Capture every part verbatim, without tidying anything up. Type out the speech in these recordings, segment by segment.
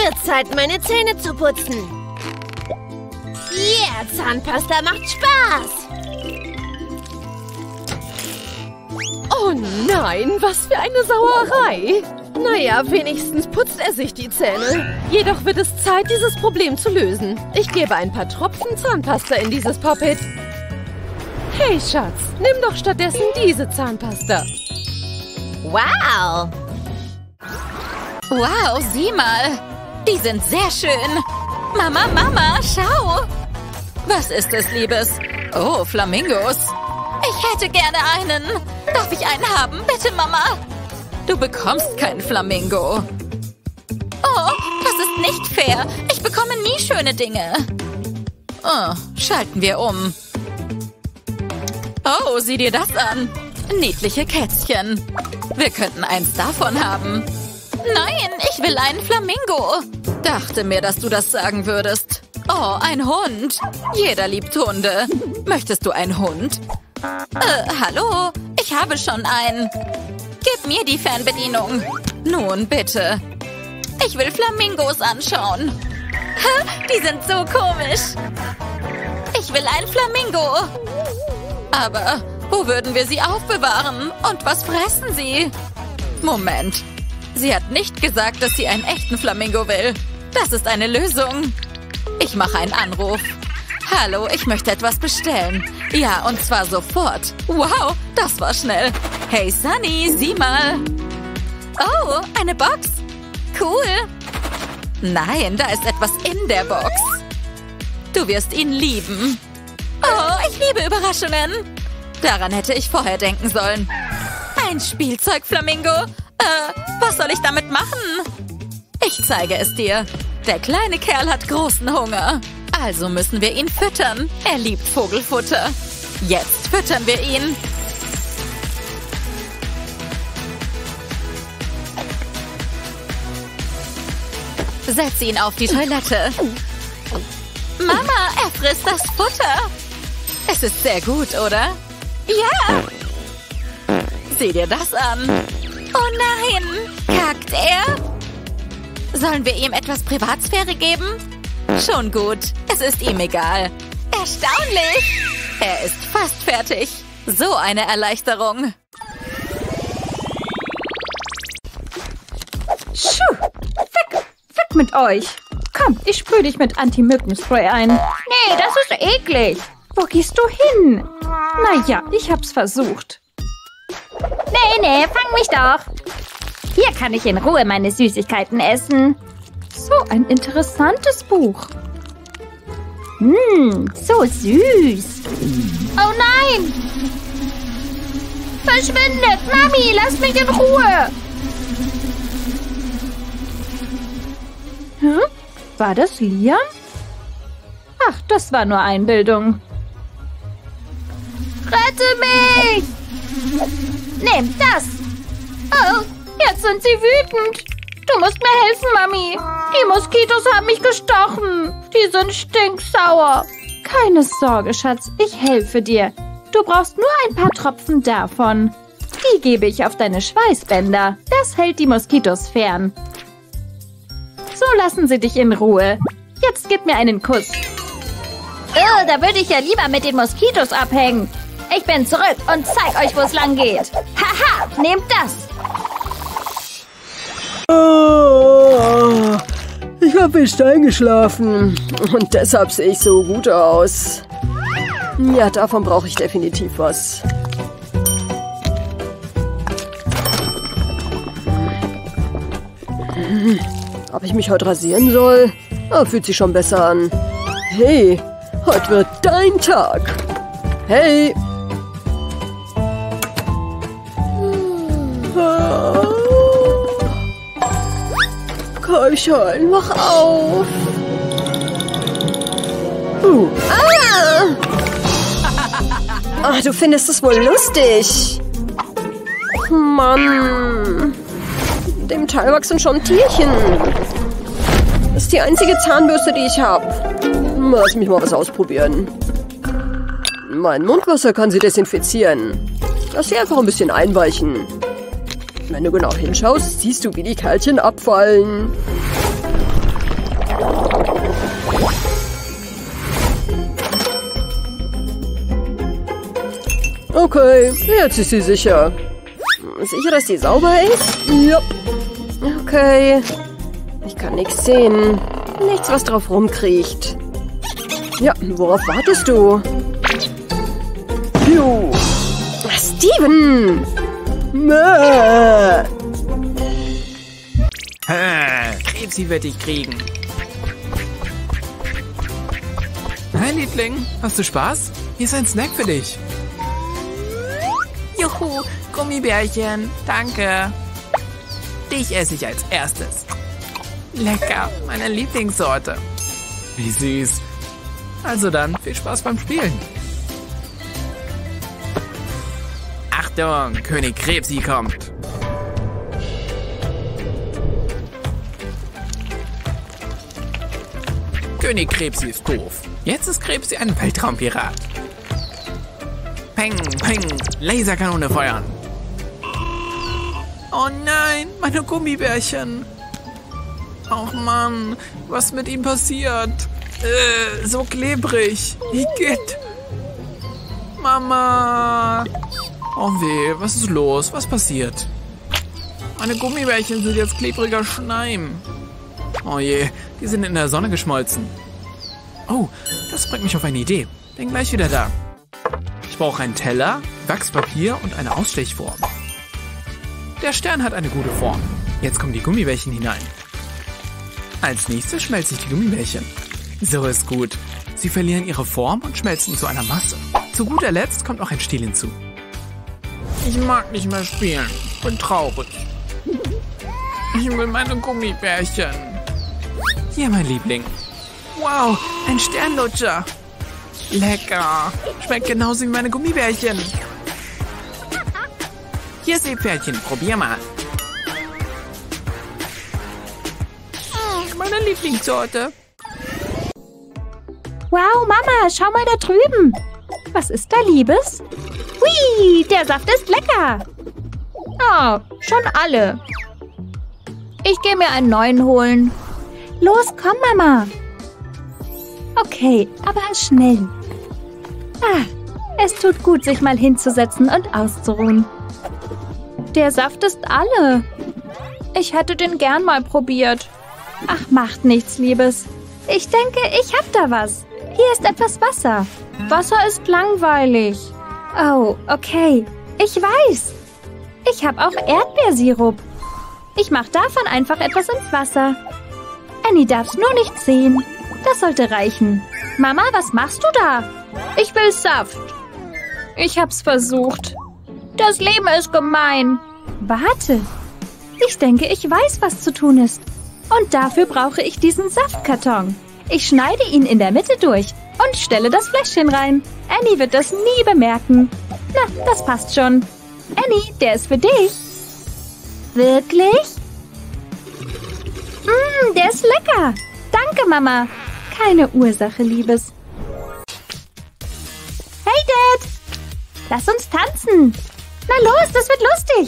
Wird Zeit, meine Zähne zu putzen. Yeah, Zahnpasta macht Spaß. Oh nein, was für eine Sauerei. Naja, wenigstens putzt er sich die Zähne. Jedoch wird es Zeit, dieses Problem zu lösen. Ich gebe ein paar Tropfen Zahnpasta in dieses Pop-It. Hey, Schatz, nimm doch stattdessen diese Zahnpasta. Wow. Wow, sieh mal. Die sind sehr schön. Mama, Mama, schau. Was ist es, Liebes? Oh, Flamingos. Ich hätte gerne einen. Darf ich einen haben? Bitte, Mama. Du bekommst keinen Flamingo. Oh, das ist nicht fair. Ich bekomme nie schöne Dinge. Oh, schalten wir um. Oh, sieh dir das an. Niedliche Kätzchen. Wir könnten eins davon haben. Nein, ich will einen Flamingo. Dachte mir, dass du das sagen würdest. Oh, ein Hund. Jeder liebt Hunde. Möchtest du einen Hund? Äh, hallo? Ich habe schon einen. Gib mir die Fernbedienung. Nun, bitte. Ich will Flamingos anschauen. Die sind so komisch. Ich will einen Flamingo. Aber wo würden wir sie aufbewahren? Und was fressen sie? Moment. Sie hat nicht gesagt, dass sie einen echten Flamingo will. Das ist eine Lösung. Ich mache einen Anruf. Hallo, ich möchte etwas bestellen. Ja, und zwar sofort. Wow, das war schnell. Hey, Sunny, sieh mal. Oh, eine Box. Cool. Nein, da ist etwas in der Box. Du wirst ihn lieben. Oh, ich liebe Überraschungen. Daran hätte ich vorher denken sollen. Ein Spielzeugflamingo? Äh, was soll ich damit machen? Ich zeige es dir. Der kleine Kerl hat großen Hunger. Also müssen wir ihn füttern. Er liebt Vogelfutter. Jetzt füttern wir ihn. Setz ihn auf die Toilette. Mama, er frisst das Futter. Es ist sehr gut, oder? Ja. Sieh dir das an. Oh nein. Kackt er? Sollen wir ihm etwas Privatsphäre geben? Schon gut. Es ist ihm egal. Erstaunlich. Er ist fast fertig. So eine Erleichterung. Schuh. Weg. Weg mit euch. Komm, ich sprühe dich mit Anti-Mückenspray ein. Nee, das ist eklig. Wo gehst du hin? Naja, ich hab's versucht. Nee, nee, fang mich doch. Hier kann ich in Ruhe meine Süßigkeiten essen. So ein interessantes Buch. Mmm, so süß. Oh nein! Verschwindet! Mami, lass mich in Ruhe! Hm? War das Liam? Ach, das war nur Einbildung. Rette mich! Nehmt das! Oh, jetzt sind sie wütend. Du musst mir helfen, Mami. Die Moskitos haben mich gestochen. Die sind stinksauer. Keine Sorge, Schatz. Ich helfe dir. Du brauchst nur ein paar Tropfen davon. Die gebe ich auf deine Schweißbänder. Das hält die Moskitos fern. So lassen sie dich in Ruhe. Jetzt gib mir einen Kuss. Oh, da würde ich ja lieber mit den Moskitos abhängen. Ich bin zurück und zeig euch, wo es lang geht. Haha, nehmt das. Oh, ich habe fest eingeschlafen. Und deshalb sehe ich so gut aus. Ja, davon brauche ich definitiv was. Hm, ob ich mich heute rasieren soll? Oh, fühlt sich schon besser an. Hey, heute wird dein Tag. Hey. Keuschel, wach auf. Uh. Ah! Ach, du findest es wohl lustig. Mann. Dem Teil wachsen schon Tierchen. Das ist die einzige Zahnbürste, die ich habe. Lass mich mal was ausprobieren. Mein Mundwasser kann sie desinfizieren. Lass sie einfach ein bisschen einweichen. Wenn du genau hinschaust, siehst du, wie die Kerlchen abfallen. Okay, jetzt ist sie sicher. Sicher, dass sie sauber ist? Ja. Okay. Ich kann nichts sehen. Nichts, was drauf rumkriecht. Ja, worauf wartest du? Piu. Steven! Mäh. Krebsi wird dich kriegen. Hi, Liebling. Hast du Spaß? Hier ist ein Snack für dich. Juhu, Gummibärchen. Danke. Dich esse ich als erstes. Lecker, meine Lieblingssorte. Wie süß. Also dann, viel Spaß beim Spielen. Achtung, König Krebsi kommt. König Krebsi ist doof. Jetzt ist Krebsi ein Weltraumpirat. Peng, peng, Laserkanone feuern. Oh nein, meine Gummibärchen. Och Mann, was mit ihm passiert? Äh, so klebrig. Igitt. Mama. Oh weh, was ist los? Was passiert? Meine Gummibärchen sind jetzt klebriger Schleim. Oh je, die sind in der Sonne geschmolzen. Oh, das bringt mich auf eine Idee. Bin gleich wieder da. Ich brauche einen Teller, Wachspapier und eine Ausstechform. Der Stern hat eine gute Form. Jetzt kommen die Gummibärchen hinein. Als nächstes schmelze ich die Gummibärchen. So ist gut. Sie verlieren ihre Form und schmelzen zu einer Masse. Zu guter Letzt kommt noch ein Stiel hinzu. Ich mag nicht mehr spielen. Bin traurig. Ich will meine Gummibärchen. Hier, mein Liebling. Wow, ein Sternlutscher. Lecker. Schmeckt genauso wie meine Gummibärchen. Hier, Seepferdchen. Probier mal. Meine Lieblingssorte. Wow, Mama, schau mal da drüben. Was ist da, Liebes? Hui, der Saft ist lecker. Oh, schon alle. Ich gehe mir einen neuen holen. Los, komm, Mama. Okay, aber schnell. Ah, es tut gut, sich mal hinzusetzen und auszuruhen. Der Saft ist alle. Ich hätte den gern mal probiert. Ach, macht nichts, Liebes. Ich denke, ich hab da was. Hier ist etwas Wasser. Wasser ist langweilig. Oh, okay. Ich weiß. Ich habe auch Erdbeersirup. Ich mache davon einfach etwas ins Wasser. Annie darf's nur nicht sehen. Das sollte reichen. Mama, was machst du da? Ich will Saft. Ich hab's versucht. Das Leben ist gemein. Warte. Ich denke, ich weiß, was zu tun ist. Und dafür brauche ich diesen Saftkarton. Ich schneide ihn in der Mitte durch und stelle das Fläschchen rein. Annie wird das nie bemerken. Na, das passt schon. Annie, der ist für dich. Wirklich? Mmm, der ist lecker. Danke, Mama. Keine Ursache, Liebes. Hey, Dad. Lass uns tanzen. Na los, das wird lustig.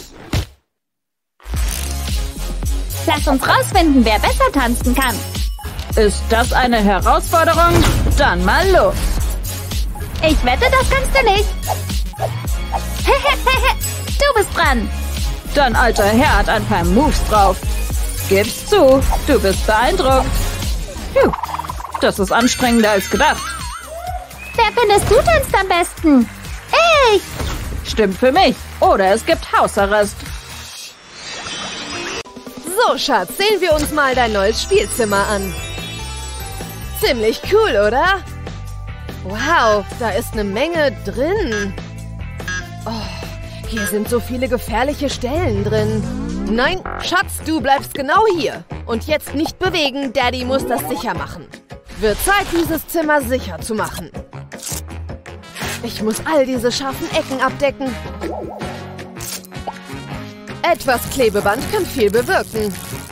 Lass uns rausfinden, wer besser tanzen kann. Ist das eine Herausforderung? Dann mal los. Ich wette, das kannst du nicht. Du bist dran. Dein alter Herr hat ein paar Moves drauf. Gib's zu, du bist beeindruckt. Puh, das ist anstrengender als gedacht. Wer findest du tanzt am besten? Ich! Stimmt für mich. Oder es gibt Hausarrest. So, Schatz, sehen wir uns mal dein neues Spielzimmer an. Ziemlich cool, oder? Wow, da ist eine Menge drin. Oh, hier sind so viele gefährliche Stellen drin. Nein, Schatz, du bleibst genau hier. Und jetzt nicht bewegen, Daddy muss das sicher machen. Wird Zeit, dieses Zimmer sicher zu machen. Ich muss all diese scharfen Ecken abdecken. Etwas Klebeband kann viel bewirken.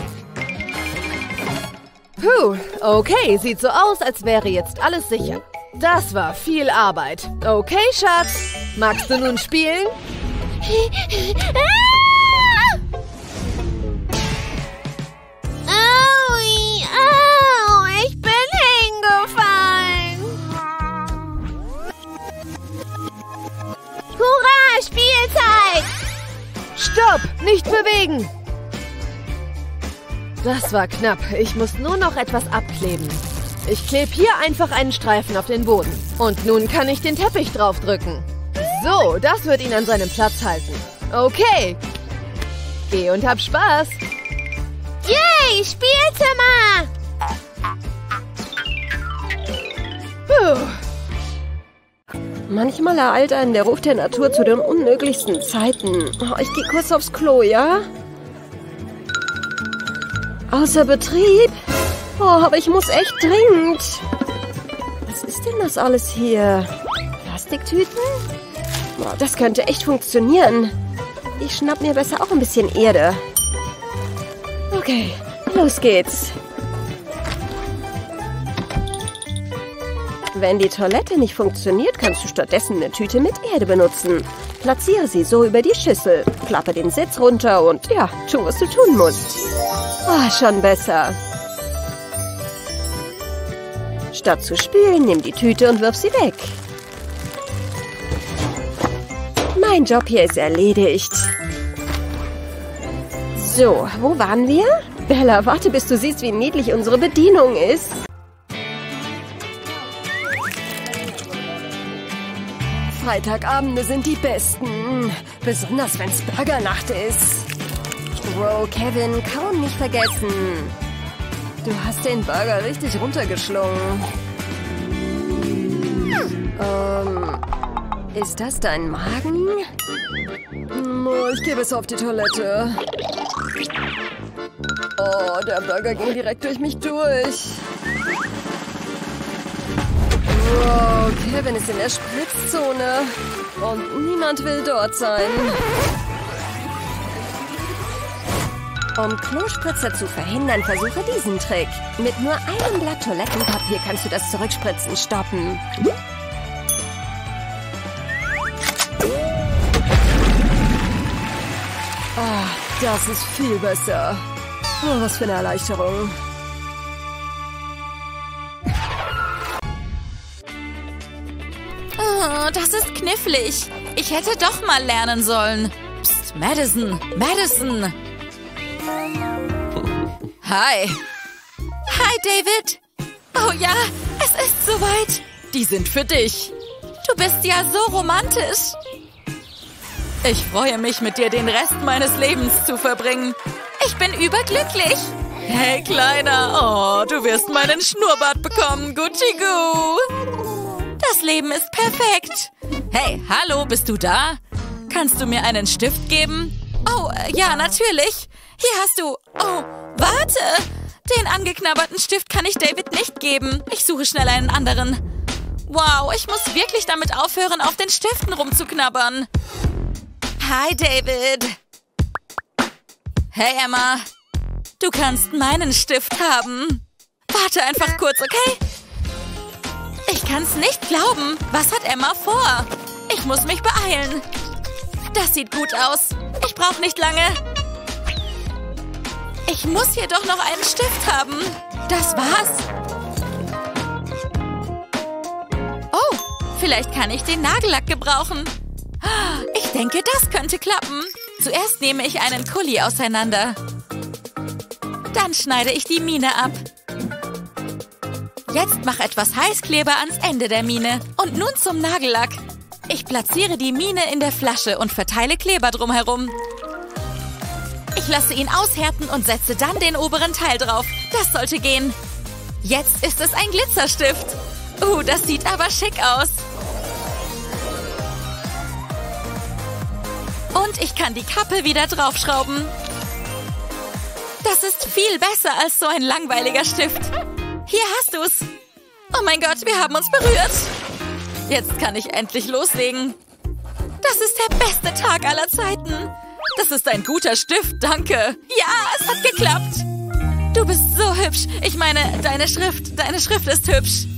Puh, okay, sieht so aus, als wäre jetzt alles sicher. Das war viel Arbeit. Okay, Schatz, magst du nun spielen? Aui, au, ich bin hingefallen. Hurra! Nicht bewegen! Das war knapp. Ich muss nur noch etwas abkleben. Ich klebe hier einfach einen Streifen auf den Boden. Und nun kann ich den Teppich draufdrücken. So, das wird ihn an seinem Platz halten. Okay. Geh und hab Spaß. Yay, Spielzimmer! Puh. Manchmal ereilt einen der Ruf der Natur zu den unmöglichsten Zeiten. Oh, ich gehe kurz aufs Klo, ja? Außer Betrieb? Oh, aber ich muss echt dringend. Was ist denn das alles hier? Plastiktüten? Oh, das könnte echt funktionieren. Ich schnapp mir besser auch ein bisschen Erde. Okay, los geht's. Wenn die Toilette nicht funktioniert, kannst du stattdessen eine Tüte mit Erde benutzen. Platziere sie so über die Schüssel, klappe den Sitz runter und ja, tu, was du tun musst. Oh, schon besser. Statt zu spülen, nimm die Tüte und wirf sie weg. Mein Job hier ist erledigt. So, wo waren wir? Bella, warte, bis du siehst, wie niedlich unsere Bedienung ist. Freitagabende sind die besten. Besonders, wenn's Burgernacht ist. Wow, Kevin, kaum nicht vergessen. Du hast den Burger richtig runtergeschlungen. Ähm, ist das dein Magen? Ich gehe bis auf die Toilette. Oh, der Burger ging direkt durch mich durch. Wow, Kevin ist in der Spritzzone. Und niemand will dort sein. Um Klospritzer zu verhindern, versuche diesen Trick. Mit nur einem Blatt Toilettenpapier kannst du das Zurückspritzen stoppen. Ah, das ist viel besser. Oh, was für eine Erleichterung. Oh, das ist knifflig. Ich hätte doch mal lernen sollen. Psst, Madison, Madison. Hi. Hi, David. Oh ja, es ist soweit. Die sind für dich. Du bist ja so romantisch. Ich freue mich, mit dir den Rest meines Lebens zu verbringen. Ich bin überglücklich. Hey, Kleiner. Oh, du wirst meinen Schnurrbart bekommen, Gucci-Goo. Das Leben ist perfekt. Hey, hallo, bist du da? Kannst du mir einen Stift geben? Oh, ja, natürlich. Hier hast du... Oh, warte. Den angeknabberten Stift kann ich David nicht geben. Ich suche schnell einen anderen. Wow, ich muss wirklich damit aufhören, auf den Stiften rumzuknabbern. Hi, David. Hey, Emma. Du kannst meinen Stift haben. Warte einfach kurz, okay? Ich kann's nicht glauben. Was hat Emma vor? Ich muss mich beeilen. Das sieht gut aus. Ich brauche nicht lange. Ich muss hier doch noch einen Stift haben. Das war's. Oh, vielleicht kann ich den Nagellack gebrauchen. Ich denke, das könnte klappen. Zuerst nehme ich einen Kuli auseinander. Dann schneide ich die Mine ab. Jetzt mach etwas Heißkleber ans Ende der Mine. Und nun zum Nagellack. Ich platziere die Mine in der Flasche und verteile Kleber drumherum. Ich lasse ihn aushärten und setze dann den oberen Teil drauf. Das sollte gehen. Jetzt ist es ein Glitzerstift. Uh, das sieht aber schick aus. Und ich kann die Kappe wieder draufschrauben. Das ist viel besser als so ein langweiliger Stift. Hier hast du's. Oh mein Gott, wir haben uns berührt. Jetzt kann ich endlich loslegen. Das ist der beste Tag aller Zeiten. Das ist ein guter Stift, danke. Ja, es hat geklappt. Du bist so hübsch. Ich meine, deine Schrift, deine Schrift ist hübsch.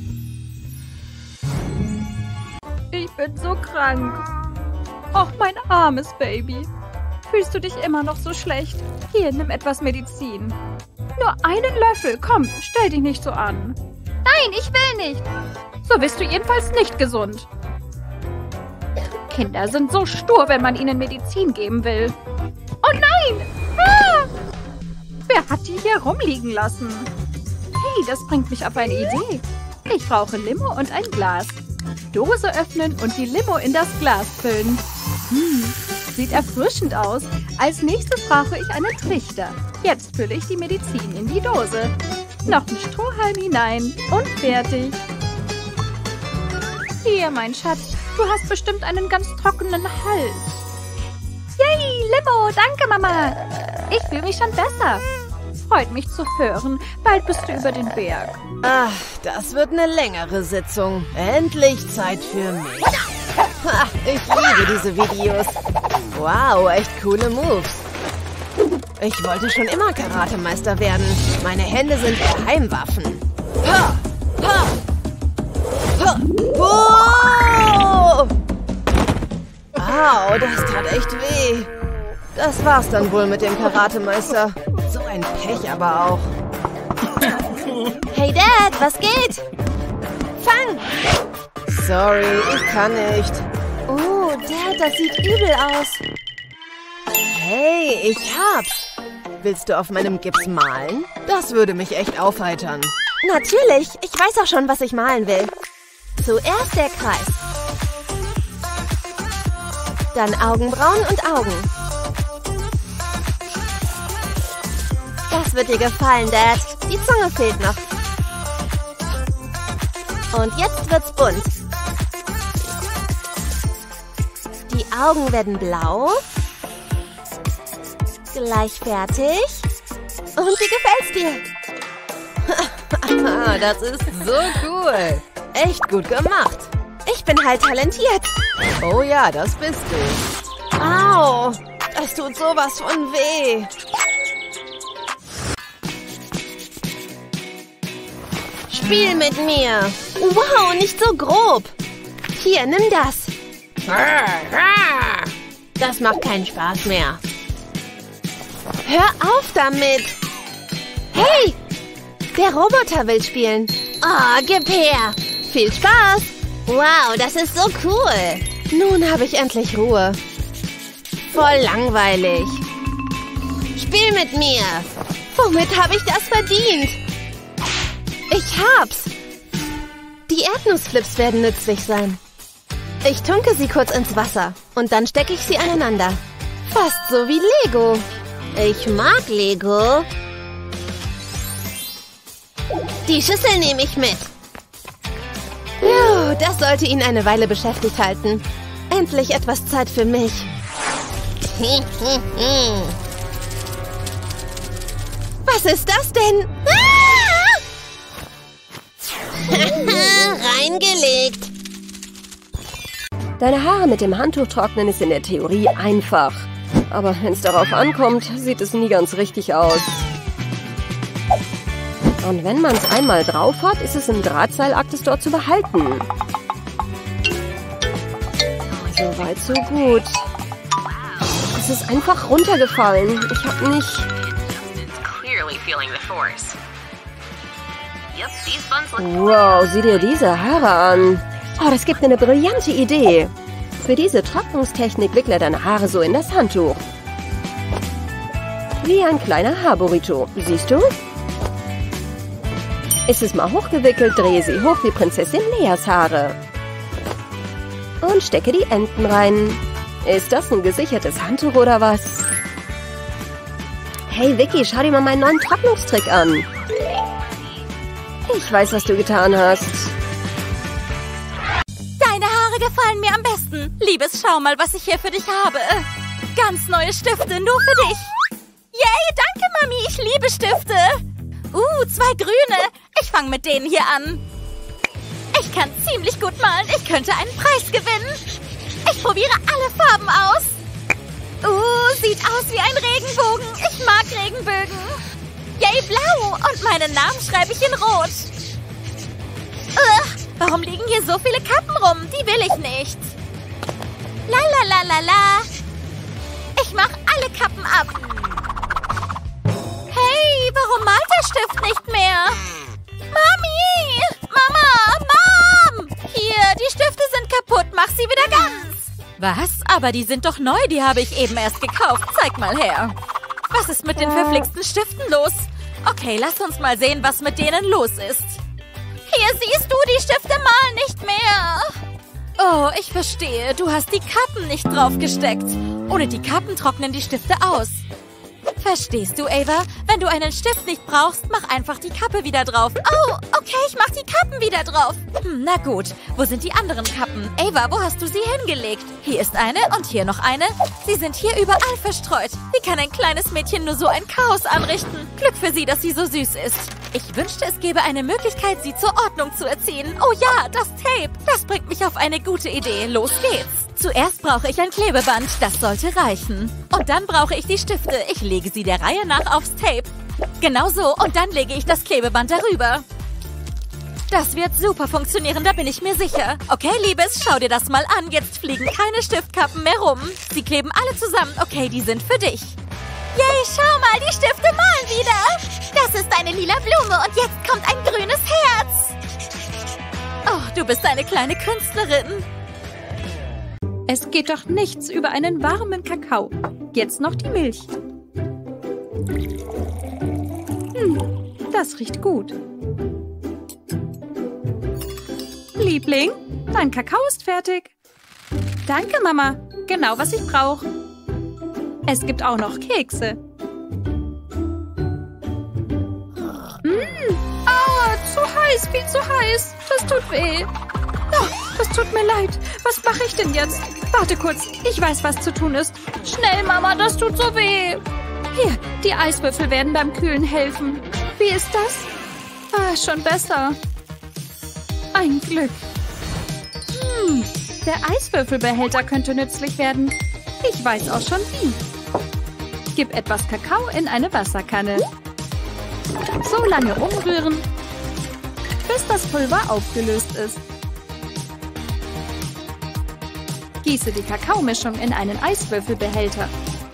Ich bin so krank. Och, mein armes Baby. Fühlst du dich immer noch so schlecht? Hier, nimm etwas Medizin. Nur einen Löffel. Komm, stell dich nicht so an. Nein, ich will nicht. So bist du jedenfalls nicht gesund. Kinder sind so stur, wenn man ihnen Medizin geben will. Oh nein! Ah! Wer hat die hier rumliegen lassen? Hey, das bringt mich auf eine Idee. Ich brauche Limo und ein Glas. Dose öffnen und die Limo in das Glas füllen. Hm, sieht erfrischend aus. Als nächstes brauche ich einen Trichter. Jetzt fülle ich die Medizin in die Dose. Noch ein Strohhalm hinein und fertig. Hier, mein Schatz, du hast bestimmt einen ganz trockenen Hals. Yay, Limo, danke, Mama. Ich fühle mich schon besser. Freut mich zu hören. Bald bist du über den Berg. Ach, das wird eine längere Sitzung. Endlich Zeit für mich. Ha, ich liebe diese Videos. Wow, echt coole Moves. Ich wollte schon immer Karatemeister werden. Meine Hände sind Geheimwaffen. Ha, ha, ha. Oh! Au, das tat echt weh. Das war's dann wohl mit dem Karatemeister. So ein Pech aber auch. Hey Dad, was geht? Fang! Sorry, ich kann nicht. Oh, Dad, das sieht übel aus. Hey, ich hab's. Willst du auf meinem Gips malen? Das würde mich echt aufheitern. Natürlich, ich weiß auch schon, was ich malen will. Zuerst der Kreis. Dann Augenbrauen und Augen. Das wird dir gefallen, Dad. Die Zunge fehlt noch. Und jetzt wird's bunt. Die Augen werden blau. Gleich fertig. Und wie gefällt's dir? Das ist so cool. Echt gut gemacht. Ich bin halt talentiert. Oh ja, das bist du. Au, das tut sowas von weh. Spiel mit mir. Wow, nicht so grob. Hier, nimm das. Das macht keinen Spaß mehr. Hör auf damit. Hey, der Roboter will spielen. Oh, gib her. Viel Spaß. Wow, das ist so cool. Nun habe ich endlich Ruhe. Voll langweilig. Spiel mit mir. Womit habe ich das verdient? Ich hab's. Die Erdnussflips werden nützlich sein. Ich tunke sie kurz ins Wasser und dann stecke ich sie aneinander. Fast so wie Lego. Ich mag Lego. Die Schüssel nehme ich mit. Juh, das sollte ihn eine Weile beschäftigt halten. Endlich etwas Zeit für mich. Was ist das denn? Reingelegt. Deine Haare mit dem Handtuch trocknen ist in der Theorie einfach. Aber wenn es darauf ankommt, sieht es nie ganz richtig aus. Und wenn man es einmal drauf hat, ist es im Drahtseilakt, es dort zu behalten. So weit, so gut. Es ist einfach runtergefallen. Ich habe nicht... Wow, sieh dir diese Haare an. Oh, das gibt mir eine brillante Idee. Für diese Trocknungstechnik wickle deine Haare so in das Handtuch. Wie ein kleiner Haarburrito. Siehst du? Ist es mal hochgewickelt, drehe sie hoch wie Prinzessin Leas Haare. Und stecke die Enden rein. Ist das ein gesichertes Handtuch oder was? Hey Vicky, schau dir mal meinen neuen Trocknungstrick an. Ich weiß, was du getan hast. Deine Haare gefallen mir am besten. Liebes, schau mal, was ich hier für dich habe. Ganz neue Stifte, nur für dich. Yay, danke, Mami, ich liebe Stifte. Uh, zwei grüne. Ich fange mit denen hier an. Ich kann ziemlich gut malen. Ich könnte einen Preis gewinnen. Ich probiere alle Farben aus. Uh, sieht aus wie ein Regenbogen. Ich mag Regenbögen. Yay, blau. Und meinen Namen schreibe ich in rot. Ugh, warum liegen hier so viele Kappen rum? Die will ich nicht. La la la la la. Ich mache alle Kappen ab. Hey, warum malt der Stift nicht mehr? Mami! Mama! Mom! Hier, die Stifte sind kaputt. Mach sie wieder ganz. Was? Aber die sind doch neu, die habe ich eben erst gekauft. Zeig mal her. Was ist mit den verflixten Stiften los? Okay, lass uns mal sehen, was mit denen los ist. Hier siehst du, die Stifte malen nicht mehr. Oh, ich verstehe. Du hast die Kappen nicht draufgesteckt. Ohne die Kappen trocknen die Stifte aus. Verstehst du, Ava? Wenn du einen Stift nicht brauchst, mach einfach die Kappe wieder drauf. Oh, okay, ich mach die Kappen wieder drauf. Hm, na gut. Wo sind die anderen Kappen? Ava, wo hast du sie hingelegt? Hier ist eine und hier noch eine. Sie sind hier überall verstreut. Wie kann ein kleines Mädchen nur so ein Chaos anrichten? Glück für sie, dass sie so süß ist. Ich wünschte, es gäbe eine Möglichkeit, sie zur Ordnung zu erziehen. Oh ja, das Tape. Das bringt mich auf eine gute Idee. Los geht's. Zuerst brauche ich ein Klebeband. Das sollte reichen. Und dann brauche ich die Stifte. Ich lege sie der Reihe nach aufs Tape. Genau so. Und dann lege ich das Klebeband darüber. Das wird super funktionieren, da bin ich mir sicher. Okay, Liebes, schau dir das mal an. Jetzt fliegen keine Stiftkappen mehr rum. Sie kleben alle zusammen. Okay, die sind für dich. Yay, schau mal, die Stifte malen wieder. Das ist eine lila Blume und jetzt kommt ein grünes Herz. Oh, du bist eine kleine Künstlerin. Es geht doch nichts über einen warmen Kakao. Jetzt noch die Milch. Hm, das riecht gut. Liebling, dein Kakao ist fertig. Danke, Mama. Genau, was ich brauche. Es gibt auch noch Kekse. Mmh. Aua, zu heiß, viel zu heiß. Das tut weh. Oh, das tut mir leid. Was mache ich denn jetzt? Warte kurz, ich weiß, was zu tun ist. Schnell, Mama, das tut so weh. Hier, die Eiswürfel werden beim Kühlen helfen. Wie ist das? Ah, schon besser. Ein Glück. Hm, der Eiswürfelbehälter könnte nützlich werden. Ich weiß auch schon wie. Gib etwas Kakao in eine Wasserkanne. So lange umrühren, bis das Pulver aufgelöst ist. Gieße die Kakaomischung in einen Eiswürfelbehälter.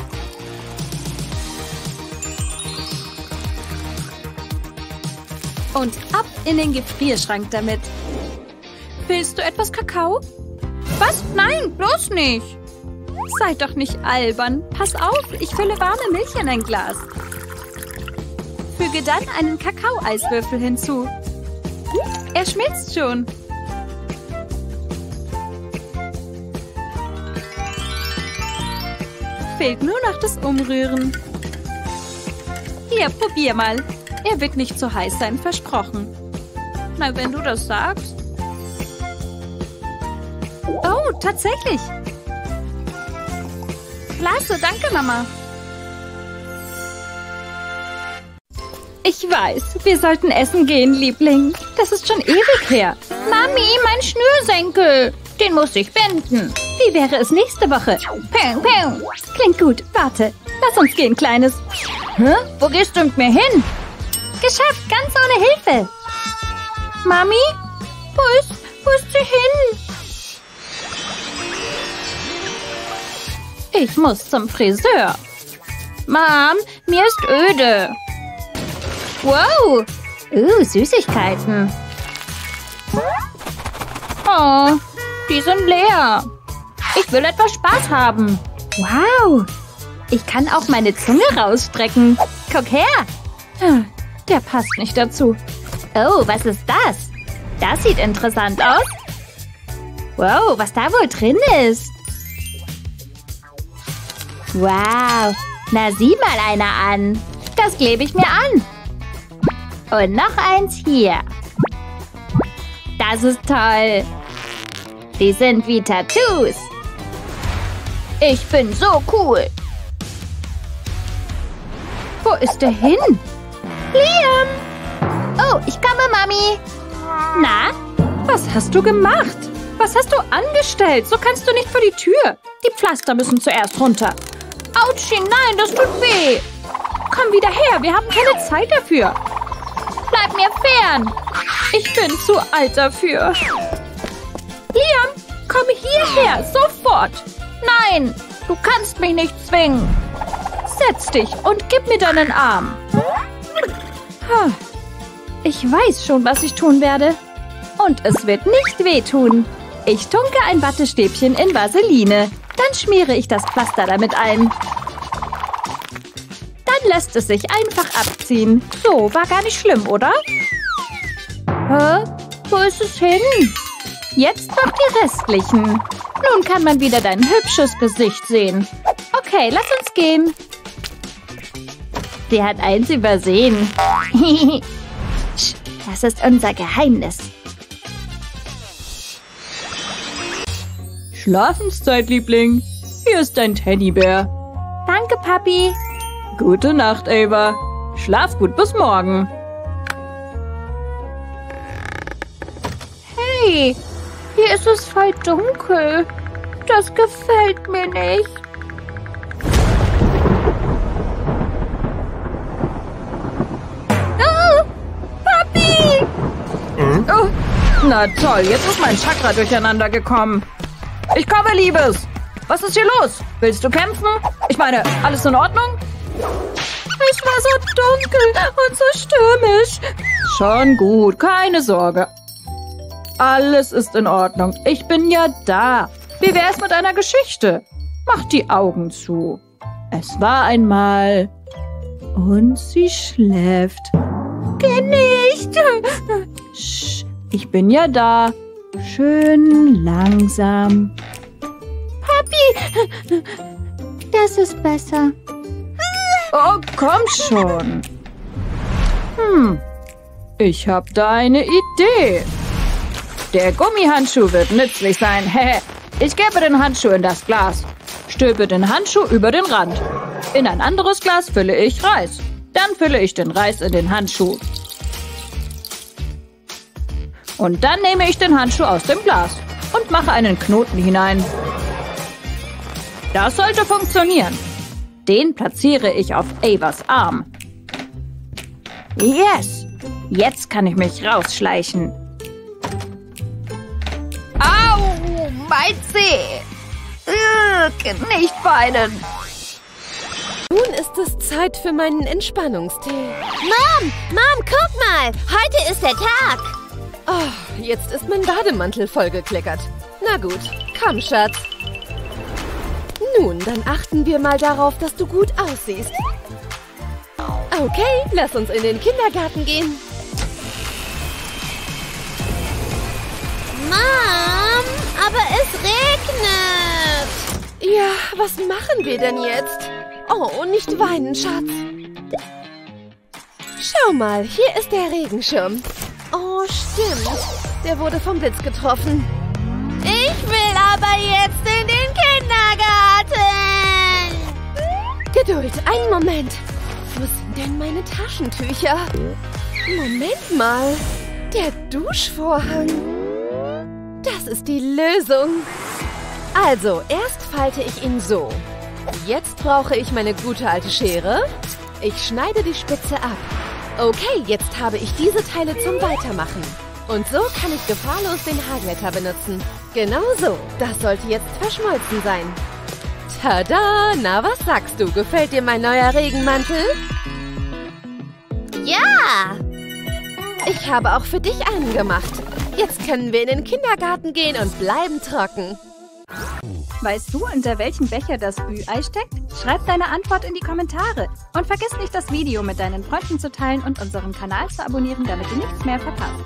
Und ab in den Gefrierschrank damit. Willst du etwas Kakao? Was? Nein, bloß nicht. Seid doch nicht albern. Pass auf, ich fülle warme Milch in ein Glas. Füge dann einen Kakao-Eiswürfel hinzu. Er schmilzt schon. Fehlt nur noch das Umrühren. Hier, probier mal. Er wird nicht zu heiß sein, versprochen. Na, wenn du das sagst. Oh, tatsächlich. Klasse, danke, Mama. Ich weiß, wir sollten essen gehen, Liebling. Das ist schon ewig her. Mami, mein Schnürsenkel. Den muss ich binden. Wie wäre es nächste Woche? Peng, peng. Klingt gut. Warte, lass uns gehen, Kleines. Hä? Wo gehst du mit mir hin? Geschafft, ganz ohne Hilfe. Mami? Wo ist, wo ist sie hin? Ich muss zum Friseur. Mom, mir ist öde. Wow. Uh, Süßigkeiten. Oh, die sind leer. Ich will etwas Spaß haben. Wow. Ich kann auch meine Zunge rausstrecken. Guck her. Der passt nicht dazu. Oh, was ist das? Das sieht interessant aus. Wow, was da wohl drin ist. Wow. Na, sieh mal einer an. Das klebe ich mir an. Und noch eins hier. Das ist toll. Die sind wie Tattoos. Ich bin so cool. Wo ist der hin? Liam! Oh, ich komme, Mami. Na, was hast du gemacht? Was hast du angestellt? So kannst du nicht vor die Tür. Die Pflaster müssen zuerst runter. Autschi, nein, das tut weh. Komm wieder her, wir haben keine Zeit dafür. Bleib mir fern. Ich bin zu alt dafür. Liam, komm hierher, sofort. Nein, du kannst mich nicht zwingen. Setz dich und gib mir deinen Arm. Ich weiß schon, was ich tun werde. Und es wird nicht wehtun. Ich tunke ein Wattestäbchen in Vaseline. Dann Dann schmiere ich das Pflaster damit ein. Dann lässt es sich einfach abziehen. So, war gar nicht schlimm, oder? Hä? Wo ist es hin? Jetzt noch die restlichen. Nun kann man wieder dein hübsches Gesicht sehen. Okay, lass uns gehen. Sie hat eins übersehen. Das ist unser Geheimnis. Schlafenszeit, Liebling. Hier ist dein Teddybär. Danke, Papi. Gute Nacht, Ava. Schlaf gut, bis morgen. Hey, hier ist es voll dunkel. Das gefällt mir nicht. Oh, Papi! Oh, na toll, jetzt ist mein Chakra durcheinander gekommen. Ich komme, Liebes. Was ist hier los? Willst du kämpfen? Ich meine, alles in Ordnung? Es war so dunkel und so stürmisch. Schon gut, keine Sorge. Alles ist in Ordnung. Ich bin ja da. Wie wär's mit einer Geschichte? Mach die Augen zu. Es war einmal... Und sie schläft. Geh nicht. Sch, ich bin ja da. Schön langsam. Papi, das ist besser. Oh, komm schon. Hm, ich hab da eine Idee. Der Gummihandschuh wird nützlich sein. Ich gebe den Handschuh in das Glas. Stülpe den Handschuh über den Rand. In ein anderes Glas fülle ich Reis. Dann fülle ich den Reis in den Handschuh. Und dann nehme ich den Handschuh aus dem Glas und mache einen Knoten hinein. Das sollte funktionieren. Den platziere ich auf Avas Arm. Yes! Jetzt kann ich mich rausschleichen. Au, mein Zeh. Ugh, nicht weinen. Nun ist es Zeit für meinen Entspannungstee. Mom, Mom, guck mal. Heute ist der Tag. Oh, jetzt ist mein Bademantel vollgekleckert. Na gut, komm, Schatz. Nun, dann achten wir mal darauf, dass du gut aussiehst. Okay, lass uns in den Kindergarten gehen. Mom, aber es regnet. Ja, was machen wir denn jetzt? Oh, nicht weinen, Schatz. Schau mal, hier ist der Regenschirm. Oh, stimmt. Der wurde vom Blitz getroffen. Ich will aber jetzt in den Kindergarten. Geduld, einen Moment. Wo sind denn meine Taschentücher? Moment mal. Der Duschvorhang. Das ist die Lösung. Also, erst falte ich ihn so. Jetzt brauche ich meine gute alte Schere. Ich schneide die Spitze ab. Okay, jetzt habe ich diese Teile zum Weitermachen. Und so kann ich gefahrlos den Haarglätter benutzen. Genau so. Das sollte jetzt verschmolzen sein. Tada! Na, was sagst du? Gefällt dir mein neuer Regenmantel? Ja! Ich habe auch für dich einen gemacht. Jetzt können wir in den Kindergarten gehen und bleiben trocken. Weißt du, unter welchem Becher das Ü-Ei steckt? Schreib deine Antwort in die Kommentare. Und vergiss nicht, das Video mit deinen Freunden zu teilen und unseren Kanal zu abonnieren, damit du nichts mehr verpasst.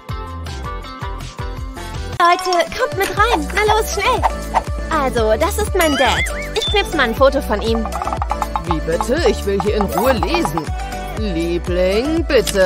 Leute, kommt mit rein. Na los, schnell. Also, das ist mein Dad. Ich knipse mal ein Foto von ihm. Wie bitte? Ich will hier in Ruhe lesen. Liebling, bitte.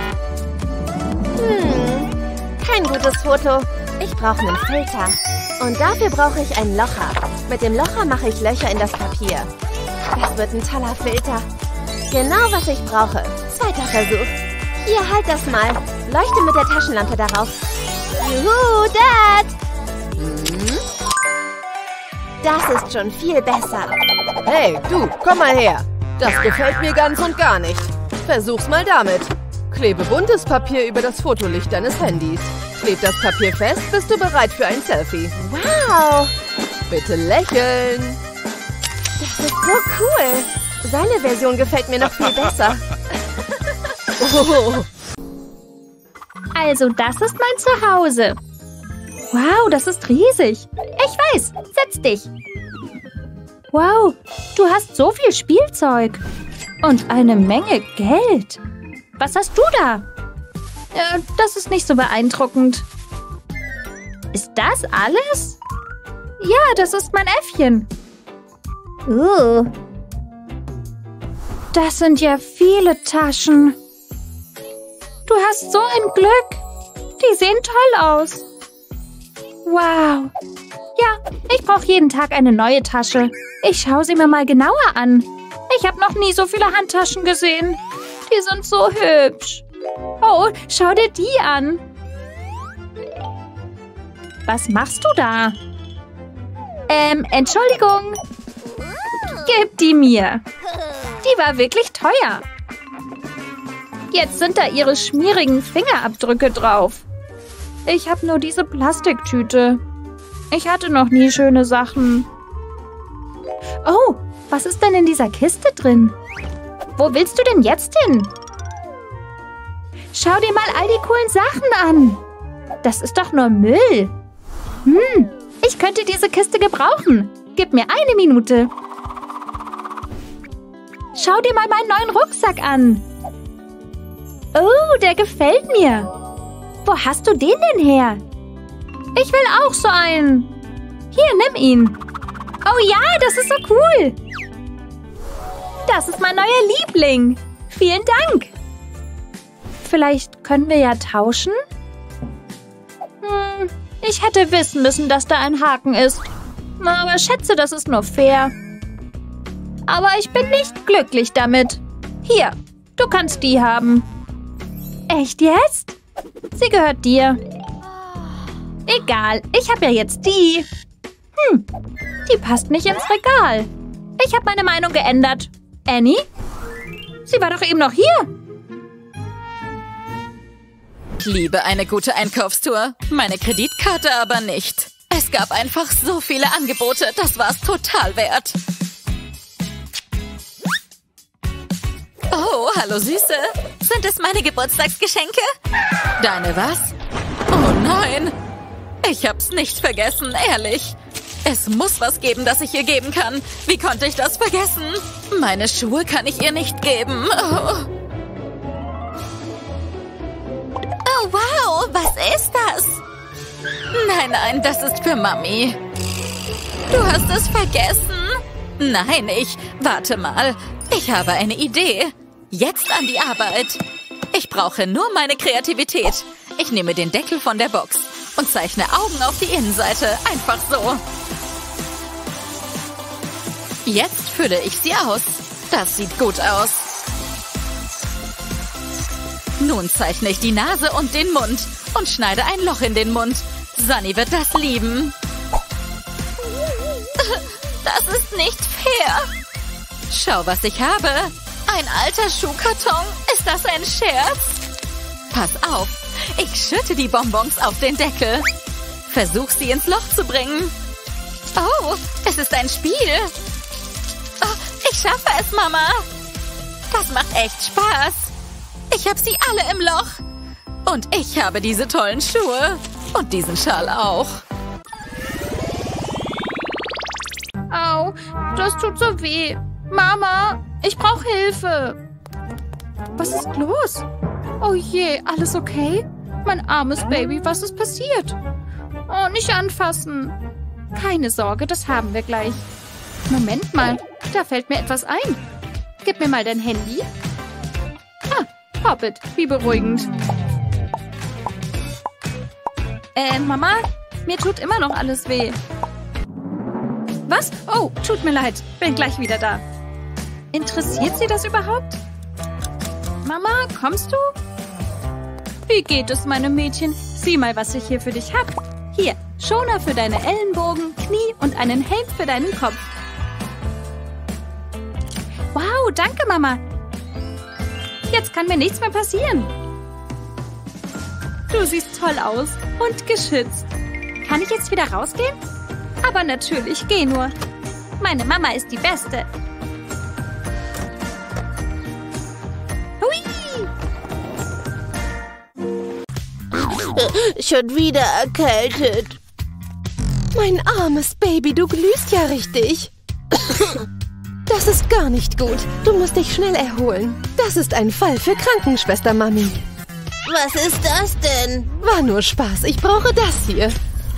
Hm, kein gutes Foto. Ich brauche einen Filter. Und dafür brauche ich einen Locher. Mit dem Locher mache ich Löcher in das Papier. Das wird ein toller Filter. Genau, was ich brauche. Zweiter Versuch. Hier, halt das mal. Leuchte mit der Taschenlampe darauf. Juhu, Dad! Hm? Das ist schon viel besser. Hey, du, komm mal her. Das gefällt mir ganz und gar nicht. Versuch's mal damit. Klebe buntes Papier über das Fotolicht deines Handys. Kleb das Papier fest, bist du bereit für ein Selfie. Wow! Bitte lächeln. Das ist so cool. Seine Version gefällt mir noch viel besser. Oh. Also, das ist mein Zuhause. Wow, das ist riesig. Ich weiß, setz dich. Wow, du hast so viel Spielzeug. Und eine Menge Geld. Was hast du da? Äh, das ist nicht so beeindruckend. Ist das alles? Ja, das ist mein Äffchen. Uh. Das sind ja viele Taschen. Du hast so ein Glück. Die sehen toll aus. Wow. Ja, ich brauche jeden Tag eine neue Tasche. Ich schaue sie mir mal genauer an. Ich habe noch nie so viele Handtaschen gesehen. Die sind so hübsch. Oh, schau dir die an. Was machst du da? Ähm, Entschuldigung. Gib die mir. Die war wirklich teuer. Jetzt sind da ihre schmierigen Fingerabdrücke drauf. Ich habe nur diese Plastiktüte. Ich hatte noch nie schöne Sachen. Oh, was ist denn in dieser Kiste drin? Wo willst du denn jetzt hin? Schau dir mal all die coolen Sachen an. Das ist doch nur Müll. Hm, ich könnte diese Kiste gebrauchen. Gib mir eine Minute. Schau dir mal meinen neuen Rucksack an. Oh, der gefällt mir. Wo hast du den denn her? Ich will auch so einen. Hier, nimm ihn. Oh ja, das ist so cool. Das ist mein neuer Liebling. Vielen Dank. Vielleicht können wir ja tauschen? Hm, ich hätte wissen müssen, dass da ein Haken ist. Aber schätze, das ist nur fair. Aber ich bin nicht glücklich damit. Hier, du kannst die haben. Echt jetzt? Sie gehört dir. Egal, ich habe ja jetzt die. Hm, die passt nicht ins Regal. Ich habe meine Meinung geändert. Annie? Sie war doch eben noch hier. Ich liebe eine gute Einkaufstour. Meine Kreditkarte aber nicht. Es gab einfach so viele Angebote. Das war es total wert. Oh, hallo Süße. Sind es meine Geburtstagsgeschenke? Deine was? Oh nein. Ich hab's nicht vergessen, ehrlich. Es muss was geben, das ich ihr geben kann. Wie konnte ich das vergessen? Meine Schuhe kann ich ihr nicht geben. Oh, oh wow, was ist das? Nein, nein, das ist für Mami. Du hast es vergessen? Nein, ich... Warte mal. Ich habe eine Idee. Jetzt an die Arbeit. Ich brauche nur meine Kreativität. Ich nehme den Deckel von der Box und zeichne Augen auf die Innenseite. Einfach so. Jetzt fülle ich sie aus. Das sieht gut aus. Nun zeichne ich die Nase und den Mund und schneide ein Loch in den Mund. Sunny wird das lieben. Das ist nicht fair. Schau, was ich habe. Ein alter Schuhkarton. Ist das ein Scherz? Pass auf. Ich schütte die Bonbons auf den Deckel. Versuch, sie ins Loch zu bringen. Oh, es ist ein Spiel. Oh, ich schaffe es, Mama. Das macht echt Spaß. Ich habe sie alle im Loch. Und ich habe diese tollen Schuhe. Und diesen Schal auch. Au, das tut so weh. Mama, ich brauche Hilfe. Was ist los? Oh je, alles okay? Mein armes Baby, was ist passiert? Oh, nicht anfassen. Keine Sorge, das haben wir gleich. Moment mal, da fällt mir etwas ein. Gib mir mal dein Handy. Ah, Hoppet, wie beruhigend. Äh, Mama, mir tut immer noch alles weh. Was? Oh, tut mir leid. Bin gleich wieder da. Interessiert Sie das überhaupt? Mama, kommst du? Wie geht es, meine Mädchen? Sieh mal, was ich hier für dich hab. Hier, Schoner für deine Ellenbogen, Knie und einen Helm für deinen Kopf. Wow, danke, Mama. Jetzt kann mir nichts mehr passieren. Du siehst toll aus und geschützt. Kann ich jetzt wieder rausgehen? Aber natürlich, geh nur. Meine Mama ist die Beste. Hui! Schon wieder erkältet. Mein armes Baby, du glühst ja richtig. Das ist gar nicht gut. Du musst dich schnell erholen. Das ist ein Fall für Krankenschwester Mami. Was ist das denn? War nur Spaß. Ich brauche das hier.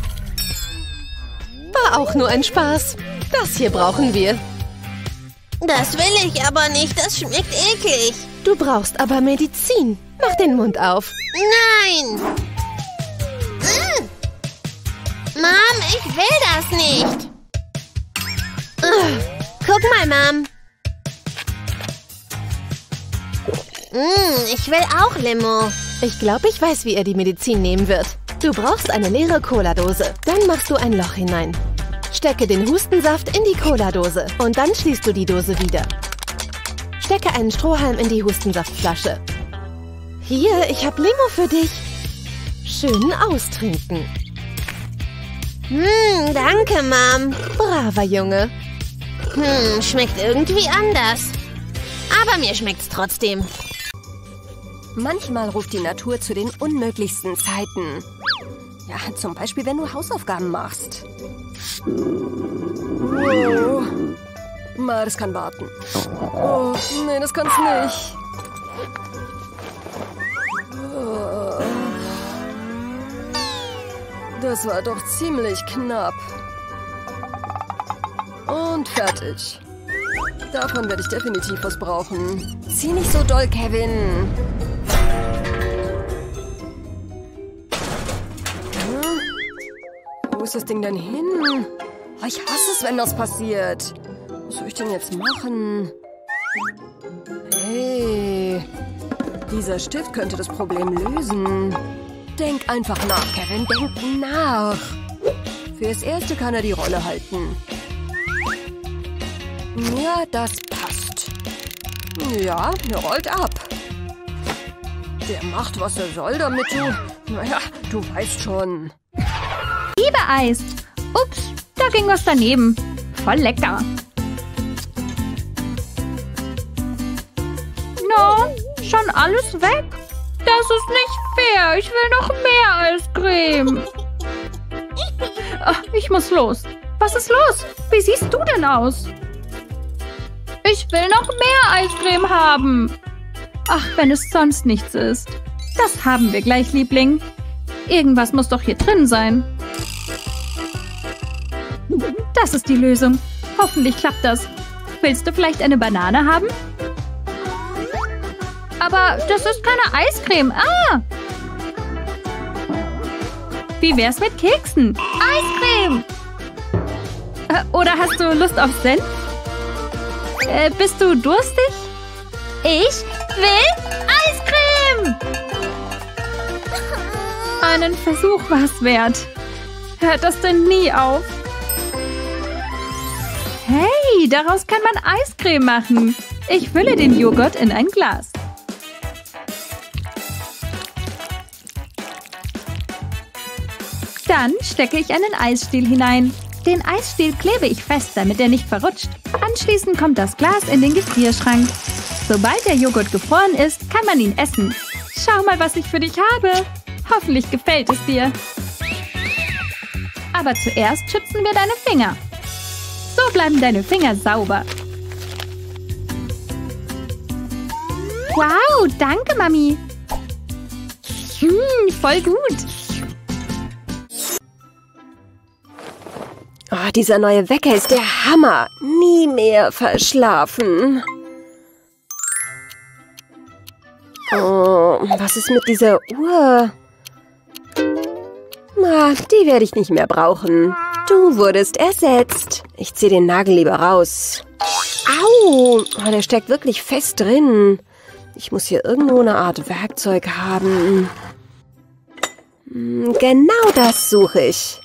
War auch nur ein Spaß. Das hier brauchen wir. Das will ich aber nicht. Das schmeckt eklig. Du brauchst aber Medizin. Mach den Mund auf. Nein! Mm. Mom, ich will das nicht. Uh, guck mal, Mom. Mm, ich will auch Limo. Ich glaube, ich weiß, wie er die Medizin nehmen wird. Du brauchst eine leere Cola-Dose. Dann machst du ein Loch hinein. Stecke den Hustensaft in die Cola-Dose und dann schließt du die Dose wieder. Stecke einen Strohhalm in die Hustensaftflasche. Hier, ich habe Limo für dich. Schön austrinken. Hm, danke, Mom. Braver Junge. Hm, schmeckt irgendwie anders. Aber mir schmeckt's trotzdem. Manchmal ruft die Natur zu den unmöglichsten Zeiten. Ja, zum Beispiel, wenn du Hausaufgaben machst. Oh. Ma, das kann warten. Oh, nee, das kann's nicht. Oh. Das war doch ziemlich knapp. Und fertig. Davon werde ich definitiv was brauchen. Zieh nicht so doll, Kevin. Hm? Wo ist das Ding denn hin? Oh, ich hasse es, wenn das passiert. Was soll ich denn jetzt machen? Hey, dieser Stift könnte das Problem lösen. Denk einfach nach, Kevin. Denk nach. Fürs Erste kann er die Rolle halten. Ja, das passt. Ja, er rollt ab. Der macht, was er soll, damit du... Naja, du weißt schon. Liebe Eis. Ups, da ging was daneben. Voll lecker. No, schon alles weg? Das ist nicht fair. Ich will noch mehr Eiscreme. Ach, ich muss los. Was ist los? Wie siehst du denn aus? Ich will noch mehr Eiscreme haben. Ach, wenn es sonst nichts ist. Das haben wir gleich, Liebling. Irgendwas muss doch hier drin sein. Das ist die Lösung. Hoffentlich klappt das. Willst du vielleicht eine Banane haben? Aber das ist keine Eiscreme. Ah! Wie wär's mit Keksen? Eiscreme! Äh, oder hast du Lust auf Senf? Äh, bist du durstig? Ich will Eiscreme! Einen Versuch war's wert. Hört das denn nie auf? Hey, daraus kann man Eiscreme machen. Ich fülle den Joghurt in ein Glas. Dann stecke ich einen Eisstiel hinein. Den Eisstiel klebe ich fest, damit er nicht verrutscht. Anschließend kommt das Glas in den Gefrierschrank. Sobald der Joghurt gefroren ist, kann man ihn essen. Schau mal, was ich für dich habe. Hoffentlich gefällt es dir. Aber zuerst schützen wir deine Finger. So bleiben deine Finger sauber. Wow, danke, Mami. Hm, voll gut. Oh, dieser neue Wecker ist der Hammer. Nie mehr verschlafen. Oh, was ist mit dieser Uhr? Na, die werde ich nicht mehr brauchen. Du wurdest ersetzt. Ich ziehe den Nagel lieber raus. Au! Oh, der steckt wirklich fest drin. Ich muss hier irgendwo eine Art Werkzeug haben. Genau das suche ich.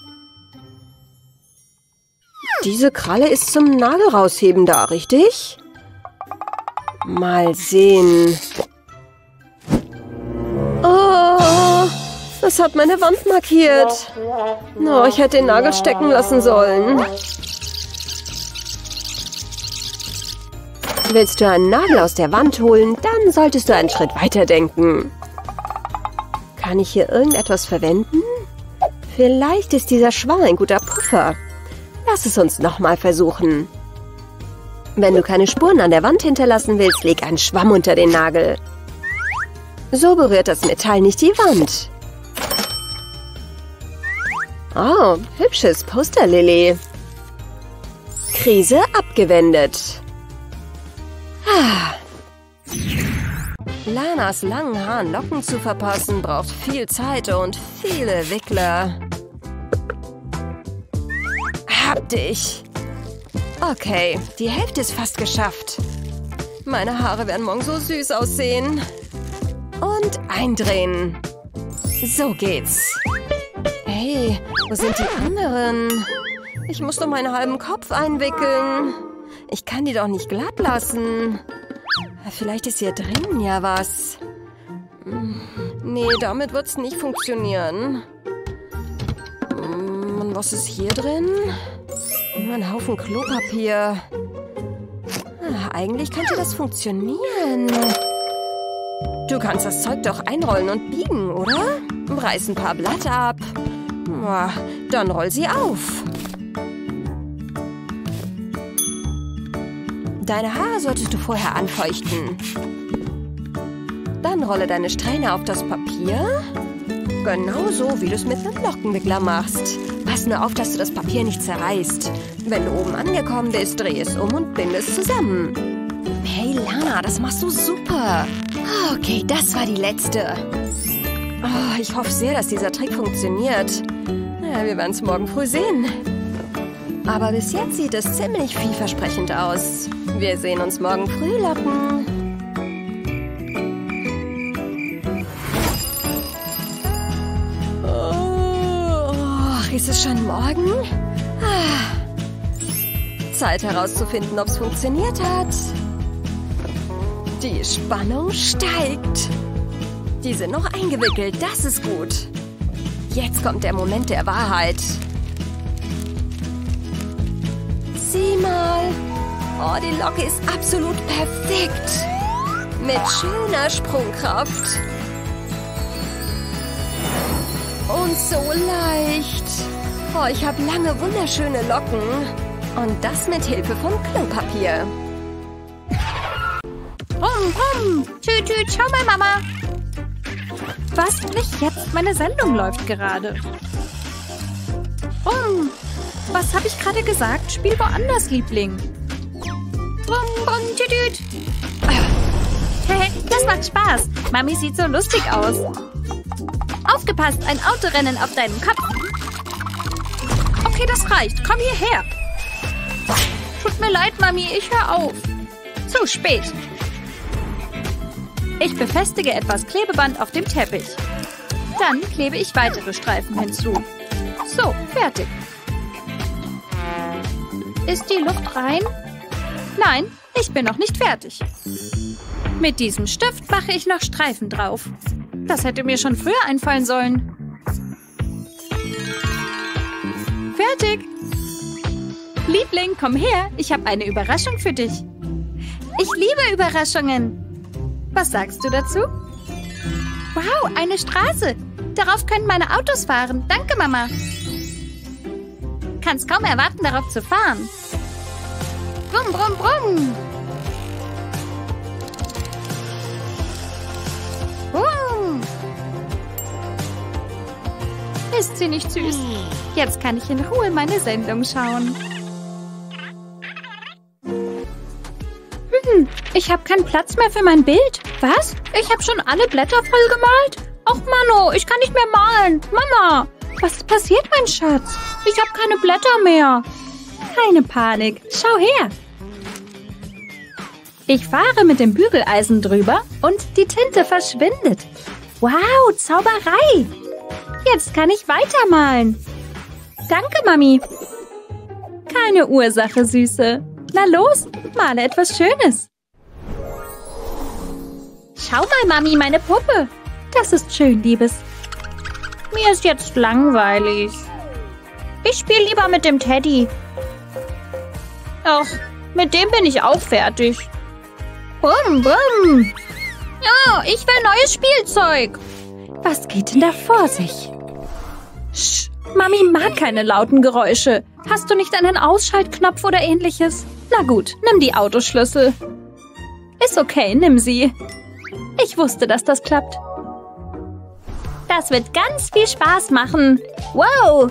Diese Kralle ist zum Nagel rausheben da, richtig? Mal sehen. Oh, das hat meine Wand markiert. Oh, ich hätte den Nagel stecken lassen sollen. Willst du einen Nagel aus der Wand holen, dann solltest du einen Schritt weiter denken. Kann ich hier irgendetwas verwenden? Vielleicht ist dieser Schwall ein guter Puffer. Lass es uns nochmal versuchen. Wenn du keine Spuren an der Wand hinterlassen willst, leg einen Schwamm unter den Nagel. So berührt das Metall nicht die Wand. Oh, hübsches Poster, Lilly. Krise abgewendet. Ah. Lanas langen Haaren Locken zu verpassen, braucht viel Zeit und viele Wickler. Hab dich. Okay, die Hälfte ist fast geschafft. Meine Haare werden morgen so süß aussehen. Und eindrehen. So geht's. Hey, wo sind die anderen? Ich muss doch meinen halben Kopf einwickeln. Ich kann die doch nicht glatt lassen. Vielleicht ist hier drin ja was. Nee, damit wird's nicht funktionieren. Und was ist hier drin? Ein Haufen Klopapier. Eigentlich könnte das funktionieren. Du kannst das Zeug doch einrollen und biegen, oder? Reiß ein paar Blatt ab. Dann roll sie auf. Deine Haare solltest du vorher anfeuchten. Dann rolle deine Strähne auf das Papier. Genauso, wie du es mit einem Lockenwickler machst. Pass nur auf, dass du das Papier nicht zerreißt. Wenn du oben angekommen bist, dreh es um und binde es zusammen. Hey Lana, das machst du super. Okay, das war die letzte. Oh, ich hoffe sehr, dass dieser Trick funktioniert. Ja, wir werden es morgen früh sehen. Aber bis jetzt sieht es ziemlich vielversprechend aus. Wir sehen uns morgen früh, Locken. Oh, ist es schon morgen? Ah. Zeit herauszufinden, ob es funktioniert hat. Die Spannung steigt. Die sind noch eingewickelt, das ist gut. Jetzt kommt der Moment der Wahrheit. Sieh mal. Oh, die Locke ist absolut perfekt. Mit schöner Sprungkraft. Und so leicht. Oh, ich habe lange, wunderschöne Locken. Und das mit Hilfe von Klopapier. Brumm, brumm. Tüt, tüt, schau mal, Mama. Was nicht jetzt? Meine Sendung läuft gerade. Brumm. Was habe ich gerade gesagt? Spiel woanders, Liebling. Brumm, brumm, tüt, tüt. Hey, das macht Spaß. Mami sieht so lustig aus. Aufgepasst, ein Autorennen auf deinen Kopf. Okay, das reicht. Komm hierher. Tut mir leid, Mami, ich höre auf. Zu spät. Ich befestige etwas Klebeband auf dem Teppich. Dann klebe ich weitere Streifen hinzu. So, fertig. Ist die Luft rein? Nein, ich bin noch nicht fertig. Mit diesem Stift mache ich noch Streifen drauf. Das hätte mir schon früher einfallen sollen. Fertig. Liebling, komm her. Ich habe eine Überraschung für dich. Ich liebe Überraschungen. Was sagst du dazu? Wow, eine Straße. Darauf können meine Autos fahren. Danke, Mama. Kannst kaum erwarten, darauf zu fahren. Brumm, brumm, brumm. Brumm. Ist sie nicht süß? Jetzt kann ich in Ruhe meine Sendung schauen. Hm, ich habe keinen Platz mehr für mein Bild. Was? Ich habe schon alle Blätter voll gemalt? Ach, Mano, ich kann nicht mehr malen. Mama, was ist passiert, mein Schatz? Ich habe keine Blätter mehr. Keine Panik. Schau her. Ich fahre mit dem Bügeleisen drüber und die Tinte verschwindet. Wow, Zauberei. Jetzt kann ich weitermalen. Danke, Mami. Keine Ursache, Süße. Na los, male etwas Schönes. Schau mal, Mami, meine Puppe. Das ist schön, Liebes. Mir ist jetzt langweilig. Ich spiele lieber mit dem Teddy. Ach, mit dem bin ich auch fertig. Bum, bum. Ja, ich will neues Spielzeug. Was geht denn da vor sich? Sch, Mami mag keine lauten Geräusche. Hast du nicht einen Ausschaltknopf oder ähnliches? Na gut, nimm die Autoschlüssel. Ist okay, nimm sie. Ich wusste, dass das klappt. Das wird ganz viel Spaß machen. Wow!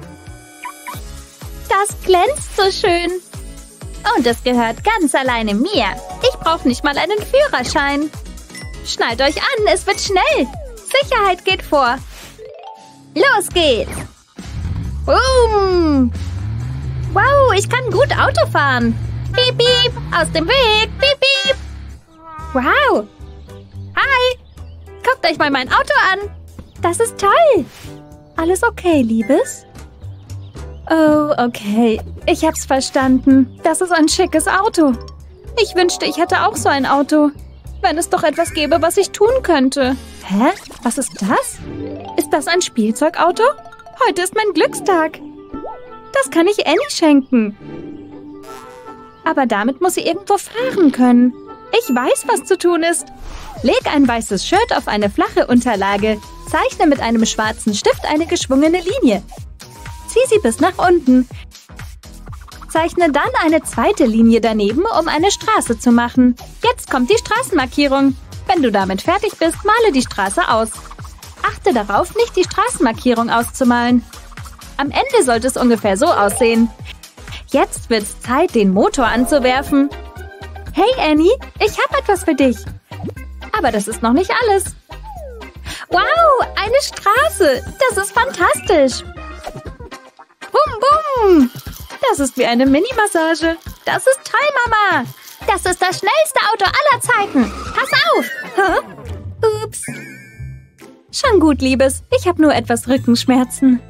Das glänzt so schön. Und es gehört ganz alleine mir. Ich brauche nicht mal einen Führerschein. Schnallt euch an, es wird schnell. Sicherheit geht vor. Los geht's. Boom. Wow, ich kann gut Auto fahren. Piep, piep, aus dem Weg. Piep, piep. Wow. Hi. Guckt euch mal mein Auto an. Das ist toll. Alles okay, Liebes? Oh, okay. Ich hab's verstanden. Das ist ein schickes Auto. Ich wünschte, ich hätte auch so ein Auto. Wenn es doch etwas gäbe, was ich tun könnte. Hä? Was ist das? Ist das ein Spielzeugauto? Heute ist mein Glückstag. Das kann ich Annie schenken. Aber damit muss sie irgendwo fahren können. Ich weiß, was zu tun ist. Leg ein weißes Shirt auf eine flache Unterlage. Zeichne mit einem schwarzen Stift eine geschwungene Linie. Zieh sie bis nach unten. Zeichne dann eine zweite Linie daneben, um eine Straße zu machen. Jetzt kommt die Straßenmarkierung. Wenn du damit fertig bist, male die Straße aus. Achte darauf, nicht die Straßenmarkierung auszumalen. Am Ende sollte es ungefähr so aussehen. Jetzt wird's Zeit, den Motor anzuwerfen. Hey Annie, ich habe etwas für dich. Aber das ist noch nicht alles. Wow, eine Straße. Das ist fantastisch. Bum, bum. Das ist wie eine Mini-Massage. Das ist toll, Mama. Das ist das schnellste Auto aller Zeiten. Pass auf. Hä? Ups. Schon gut, Liebes. Ich habe nur etwas Rückenschmerzen.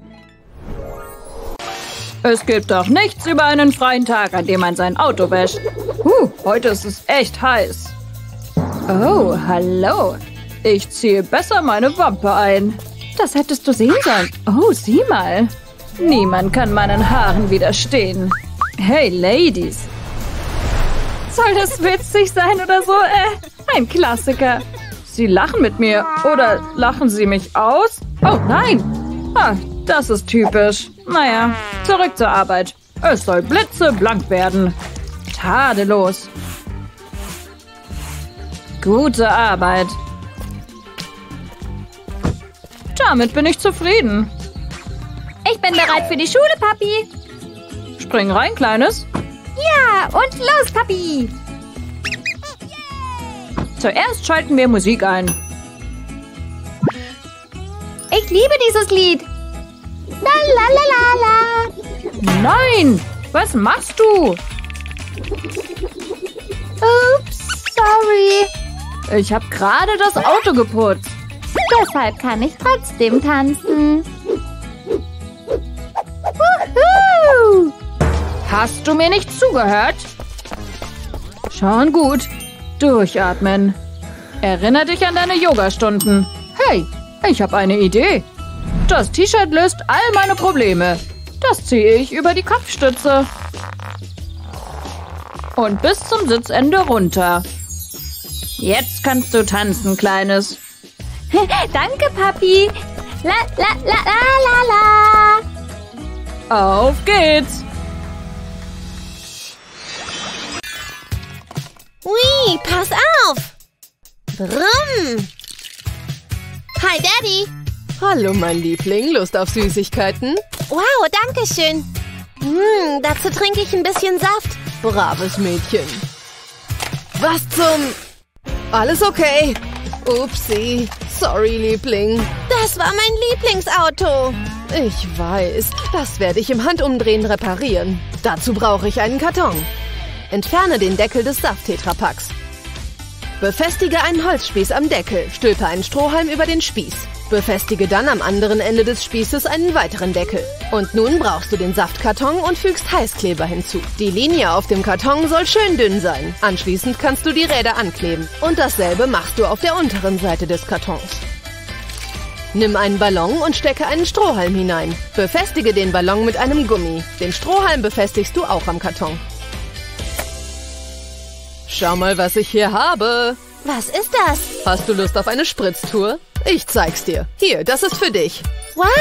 Es gibt doch nichts über einen freien Tag, an dem man sein Auto wäscht. Huh, heute ist es echt heiß. Oh, hallo. Ich ziehe besser meine Wampe ein. Das hättest du sehen sollen. Oh, sieh mal. Niemand kann meinen Haaren widerstehen. Hey, Ladies. Soll das witzig sein oder so? Äh, ein Klassiker. Sie lachen mit mir. Oder lachen sie mich aus? Oh, nein. Ah, das ist typisch. Naja, zurück zur Arbeit. Es soll blitzeblank werden. Tadellos. Gute Arbeit. Damit bin ich zufrieden. Ich bin bereit für die Schule, Papi. Spring rein, Kleines. Ja, und los, Papi. Zuerst schalten wir Musik ein. Ich liebe dieses Lied. La la la la la. Nein, was machst du? Ups, sorry. Ich habe gerade das Auto geputzt. Deshalb kann ich trotzdem tanzen. Wuhu! Hast du mir nicht zugehört? Schon gut. Durchatmen. Erinnere dich an deine Yogastunden. Hey, ich habe eine Idee. Das T-Shirt löst all meine Probleme. Das ziehe ich über die Kopfstütze. Und bis zum Sitzende runter. Jetzt kannst du tanzen, Kleines. Danke, Papi. La la la la la la. Auf geht's. Ui, pass auf. Brumm. Hi, Daddy. Hallo, mein Liebling. Lust auf Süßigkeiten? Wow, danke schön. Hm, dazu trinke ich ein bisschen Saft. Braves Mädchen. Was zum... Alles okay? Upsi. Sorry, Liebling. Das war mein Lieblingsauto. Ich weiß. Das werde ich im Handumdrehen reparieren. Dazu brauche ich einen Karton. Entferne den Deckel des Saft-Tetrapacks. Befestige einen Holzspieß am Deckel. Stülpe einen Strohhalm über den Spieß. Befestige dann am anderen Ende des Spießes einen weiteren Deckel. Und nun brauchst du den Saftkarton und fügst Heißkleber hinzu. Die Linie auf dem Karton soll schön dünn sein. Anschließend kannst du die Räder ankleben. Und dasselbe machst du auf der unteren Seite des Kartons. Nimm einen Ballon und stecke einen Strohhalm hinein. Befestige den Ballon mit einem Gummi. Den Strohhalm befestigst du auch am Karton. Schau mal, was ich hier habe. Was ist das? Hast du Lust auf eine Spritztour? Ich zeig's dir. Hier, das ist für dich.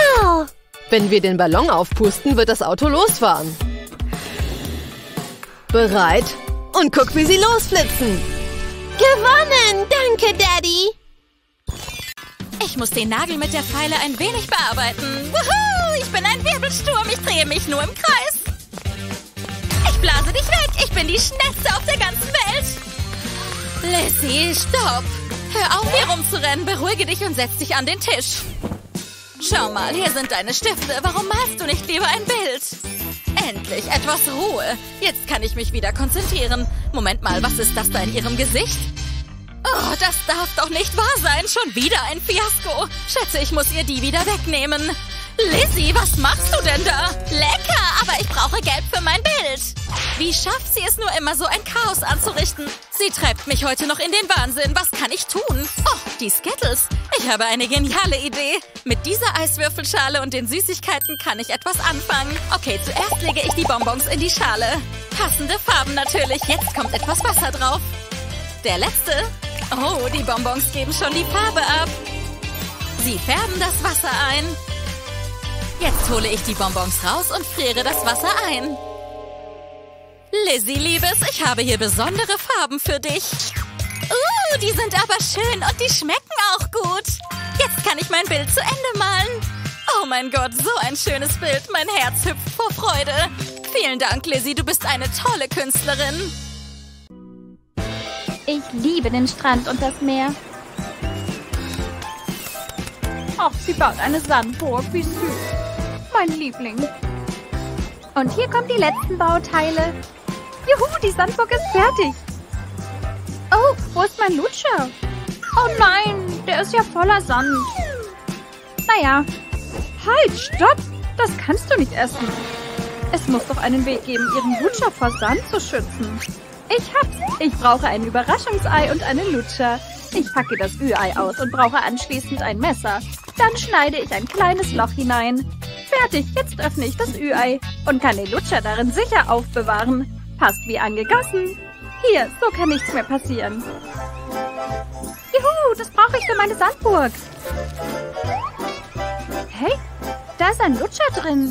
Wow. Wenn wir den Ballon aufpusten, wird das Auto losfahren. Bereit? Und guck, wie sie losflitzen. Gewonnen! Danke, Daddy! Ich muss den Nagel mit der Feile ein wenig bearbeiten. Wuhu! Ich bin ein Wirbelsturm. Ich drehe mich nur im Kreis. Ich blase dich weg. Ich bin die Schnellste auf der ganzen Welt. Lizzie, stopp. Hör auf, hier rumzurennen. Beruhige dich und setz dich an den Tisch. Schau mal, hier sind deine Stifte. Warum malst du nicht lieber ein Bild? Endlich, etwas Ruhe. Jetzt kann ich mich wieder konzentrieren. Moment mal, was ist das da in ihrem Gesicht? Oh, das darf doch nicht wahr sein. Schon wieder ein Fiasko. Schätze, ich muss ihr die wieder wegnehmen. Lizzie, was machst du denn da? Lecker, aber ich brauche Gelb für mein Bild. Wie schafft sie es nur immer, so ein Chaos anzurichten? Sie treibt mich heute noch in den Wahnsinn. Was kann ich tun? Oh, die Skittles. Ich habe eine geniale Idee. Mit dieser Eiswürfelschale und den Süßigkeiten kann ich etwas anfangen. Okay, zuerst lege ich die Bonbons in die Schale. Passende Farben natürlich. Jetzt kommt etwas Wasser drauf. Der letzte. Oh, die Bonbons geben schon die Farbe ab. Sie färben das Wasser ein. Jetzt hole ich die Bonbons raus und friere das Wasser ein. Lizzie, Liebes, ich habe hier besondere Farben für dich. Uh, die sind aber schön und die schmecken auch gut. Jetzt kann ich mein Bild zu Ende malen. Oh mein Gott, so ein schönes Bild. Mein Herz hüpft vor Freude. Vielen Dank, Lizzie, du bist eine tolle Künstlerin. Ich liebe den Strand und das Meer. Ach, sie baut eine Sandburg. Wie süß. Mein Liebling. Und hier kommen die letzten Bauteile. Juhu, die Sandburg ist fertig. Oh, wo ist mein Lutscher? Oh nein, der ist ja voller Sand. Naja. Halt, stopp. Das kannst du nicht essen. Es muss doch einen Weg geben, ihren Lutscher vor Sand zu schützen. Ich hab's. Ich brauche ein Überraschungsei und einen Lutscher. Ich packe das Ü-Ei aus und brauche anschließend ein Messer. Dann schneide ich ein kleines Loch hinein. Fertig, jetzt öffne ich das Ü-Ei und kann den Lutscher darin sicher aufbewahren. Passt wie angegossen. Hier, so kann nichts mehr passieren. Juhu, das brauche ich für meine Sandburg. Hey, da ist ein Lutscher drin.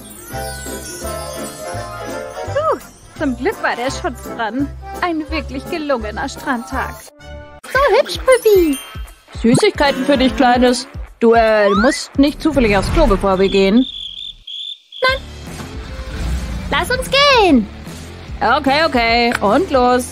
Puh, zum Glück war der Schutz dran. Ein wirklich gelungener Strandtag. So hübsch, Püppi. Süßigkeiten für dich, Kleines. Du äh, musst nicht zufällig aufs Klo, bevor wir gehen. Nein. Lass uns gehen. Okay, okay. Und los.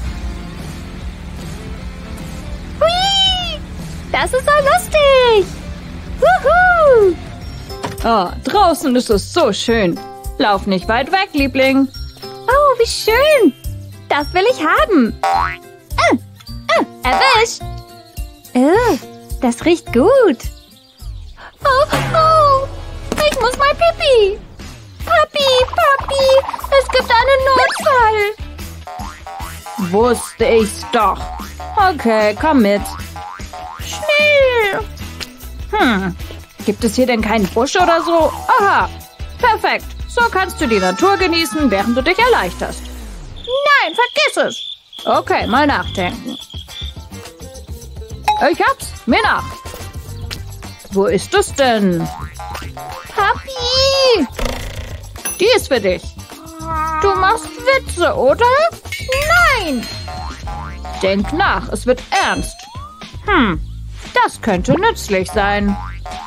Hui! Das ist so lustig. Wuhu! Oh, draußen ist es so schön. Lauf nicht weit weg, Liebling. Oh, wie schön. Das will ich haben. Ah, ah, erwischt. Oh, das riecht gut. Oh, oh, ich muss mal Pipi. Papi, Papi, es gibt einen Notfall. Wusste ich's doch. Okay, komm mit. Schnell. Hm, gibt es hier denn keinen Busch oder so? Aha, perfekt. So kannst du die Natur genießen, während du dich erleichterst. Nein, vergiss es. Okay, mal nachdenken. Ich hab's. Mir nach. Wo ist es denn? Papi! Die ist für dich. Du machst Witze, oder? Nein! Denk nach, es wird ernst. Hm, das könnte nützlich sein.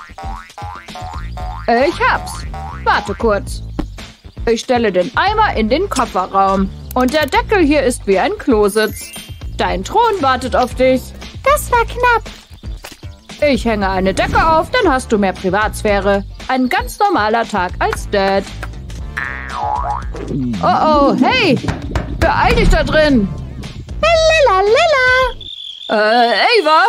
Ich hab's. Warte kurz. Ich stelle den Eimer in den Kofferraum. Und der Deckel hier ist wie ein Klositz. Dein Thron wartet auf dich. Das war knapp. Ich hänge eine Decke auf, dann hast du mehr Privatsphäre. Ein ganz normaler Tag als Dad. Oh oh, hey! Beeil dich da drin! Lalalala. Äh, Ava?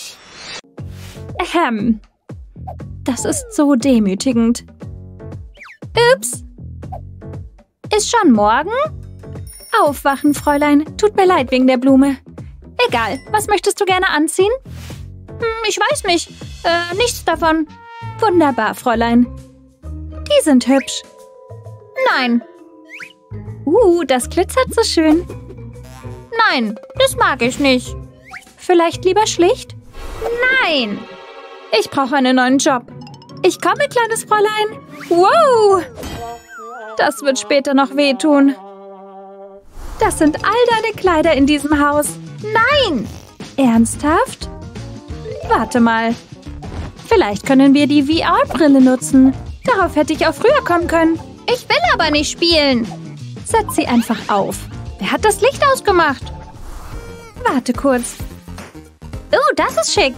Ähm. Das ist so demütigend. Ups. Ist schon morgen? Aufwachen, Fräulein. Tut mir leid wegen der Blume. Egal, was möchtest du gerne anziehen? Hm, ich weiß nicht. Äh, nichts davon. Wunderbar, Fräulein. Die sind hübsch. Nein. Uh, das glitzert so schön. Nein, das mag ich nicht. Vielleicht lieber schlicht? Nein. Ich brauche einen neuen Job. Ich komme, kleines Fräulein. Wow. Das wird später noch wehtun. Das sind all deine Kleider in diesem Haus. Nein! Ernsthaft? Warte mal. Vielleicht können wir die V R-Brille nutzen. Darauf hätte ich auch früher kommen können. Ich will aber nicht spielen. Setz sie einfach auf. Wer hat das Licht ausgemacht? Warte kurz. Oh, das ist schick.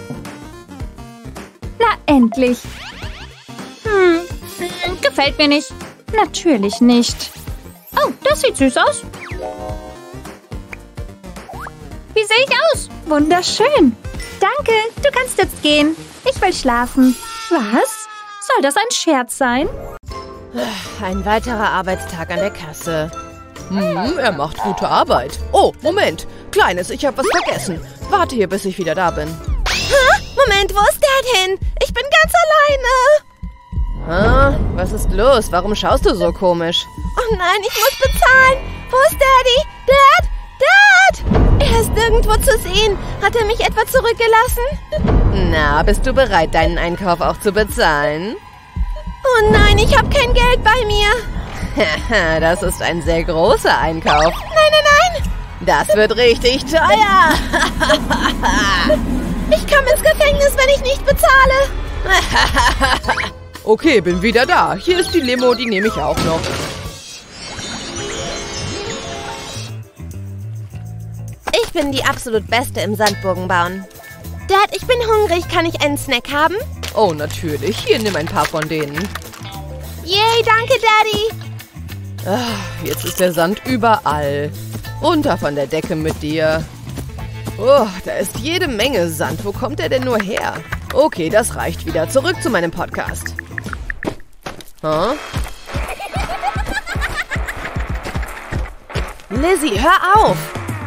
Na, endlich. Hm, gefällt mir nicht. Natürlich nicht. Oh, das sieht süß aus. Wie sehe ich aus? Wunderschön. Danke, du kannst jetzt gehen. Ich will schlafen. Was? Soll das ein Scherz sein? Ein weiterer Arbeitstag an der Kasse. Hm, er macht gute Arbeit. Oh, Moment. Kleines, ich habe was vergessen. Warte hier, bis ich wieder da bin. Hä? Moment, wo ist Dad hin? Ich bin ganz alleine. Ah, was ist los? Warum schaust du so komisch? Oh nein, ich muss bezahlen. Wo ist Daddy? Dad? Dad! Er ist nirgendwo zu sehen. Hat er mich etwa zurückgelassen? Na, bist du bereit, deinen Einkauf auch zu bezahlen? Oh nein, ich habe kein Geld bei mir. Haha, das ist ein sehr großer Einkauf. Nein, nein, nein. Das wird richtig teuer. Ich komme ins Gefängnis, wenn ich nicht bezahle. Okay, bin wieder da. Hier ist die Limo, die nehme ich auch noch. Ich bin die absolut Beste im Sandburgen bauen. Dad, ich bin hungrig. Kann ich einen Snack haben? Oh, natürlich. Hier, nimm ein paar von denen. Yay, danke, Daddy. Ah, jetzt ist der Sand überall. Runter von der Decke mit dir. Oh, da ist jede Menge Sand. Wo kommt der denn nur her? Okay, das reicht wieder. Zurück zu meinem Podcast. Huh? Lizzie, hör auf!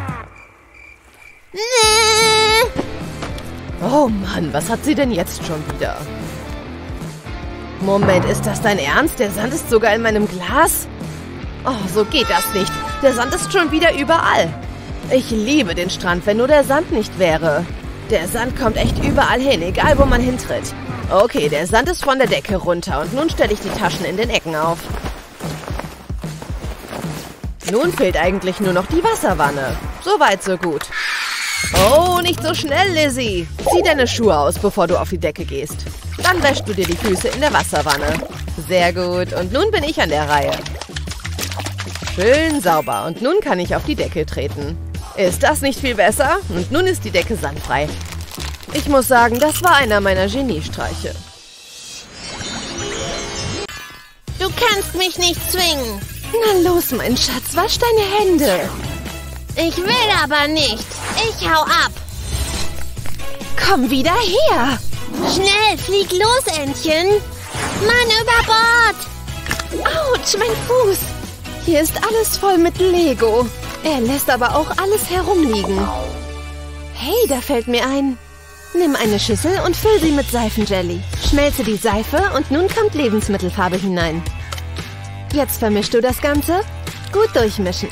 Nee. Oh Mann, was hat sie denn jetzt schon wieder? Moment, ist das dein Ernst? Der Sand ist sogar in meinem Glas? Oh, so geht das nicht. Der Sand ist schon wieder überall. Ich liebe den Strand, wenn nur der Sand nicht wäre. Der Sand kommt echt überall hin, egal wo man hintritt. Okay, der Sand ist von der Decke runter und nun stelle ich die Taschen in den Ecken auf. Nun fehlt eigentlich nur noch die Wasserwanne. So weit, so gut. Oh, nicht so schnell, Lizzie. Zieh deine Schuhe aus, bevor du auf die Decke gehst. Dann wäschst du dir die Füße in der Wasserwanne. Sehr gut. Und nun bin ich an der Reihe. Schön sauber. Und nun kann ich auf die Decke treten. Ist das nicht viel besser? Und nun ist die Decke sandfrei. Ich muss sagen, das war einer meiner Geniestreiche. Du kannst mich nicht zwingen. Na los, mein Schatz, wasch deine Hände. Ich will aber nicht. Ich hau ab. Komm wieder her. Schnell, flieg los, Entchen. Mann, über Bord. Autsch, mein Fuß. Hier ist alles voll mit Lego. Er lässt aber auch alles herumliegen. Hey, da fällt mir ein. Nimm eine Schüssel und füll sie mit Seifenjelly. Schmelze die Seife und nun kommt Lebensmittelfarbe hinein. Jetzt vermischst du das Ganze. Gut durchmischen.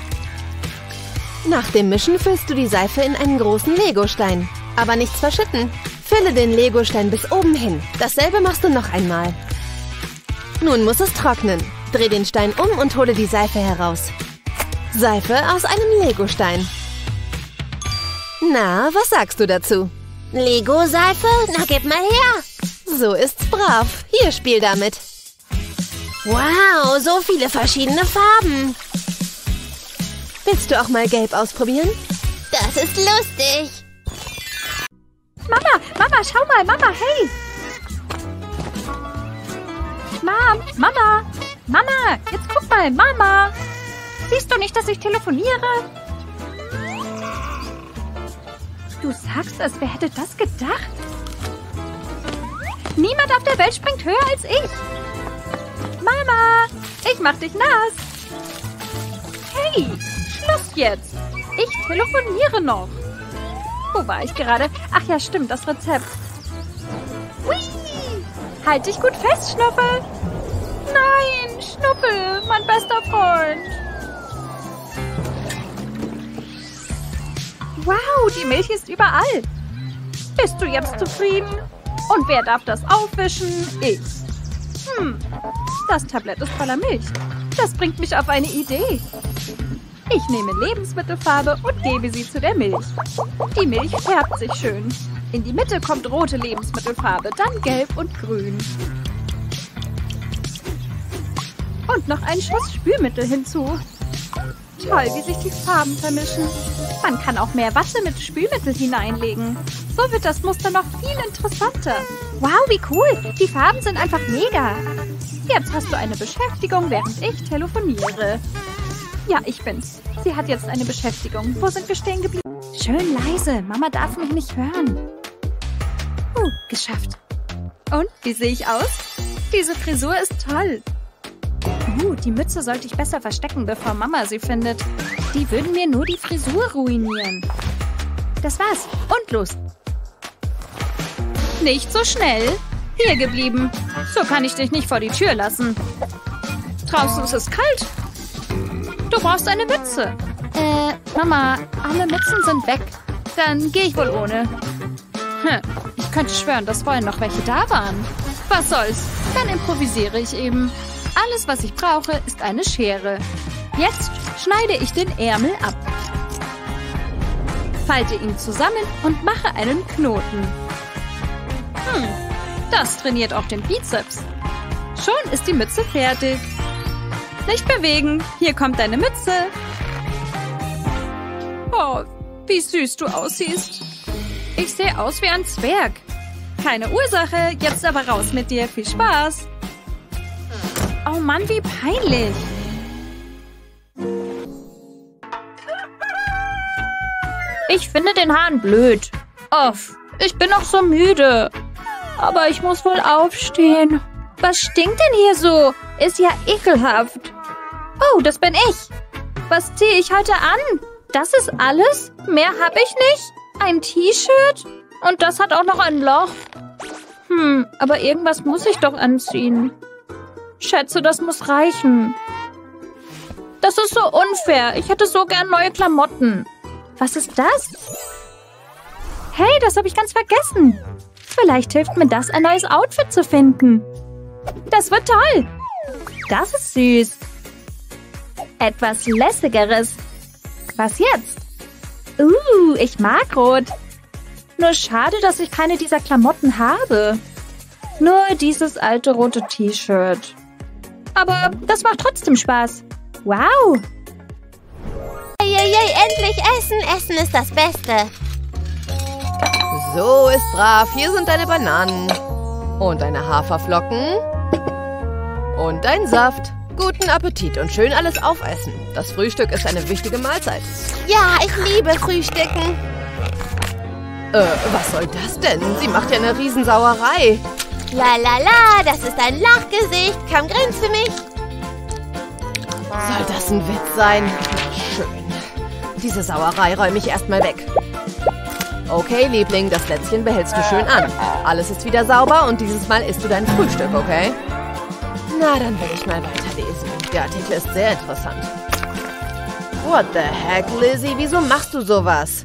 Nach dem Mischen füllst du die Seife in einen großen Legostein. Aber nichts verschütten. Fülle den Legostein bis oben hin. Dasselbe machst du noch einmal. Nun muss es trocknen. Dreh den Stein um und hole die Seife heraus. Seife aus einem Legostein. Na, was sagst du dazu? Lego-Seife? Na, gib mal her. So ist's brav. Hier, spiel damit. Wow, so viele verschiedene Farben. Willst du auch mal gelb ausprobieren? Das ist lustig. Mama, Mama, schau mal, Mama, hey. Mom, Mama, Mama, jetzt guck mal, Mama. Siehst du nicht, dass ich telefoniere? Du sagst es, wer hätte das gedacht? Niemand auf der Welt springt höher als ich. Mama, ich mach dich nass. Hey, Schluss jetzt. Ich telefoniere noch. Wo war ich gerade? Ach ja, stimmt, das Rezept. Hui! Halt dich gut fest, Schnuffel. Nein, Schnuffel, mein bester Freund. Wow, die Milch ist überall. Bist du jetzt zufrieden? Und wer darf das aufwischen? Ich. Hm, das Tablett ist voller Milch. Das bringt mich auf eine Idee. Ich nehme Lebensmittelfarbe und gebe sie zu der Milch. Die Milch färbt sich schön. In die Mitte kommt rote Lebensmittelfarbe, dann gelb und grün. Und noch ein Schuss Spülmittel hinzu. Toll, wie sich die Farben vermischen. Man kann auch mehr Watte mit Spülmittel hineinlegen. So wird das Muster noch viel interessanter. Wow, wie cool. Die Farben sind einfach mega. Jetzt hast du eine Beschäftigung, während ich telefoniere. Ja, ich bin's. Sie hat jetzt eine Beschäftigung. Wo sind wir stehen geblieben? Schön leise. Mama darf mich nicht hören. Uh, geschafft. Und, wie sehe ich aus? Diese Frisur ist toll. Uh, die Mütze sollte ich besser verstecken, bevor Mama sie findet. Die würden mir nur die Frisur ruinieren. Das war's. Und los. Nicht so schnell. Hier geblieben. So kann ich dich nicht vor die Tür lassen. Draußen ist es kalt. Du brauchst eine Mütze. Äh, Mama, alle Mützen sind weg. Dann gehe ich wohl ohne. Hm, ich könnte schwören, dass vorhin noch welche da waren. Was soll's? Dann improvisiere ich eben. Alles, was ich brauche, ist eine Schere. Jetzt schneide ich den Ärmel ab. Falte ihn zusammen und mache einen Knoten. Hm, das trainiert auch den Bizeps. Schon ist die Mütze fertig. Nicht bewegen, hier kommt deine Mütze. Oh, wie süß du aussiehst. Ich sehe aus wie ein Zwerg. Keine Ursache, jetzt aber raus mit dir. Viel Spaß. Oh Mann, wie peinlich. Ich finde den Hahn blöd. Off, ich bin noch so müde. Aber ich muss wohl aufstehen. Was stinkt denn hier so? Ist ja ekelhaft. Oh, das bin ich. Was ziehe ich heute an? Das ist alles? Mehr habe ich nicht? Ein T-Shirt? Und das hat auch noch ein Loch. Hm, aber irgendwas muss ich doch anziehen. Schätze, das muss reichen. Das ist so unfair. Ich hätte so gern neue Klamotten. Was ist das? Hey, das habe ich ganz vergessen. Vielleicht hilft mir das, ein neues Outfit zu finden. Das wird toll. Das ist süß. Etwas Lässigeres. Was jetzt? Uh, ich mag Rot. Nur schade, dass ich keine dieser Klamotten habe. Nur dieses alte rote T-Shirt. Aber das macht trotzdem Spaß. Wow. Eieiei, endlich essen. Essen ist das Beste. So, ist brav. Hier sind deine Bananen. Und deine Haferflocken. Und dein Saft. Guten Appetit und schön alles aufessen. Das Frühstück ist eine wichtige Mahlzeit. Ja, ich liebe Frühstücken. Äh, was soll das denn? Sie macht ja eine Riesensauerei. La la la, das ist ein Lachgesicht. Komm, grinst für mich. Soll das ein Witz sein? Schön. Diese Sauerei räume ich erstmal weg. Okay, Liebling, das Lätzchen behältst du schön an. Alles ist wieder sauber und dieses Mal isst du dein Frühstück, okay? Na, dann will ich mal weiterlesen. Der Artikel ist sehr interessant. What the heck, Lizzie? Wieso machst du sowas?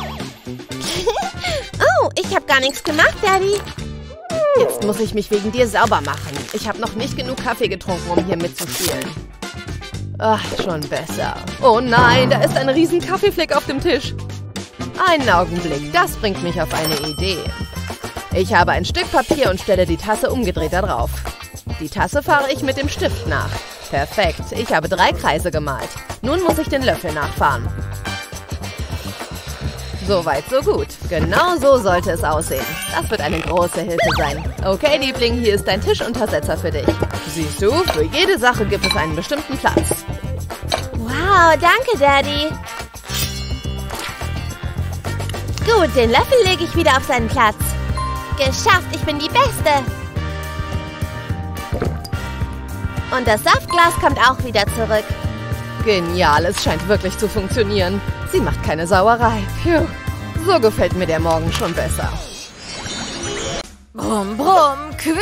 Oh, ich habe gar nichts gemacht, Daddy. Jetzt muss ich mich wegen dir sauber machen. Ich habe noch nicht genug Kaffee getrunken, um hier mitzuspielen. Ach, schon besser. Oh nein, da ist ein riesen Kaffeefleck auf dem Tisch. Einen Augenblick, das bringt mich auf eine Idee. Ich habe ein Stück Papier und stelle die Tasse umgedreht da drauf. Die Tasse fahre ich mit dem Stift nach. Perfekt, ich habe drei Kreise gemalt. Nun muss ich den Löffel nachfahren. Soweit, so gut. Genau so sollte es aussehen. Das wird eine große Hilfe sein. Okay, Liebling, hier ist dein Tischuntersetzer für dich. Siehst du, für jede Sache gibt es einen bestimmten Platz. Wow, danke, Daddy. Gut, den Löffel lege ich wieder auf seinen Platz. Geschafft, ich bin die Beste. Und das Saftglas kommt auch wieder zurück. Genial, es scheint wirklich zu funktionieren. Sie macht keine Sauerei. Phew, so gefällt mir der Morgen schon besser. Brumm, brumm, quietsch.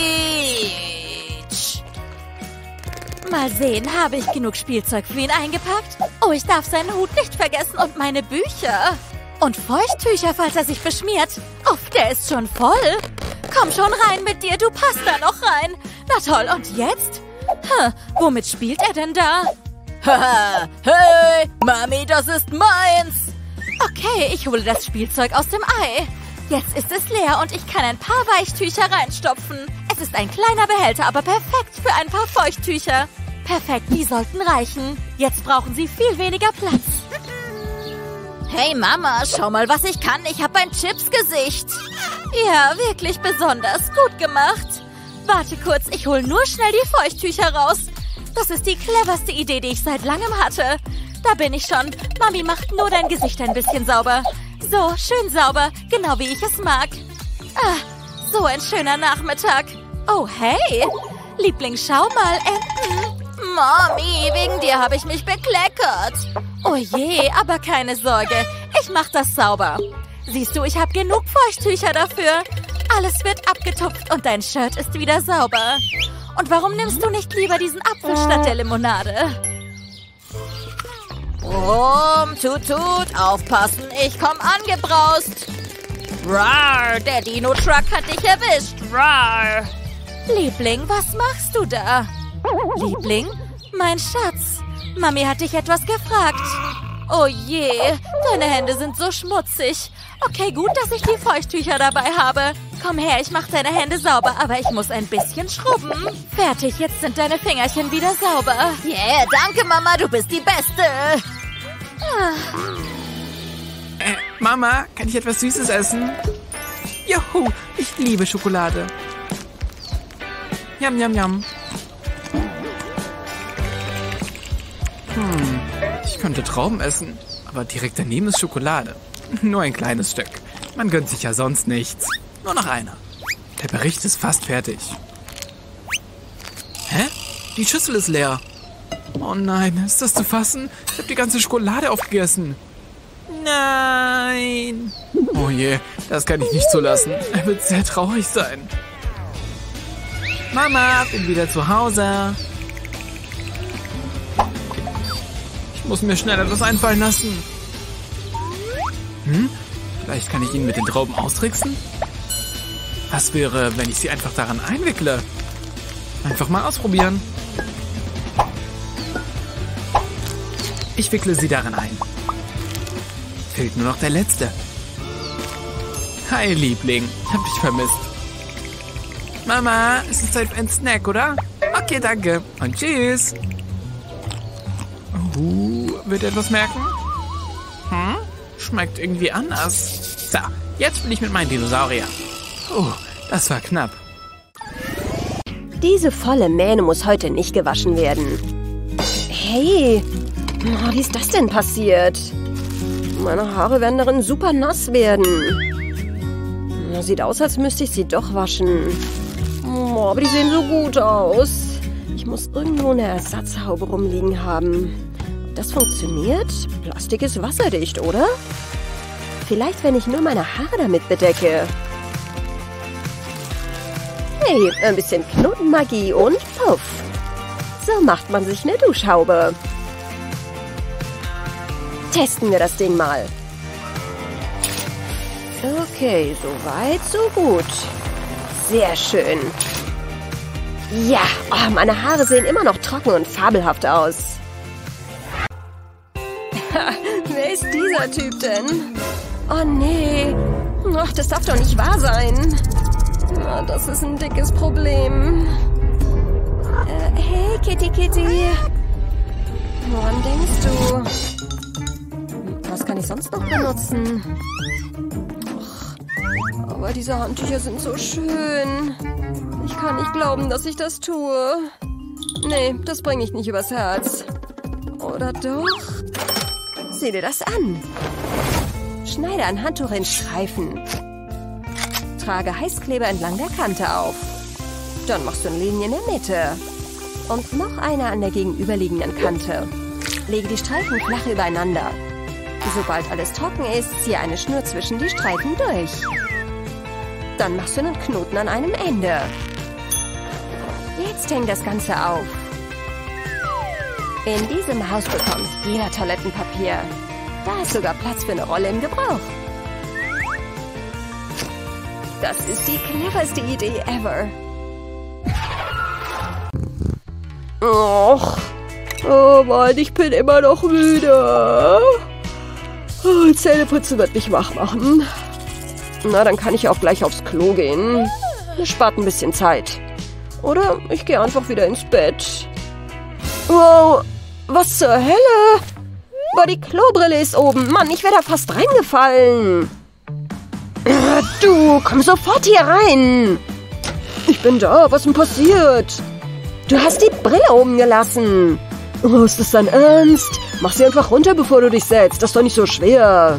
Mal sehen, habe ich genug Spielzeug für ihn eingepackt? Oh, ich darf seinen Hut nicht vergessen und meine Bücher. Und Feuchttücher, falls er sich beschmiert. Uff, der ist schon voll. Komm schon rein mit dir, du passt da noch rein. Na toll, und jetzt? Hm, womit spielt er denn da? Haha, hey, Mami, das ist meins. Okay, ich hole das Spielzeug aus dem Ei. Jetzt ist es leer und ich kann ein paar Weichtücher reinstopfen. Es ist ein kleiner Behälter, aber perfekt für ein paar Feuchttücher. Perfekt, die sollten reichen. Jetzt brauchen sie viel weniger Platz. Hey Mama, schau mal, was ich kann. Ich habe ein Chips-Gesicht. Ja, wirklich besonders. Gut gemacht. Warte kurz, ich hole nur schnell die Feuchttücher raus. Das ist die cleverste Idee, die ich seit langem hatte. Da bin ich schon. Mami macht nur dein Gesicht ein bisschen sauber. So, schön sauber, genau wie ich es mag. Ah, so ein schöner Nachmittag. Oh, hey. Liebling, schau mal, Enten. Mami, wegen dir habe ich mich bekleckert. Oh je, aber keine Sorge. Ich mach das sauber. Siehst du, ich habe genug Feuchttücher dafür. Alles wird abgetupft und dein Shirt ist wieder sauber. Und warum nimmst du nicht lieber diesen Apfel statt der Limonade? Brumm, tut, tut, aufpassen, ich komm angebraust. Rar, der Dino-Truck hat dich erwischt. Rar. Liebling, was machst du da? Liebling? Mein Schatz. Mami hat dich etwas gefragt. Oh je, deine Hände sind so schmutzig. Okay, gut, dass ich die Feuchttücher dabei habe. Komm her, ich mache deine Hände sauber, aber ich muss ein bisschen schrubben. Fertig, jetzt sind deine Fingerchen wieder sauber. Yeah, danke Mama, du bist die Beste. Ah. Äh, Mama, kann ich etwas Süßes essen? Juhu, ich liebe Schokolade. Yum, yum, yum. Hm, ich könnte Trauben essen, aber direkt daneben ist Schokolade. Nur ein kleines Stück. Man gönnt sich ja sonst nichts. Nur noch einer. Der Bericht ist fast fertig. Hä? Die Schüssel ist leer. Oh nein, ist das zu fassen? Ich habe die ganze Schokolade aufgegessen. Nein. Oh je, das kann ich nicht zulassen. Er wird sehr traurig sein. Mama, bin wieder zu Hause. Ich muss mir schnell etwas einfallen lassen. Hm? Vielleicht kann ich ihn mit den Trauben austricksen? Was wäre, wenn ich sie einfach daran einwickle? Einfach mal ausprobieren. Ich wickle sie daran ein. Fehlt nur noch der letzte. Hi, Liebling. Hab dich vermisst. Mama, es ist Zeit für einen Snack, oder? Okay, danke. Und tschüss. Uh, wird er etwas merken? Hm? Schmeckt irgendwie anders. So, jetzt bin ich mit meinen Dinosauriern. Oh, das war knapp. Diese volle Mähne muss heute nicht gewaschen werden. Hey, oh, wie ist das denn passiert? Meine Haare werden darin super nass werden. Sieht aus, als müsste ich sie doch waschen. Oh, aber die sehen so gut aus. Ich muss irgendwo eine Ersatzhaube rumliegen haben. Ob das funktioniert? Plastik ist wasserdicht, oder? Vielleicht, wenn ich nur meine Haare damit bedecke. Hey, ein bisschen Knotenmagie und puff. So macht man sich eine Duschhaube. Testen wir das Ding mal. Okay, so weit, so gut. Sehr schön. Ja, oh, meine Haare sehen immer noch trocken und fabelhaft aus. Wer ist dieser Typ denn? Oh nee. Ach, das darf doch nicht wahr sein. Oh, das ist ein dickes Problem. Äh, hey, Kitty Kitty. Woran denkst du? Was kann ich sonst noch benutzen? Och, aber diese Handtücher sind so schön. Ich kann nicht glauben, dass ich das tue. Nee, das bringe ich nicht übers Herz. Oder doch? Sieh dir das an. Schneide ein Handtuch in Streifen. Trage Heißkleber entlang der Kante auf. Dann machst du eine Linie in der Mitte. Und noch eine an der gegenüberliegenden Kante. Lege die Streifen flach übereinander. Sobald alles trocken ist, ziehe eine Schnur zwischen die Streifen durch. Dann machst du einen Knoten an einem Ende. Jetzt hängt das Ganze auf. In diesem Haus bekommt jeder Toilettenpapier. Da ist sogar Platz für eine Rolle im Gebrauch. Das ist die cleverste Idee ever. Och, Oh Mann, ich bin immer noch müde. Oh, Zähneputzen wird mich wach machen. Na, dann kann ich auch gleich aufs Klo gehen. Das spart ein bisschen Zeit. Oder ich gehe einfach wieder ins Bett. Wow, was zur Hölle? Boah, die Klobrille ist oben. Mann, ich wäre da fast reingefallen. Du, komm sofort hier rein. Ich bin da, was denn passiert? Du hast die Brille oben gelassen. Oh, ist das dein Ernst? Mach sie einfach runter, bevor du dich setzt. Das ist doch nicht so schwer.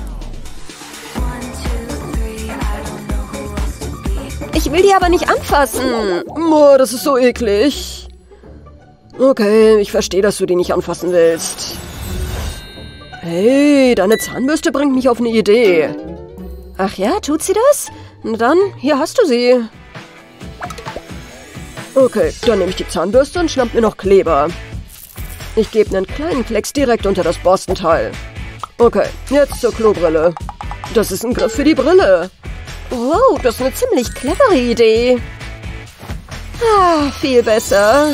Ich will die aber nicht anfassen. Oh, das ist so eklig. Okay, ich verstehe, dass du die nicht anfassen willst. Hey, deine Zahnbürste bringt mich auf eine Idee. Ach ja, tut sie das? Na dann, hier hast du sie. Okay, dann nehme ich die Zahnbürste und schnapp mir noch Kleber. Ich gebe einen kleinen Klecks direkt unter das Borstenteil. Okay, jetzt zur Klobrille. Das ist ein Griff für die Brille. Wow, das ist eine ziemlich clevere Idee. Ah, viel besser.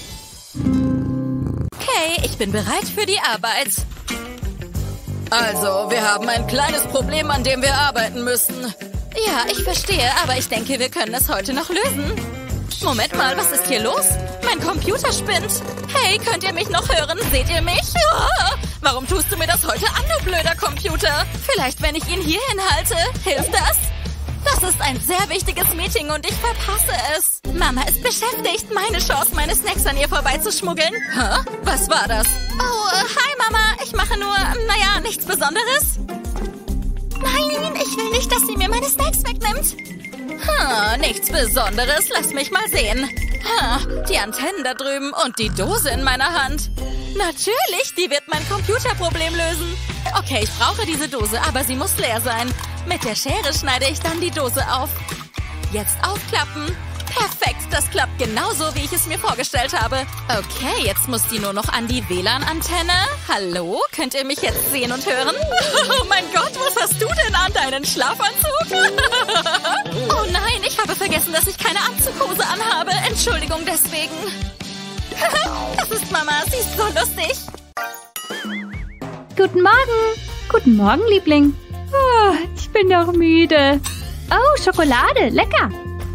Okay, ich bin bereit für die Arbeit. Also, wir haben ein kleines Problem, an dem wir arbeiten müssen. Ja, ich verstehe, aber ich denke, wir können es heute noch lösen. Moment mal, was ist hier los? Mein Computer spinnt. Hey, könnt ihr mich noch hören? Seht ihr mich? Oh, warum tust du mir das heute an, du blöder Computer? Vielleicht, wenn ich ihn hierhin halte, hilft das? Das ist ein sehr wichtiges Meeting und ich verpasse es. Mama ist beschäftigt. Meine Chance, meine Snacks an ihr vorbeizuschmuggeln. Hä? Was war das? Oh, äh, hi Mama. Ich mache nur, naja, nichts Besonderes. Nein, ich will nicht, dass sie mir meine Snacks wegnimmt. Hm, nichts Besonderes. Lass mich mal sehen. Hm, die Antennen da drüben und die Dose in meiner Hand. Natürlich, die wird mein Computerproblem lösen. Okay, ich brauche diese Dose, aber sie muss leer sein. Mit der Schere schneide ich dann die Dose auf. Jetzt aufklappen. Perfekt, das klappt genauso, wie ich es mir vorgestellt habe. Okay, jetzt muss die nur noch an die W L A N-Antenne. Hallo, könnt ihr mich jetzt sehen und hören? Oh mein Gott, was hast du denn an, deinen Schlafanzug? Oh nein, ich habe vergessen, dass ich keine Anzughose anhabe. Entschuldigung deswegen. Das ist Mama, sie ist so lustig. Guten Morgen. Guten Morgen, Liebling. Oh, ich bin doch müde. Oh, Schokolade, lecker.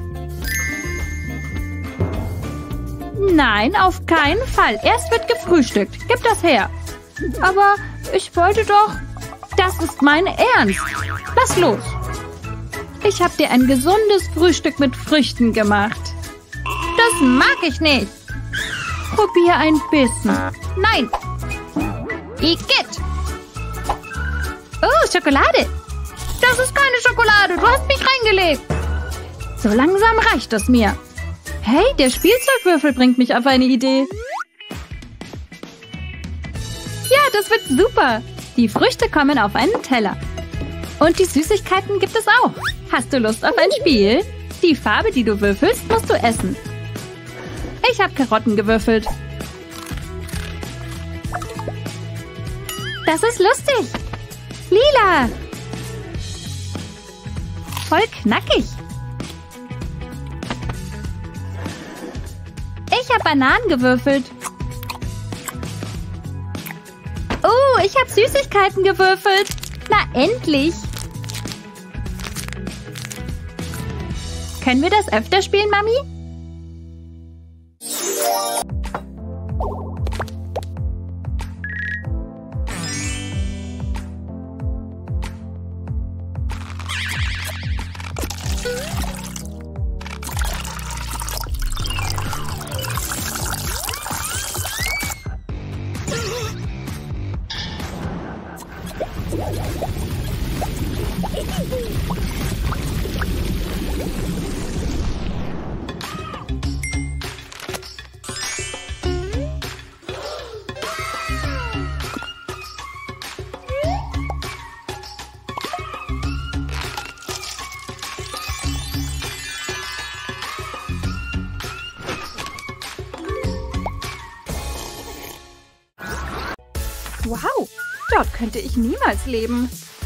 Nein, auf keinen Fall. Erst wird gefrühstückt. Gib das her. Aber ich wollte doch... Das ist mein Ernst. Lass los. Ich habe dir ein gesundes Frühstück mit Früchten gemacht. Das mag ich nicht. Probier ein bisschen. Nein. Igitt. Oh, Schokolade. Das ist keine Schokolade. Du hast mich reingelegt. So langsam reicht es mir. Hey, der Spielzeugwürfel bringt mich auf eine Idee. Ja, das wird super. Die Früchte kommen auf einen Teller. Und die Süßigkeiten gibt es auch. Hast du Lust auf ein Spiel? Die Farbe, die du würfelst, musst du essen. Ich habe Karotten gewürfelt. Das ist lustig. Lila. Voll knackig. Ich habe Bananen gewürfelt. Oh, ich habe Süßigkeiten gewürfelt. Na, endlich. Können wir das öfter spielen, Mami? Wow, dort könnte ich niemals leben.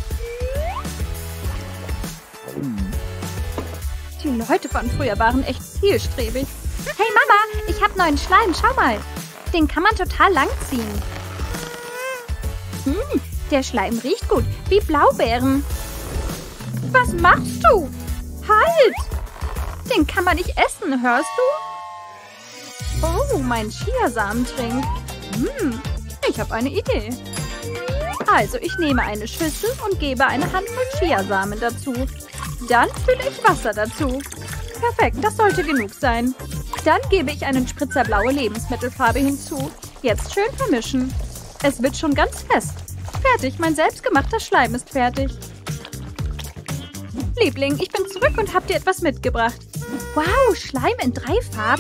Die Leute von früher waren echt zielstrebig. Hey Mama, ich habe neuen Schleim, schau mal. Den kann man total lang ziehen. Hm, der Schleim riecht gut, wie Blaubeeren. Was machst du? Halt! Den kann man nicht essen, hörst du? Oh, mein Chiasamen-Trink. Hm, ich habe eine Idee. Also, ich nehme eine Schüssel und gebe eine Handvoll Chiasamen dazu. Dann fülle ich Wasser dazu. Perfekt, das sollte genug sein. Dann gebe ich einen Spritzer blaue Lebensmittelfarbe hinzu. Jetzt schön vermischen. Es wird schon ganz fest. Fertig, mein selbstgemachter Schleim ist fertig. Liebling, ich bin zurück und habe dir etwas mitgebracht. Wow, Schleim in drei Farben?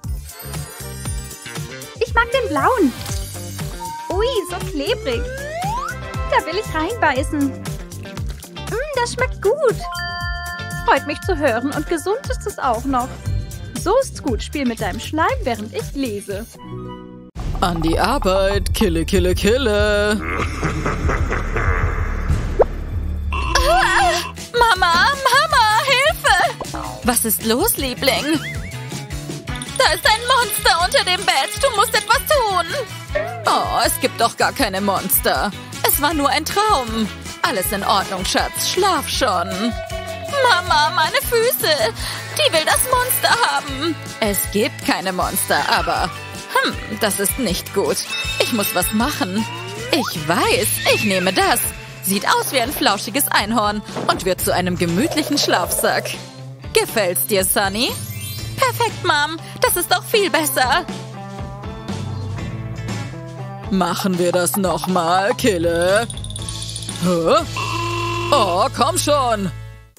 Ich mag den blauen. Ui, so klebrig. Da will ich reinbeißen. Mm, das schmeckt gut. Freut mich zu hören und gesund ist es auch noch. So ist's gut. Spiel mit deinem Schleim, während ich lese. An die Arbeit. Kille, kille, kille. Ah, Mama, Mama, Hilfe! Was ist los, Liebling? Da ist ein Monster unter dem Bett. Du musst etwas tun. Oh, es gibt doch gar keine Monster. Es war nur ein Traum. Alles in Ordnung, Schatz. Schlaf schon. Mama, meine Füße. Die will das Monster haben. Es gibt keine Monster, aber... Hm, das ist nicht gut. Ich muss was machen. Ich weiß, ich nehme das. Sieht aus wie ein flauschiges Einhorn und wird zu einem gemütlichen Schlafsack. Gefällt's dir, Sunny? Perfekt, Mom. Das ist doch viel besser. Machen wir das nochmal, Kille. Hä? Oh, komm schon.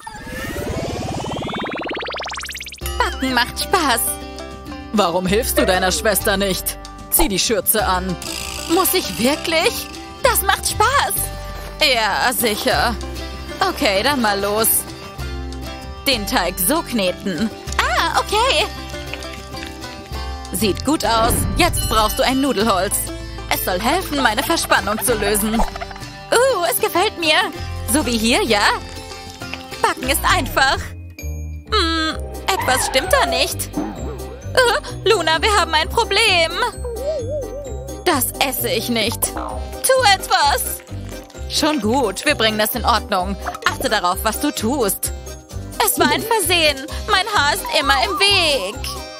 Backen macht Spaß. Warum hilfst du deiner Schwester nicht? Zieh die Schürze an. Muss ich wirklich? Das macht Spaß. Ja, sicher. Okay, dann mal los. Den Teig so kneten. Ah, okay. Sieht gut aus. Jetzt brauchst du ein Nudelholz. Es soll helfen, meine Verspannung zu lösen. Uh, es gefällt mir. So wie hier, ja? Backen ist einfach. Hm, etwas stimmt da nicht. Uh, Luna, wir haben ein Problem. Das esse ich nicht. Tu etwas. Schon gut, wir bringen das in Ordnung. Achte darauf, was du tust. Es war ein Versehen. Mein Haar ist immer im Weg.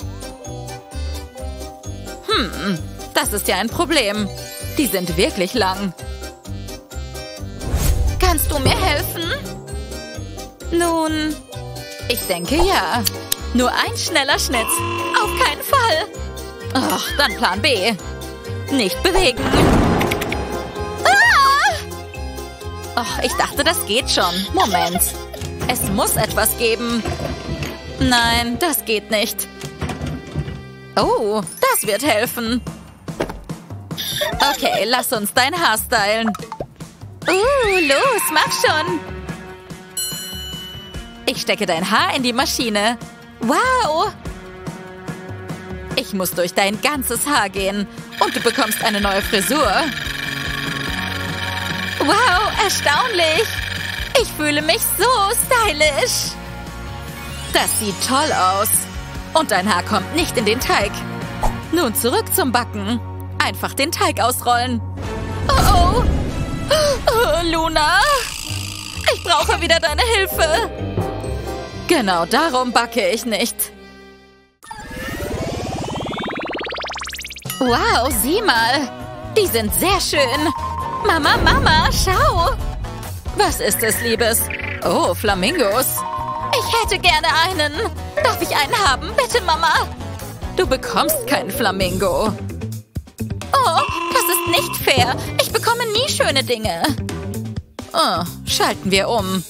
Hm, das ist ja ein Problem. Die sind wirklich lang. Kannst du mir helfen? Nun, ich denke ja. Nur ein schneller Schnitt. Auf keinen Fall. Ach, dann Plan B. Nicht bewegen. Ah! Ach, ich dachte, das geht schon. Moment. Es muss etwas geben. Nein, das geht nicht. Oh, das wird helfen. Okay, lass uns dein Haar stylen. Uh, los, mach schon. Ich stecke dein Haar in die Maschine. Wow. Ich muss durch dein ganzes Haar gehen. Und du bekommst eine neue Frisur. Wow, erstaunlich. Ich fühle mich so stylisch. Das sieht toll aus. Und dein Haar kommt nicht in den Teig. Nun zurück zum Backen. Einfach den Teig ausrollen. Oh, oh. Oh, Luna. Ich brauche wieder deine Hilfe. Genau darum backe ich nicht. Wow, sieh mal. Die sind sehr schön. Mama, Mama, schau. Was ist es, Liebes? Oh, Flamingos. Ich hätte gerne einen. Darf ich einen haben? Bitte, Mama. Du bekommst keinen Flamingo. Oh, das ist nicht fair. Ich bekomme nie schöne Dinge. Oh, schalten wir um.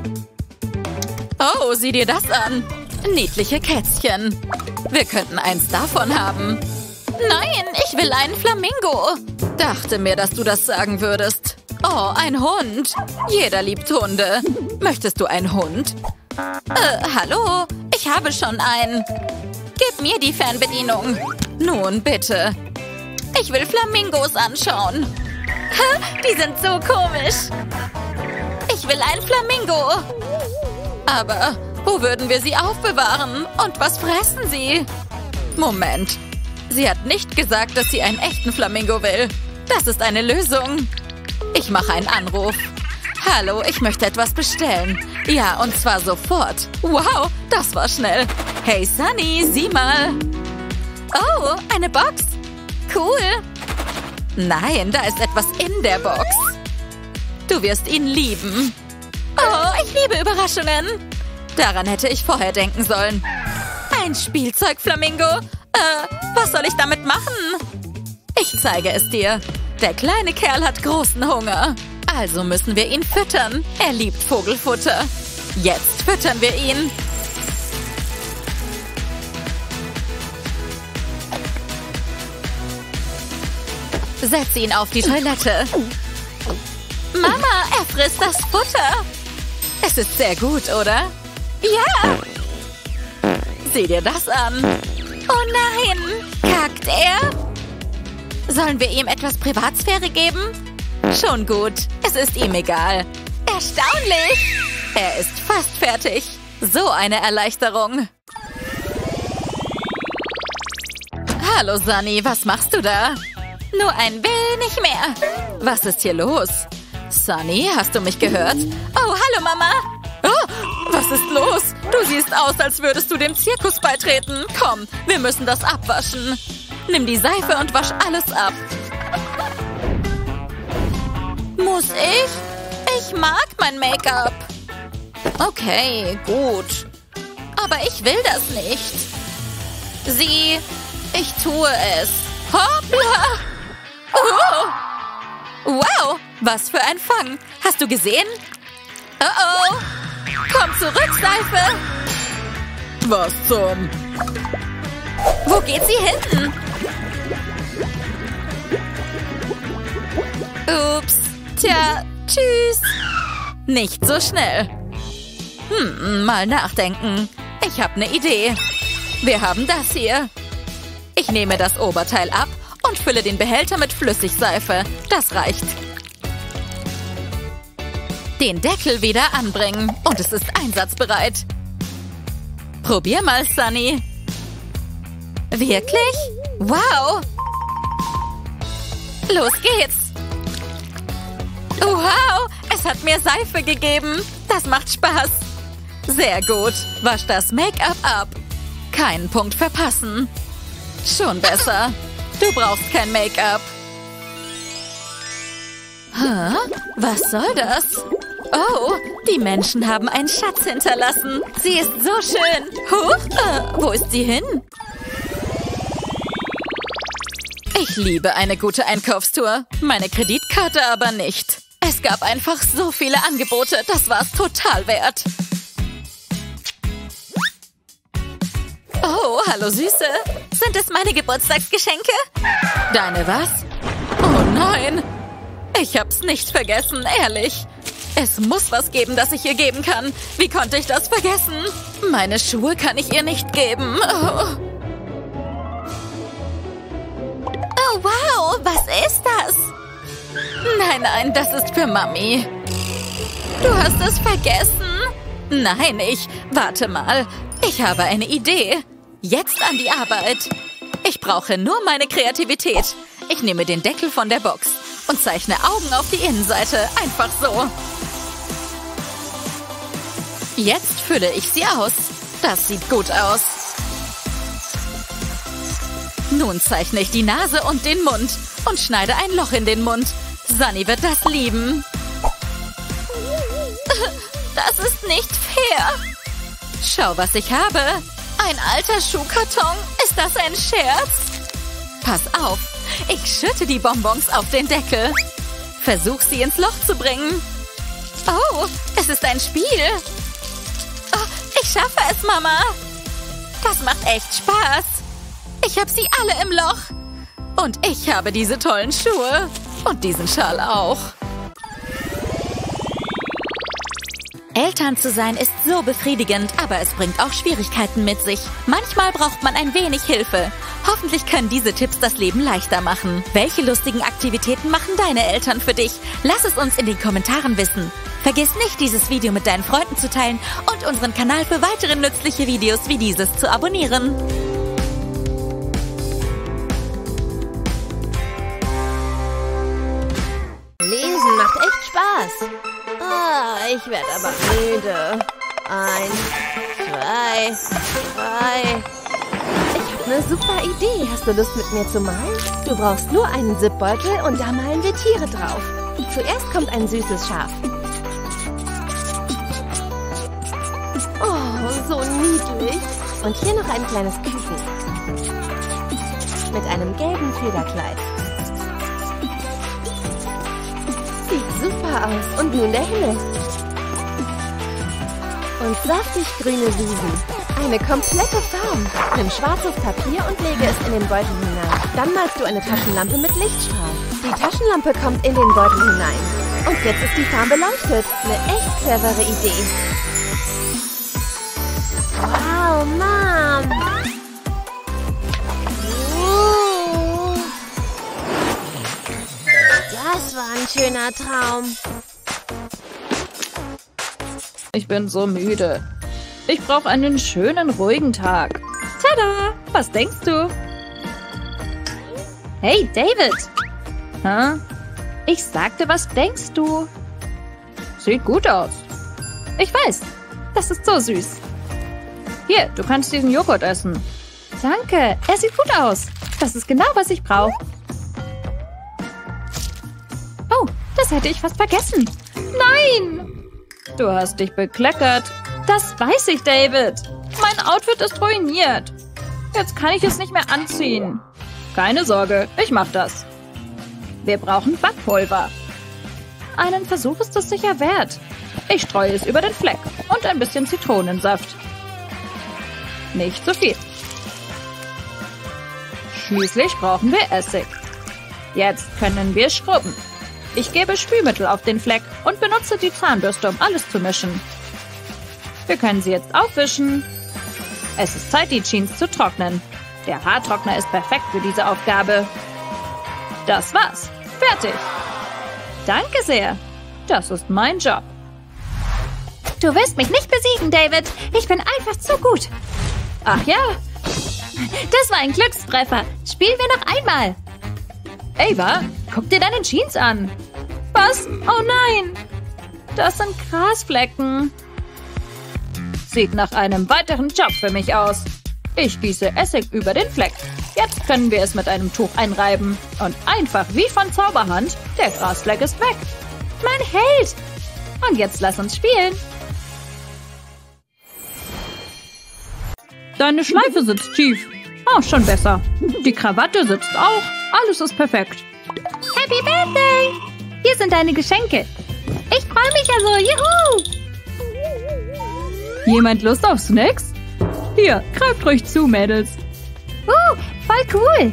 Oh, sieh dir das an. Niedliche Kätzchen. Wir könnten eins davon haben. Nein, ich will einen Flamingo. Dachte mir, dass du das sagen würdest. Oh, ein Hund. Jeder liebt Hunde. Möchtest du einen Hund? Äh, hallo? Ich habe schon einen. Gib mir die Fernbedienung. Nun, bitte. Ich will Flamingos anschauen. Die sind so komisch. Ich will einen Flamingo. Aber wo würden wir sie aufbewahren? Und was fressen sie? Moment. Sie hat nicht gesagt, dass sie einen echten Flamingo will. Das ist eine Lösung. Ich mache einen Anruf. Hallo, ich möchte etwas bestellen. Ja, und zwar sofort. Wow, das war schnell. Hey Sunny, sieh mal. Oh, eine Box. Cool. Nein, da ist etwas in der Box. Du wirst ihn lieben. Oh, ich liebe Überraschungen. Daran hätte ich vorher denken sollen. Ein Spielzeugflamingo? Äh, was soll ich damit machen? Ich zeige es dir. Der kleine Kerl hat großen Hunger. Also müssen wir ihn füttern. Er liebt Vogelfutter. Jetzt füttern wir ihn. Setz ihn auf die Toilette. Mama, er frisst das Futter. Es ist sehr gut, oder? Ja. Sieh dir das an. Oh nein, kackt er? Sollen wir ihm etwas Privatsphäre geben? Schon gut, es ist ihm egal. Erstaunlich. Er ist fast fertig. So eine Erleichterung. Hallo Sunny, was machst du da? Nur ein wenig mehr. Was ist hier los? Sunny, hast du mich gehört? Oh, hallo Mama. Oh, was ist los? Du siehst aus, als würdest du dem Zirkus beitreten. Komm, wir müssen das abwaschen. Nimm die Seife und wasch alles ab. Muss ich? Ich mag mein Make-up. Okay, gut. Aber ich will das nicht. Sieh, ich tue es. Hoppla! Oh. Wow, was für ein Fang. Hast du gesehen? Oh oh. Komm zurück, Seife. Was zum... Wo geht sie hin? Ups. Tja, tschüss. Nicht so schnell. Hm, mal nachdenken. Ich habe eine Idee. Wir haben das hier. Ich nehme das Oberteil ab und fülle den Behälter mit Flüssigseife. Das reicht. Den Deckel wieder anbringen und es ist einsatzbereit. Probier mal, Sunny. Wirklich? Wow. Los geht's. Wow, es hat mir Seife gegeben. Das macht Spaß. Sehr gut. Wasch das Make-up ab. Keinen Punkt verpassen. Schon besser. Du brauchst kein Make-up. Hä? Was soll das? Oh, die Menschen haben einen Schatz hinterlassen. Sie ist so schön. Huch, äh, wo ist sie hin? Ich liebe eine gute Einkaufstour. Meine Kreditkarte aber nicht. Es gab einfach so viele Angebote. Das war es total wert. Oh, hallo Süße. Sind es meine Geburtstagsgeschenke? Deine was? Oh nein. Ich hab's nicht vergessen, ehrlich. Es muss was geben, das ich ihr geben kann. Wie konnte ich das vergessen? Meine Schuhe kann ich ihr nicht geben. Oh, oh wow, was ist das? Nein, nein, das ist für Mami. Du hast es vergessen? Nein, ich... Warte mal. Ich habe eine Idee. Jetzt an die Arbeit. Ich brauche nur meine Kreativität. Ich nehme den Deckel von der Box und zeichne Augen auf die Innenseite. Einfach so. Jetzt fülle ich sie aus. Das sieht gut aus. Nun zeichne ich die Nase und den Mund und schneide ein Loch in den Mund. Sunny wird das lieben. Das ist nicht fair. Schau, was ich habe. Ein alter Schuhkarton. Ist das ein Scherz? Pass auf. Ich schütte die Bonbons auf den Deckel. Versuch, sie ins Loch zu bringen. Oh, es ist ein Spiel. Oh, ich schaffe es, Mama. Das macht echt Spaß. Ich habe sie alle im Loch. Und ich habe diese tollen Schuhe. Und diesen Schal auch. Eltern zu sein ist so befriedigend, aber es bringt auch Schwierigkeiten mit sich. Manchmal braucht man ein wenig Hilfe. Hoffentlich können diese Tipps das Leben leichter machen. Welche lustigen Aktivitäten machen deine Eltern für dich? Lass es uns in den Kommentaren wissen. Vergiss nicht, dieses Video mit deinen Freunden zu teilen und unseren Kanal für weitere nützliche Videos wie dieses zu abonnieren. Ich werde aber müde. Eins, zwei, drei. Ich habe eine super Idee. Hast du Lust, mit mir zu malen? Du brauchst nur einen Zipbeutel und da malen wir Tiere drauf. Zuerst kommt ein süßes Schaf. Oh, so niedlich. Und hier noch ein kleines Küken. Mit einem gelben Federkleid. Sieht super aus. Und nun der Himmel. Und saftig grüne Wiesen. Eine komplette Farm. Nimm schwarzes Papier und lege es in den Beutel hinein. Dann malst du eine Taschenlampe mit Lichtstrahl. Die Taschenlampe kommt in den Beutel hinein. Und jetzt ist die Farm beleuchtet. Eine echt clevere Idee. Wow, Mom! Uh, das war ein schöner Traum. Ich bin so müde. Ich brauche einen schönen, ruhigen Tag. Tada! Was denkst du? Hey, David! Hä? Ich sagte, was denkst du? Sieht gut aus. Ich weiß. Das ist so süß. Hier, du kannst diesen Joghurt essen. Danke, er sieht gut aus. Das ist genau, was ich brauche. Oh, das hätte ich fast vergessen. Nein! Du hast dich bekleckert. Das weiß ich, David. Mein Outfit ist ruiniert. Jetzt kann ich es nicht mehr anziehen. Keine Sorge, ich mach das. Wir brauchen Backpulver. Einen Versuch ist es sicher wert. Ich streue es über den Fleck und ein bisschen Zitronensaft. Nicht zu viel. Schließlich brauchen wir Essig. Jetzt können wir schrubben. Ich gebe Spülmittel auf den Fleck und benutze die Zahnbürste, um alles zu mischen. Wir können sie jetzt aufwischen. Es ist Zeit, die Jeans zu trocknen. Der Haartrockner ist perfekt für diese Aufgabe. Das war's. Fertig. Danke sehr. Das ist mein Job. Du wirst mich nicht besiegen, David. Ich bin einfach zu gut. Ach ja? Das war ein Glückstreffer. Spielen wir noch einmal. Ava, guck dir deine Jeans an. Was? Oh nein. Das sind Grasflecken. Sieht nach einem weiteren Job für mich aus. Ich gieße Essig über den Fleck. Jetzt können wir es mit einem Tuch einreiben. Und einfach wie von Zauberhand, der Grasfleck ist weg. Mein Held. Und jetzt lass uns spielen. Deine Schleife sitzt tief. Oh, schon besser. Die Krawatte sitzt auch. Alles ist perfekt. Happy Birthday! Hier sind deine Geschenke. Ich freue mich ja so. Juhu! Jemand Lust auf Snacks? Hier, greift ruhig zu, Mädels. Uh, voll cool.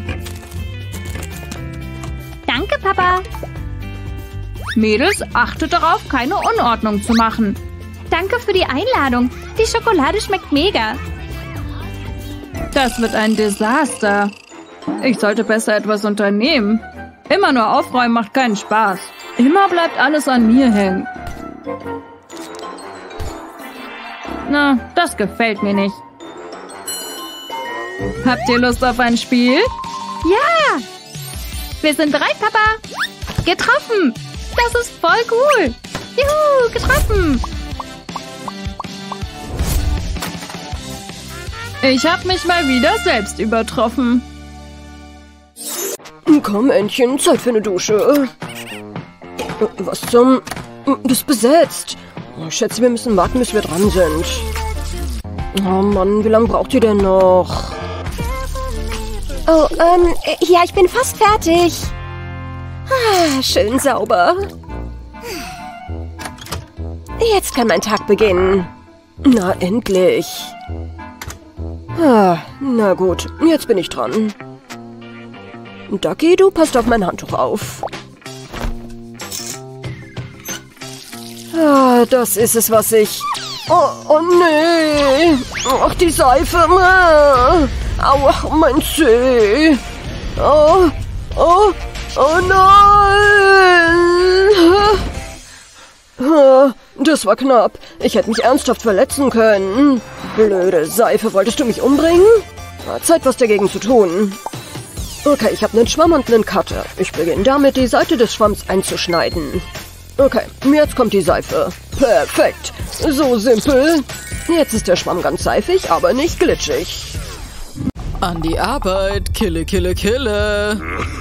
Danke, Papa. Mädels, achtet darauf, keine Unordnung zu machen. Danke für die Einladung. Die Schokolade schmeckt mega. Das wird ein Desaster. Ich sollte besser etwas unternehmen. Immer nur aufräumen macht keinen Spaß. Immer bleibt alles an mir hängen. Na, das gefällt mir nicht. Habt ihr Lust auf ein Spiel? Ja! Wir sind bereit, Papa. Getroffen! Das ist voll cool. Juhu, getroffen! Ich habe mich mal wieder selbst übertroffen. Komm, Entchen, Zeit für eine Dusche. Was zum... Das ist besetzt. Ich schätze, wir müssen warten, bis wir dran sind. Oh Mann, wie lange braucht ihr denn noch? Oh, ähm, ja, ich bin fast fertig. Ah, schön sauber. Jetzt kann mein Tag beginnen. Na, endlich. Ah, na gut, jetzt bin ich dran. Ducky, du passt auf mein Handtuch auf. Ah, das ist es, was ich... Oh, oh nee. Ach, die Seife. Aua, mein Zeh. Oh, oh, oh nein. Das war knapp. Ich hätte mich ernsthaft verletzen können. Blöde Seife, wolltest du mich umbringen? Zeit, was dagegen zu tun. Okay, ich habe einen Schwamm und einen Cutter. Ich beginne damit, die Seite des Schwamms einzuschneiden. Okay, jetzt kommt die Seife. Perfekt. So simpel. Jetzt ist der Schwamm ganz seifig, aber nicht glitschig. An die Arbeit. Kille, kille, kille.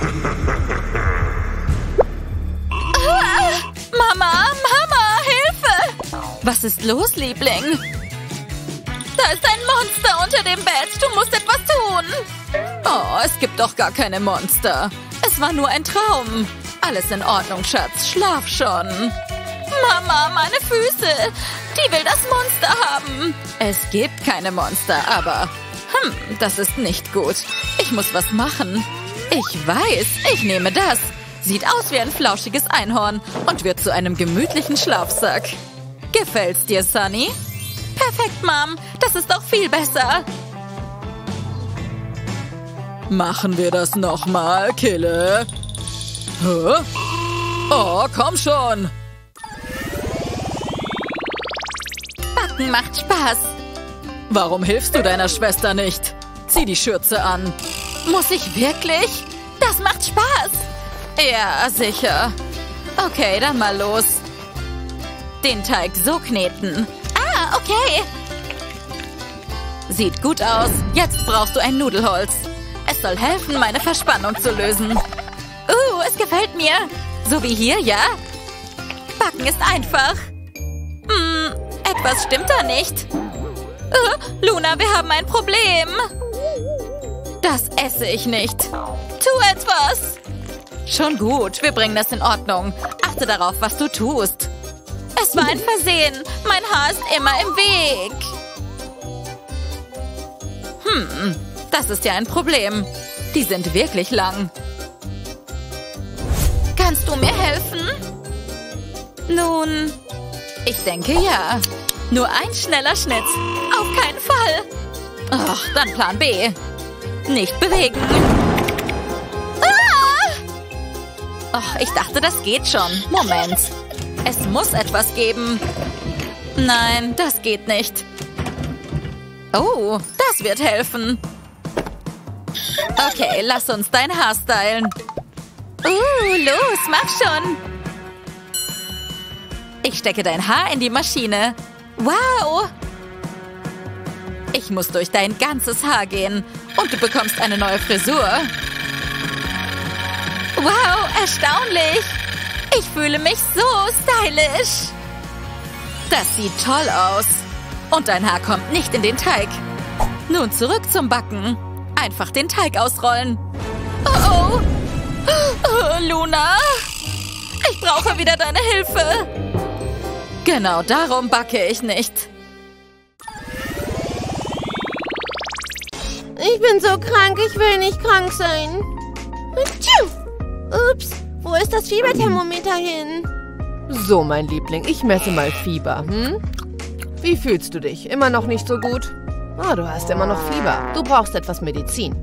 Ah, Mama, Mama, Hilfe! Was ist los, Liebling? Da ist ein Monster unter dem Bett. Du musst etwas tun. Oh, es gibt doch gar keine Monster. Es war nur ein Traum. Alles in Ordnung, Schatz. Schlaf schon. Mama, meine Füße. Die will das Monster haben. Es gibt keine Monster, aber... Hm, das ist nicht gut. Ich muss was machen. Ich weiß, ich nehme das. Sieht aus wie ein flauschiges Einhorn und wird zu einem gemütlichen Schlafsack. Gefällt's dir, Sunny? Perfekt, Mom. Das ist doch viel besser. Machen wir das nochmal, Kille. Hä? Oh, komm schon. Backen macht Spaß. Warum hilfst du deiner Schwester nicht? Zieh die Schürze an. Muss ich wirklich? Das macht Spaß. Ja, sicher. Okay, dann mal los. Den Teig so kneten. Ah, okay. Sieht gut aus. Jetzt brauchst du ein Nudelholz. Es soll helfen, meine Verspannung zu lösen. Uh, es gefällt mir. So wie hier, ja? Backen ist einfach. Hm, etwas stimmt da nicht. Uh, Luna, wir haben ein Problem. Das esse ich nicht. Tu etwas. Schon gut, wir bringen das in Ordnung. Achte darauf, was du tust. Es war ein Versehen. Mein Haar ist immer im Weg. Hm, das ist ja ein Problem. Die sind wirklich lang. Kannst du mir helfen? Nun, ich denke ja. Nur ein schneller Schnitt. Auf keinen Fall. Ach, dann Plan B. Nicht bewegen. Ah! Ach, ich dachte, das geht schon. Moment. Es muss etwas geben. Nein, das geht nicht. Oh, das wird helfen. Okay, lass uns dein Haar stylen. Uh, los, mach schon. Ich stecke dein Haar in die Maschine. Wow. Ich muss durch dein ganzes Haar gehen. Und du bekommst eine neue Frisur. Wow, erstaunlich. Ich fühle mich so stylisch. Das sieht toll aus. Und dein Haar kommt nicht in den Teig. Nun zurück zum Backen. Einfach den Teig ausrollen. Oh, oh. Oh, Luna. Ich brauche wieder deine Hilfe. Genau darum backe ich nicht. Ich bin so krank, ich will nicht krank sein. Ups, wo ist das Fieberthermometer hin? So, mein Liebling, ich messe mal Fieber. Hm? Wie fühlst du dich? Immer noch nicht so gut? Ah, du hast immer noch Fieber. Du brauchst etwas Medizin.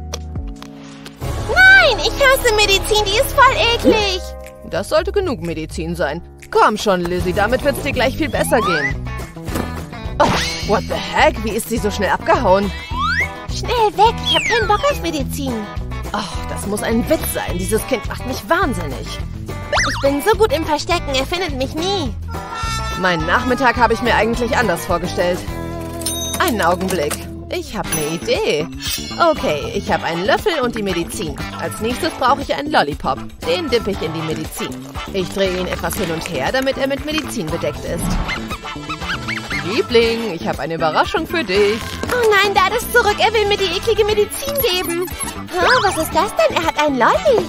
Nein, ich hasse Medizin, die ist voll eklig. Das sollte genug Medizin sein. Komm schon, Lizzie, damit wird es dir gleich viel besser gehen. Oh, what the heck? Wie ist sie so schnell abgehauen? Schnell weg, ich habe keinen Bock auf Medizin. Ach, das muss ein Witz sein. Dieses Kind macht mich wahnsinnig. Ich bin so gut im Verstecken, er findet mich nie. Meinen Nachmittag habe ich mir eigentlich anders vorgestellt. Einen Augenblick. Ich habe eine Idee. Okay, ich habe einen Löffel und die Medizin. Als nächstes brauche ich einen Lollipop. Den dippe ich in die Medizin. Ich drehe ihn etwas hin und her, damit er mit Medizin bedeckt ist. Liebling, ich habe eine Überraschung für dich. Oh nein, Dad ist zurück. Er will mir die eklige Medizin geben. Oh, was ist das denn? Er hat einen Lolli.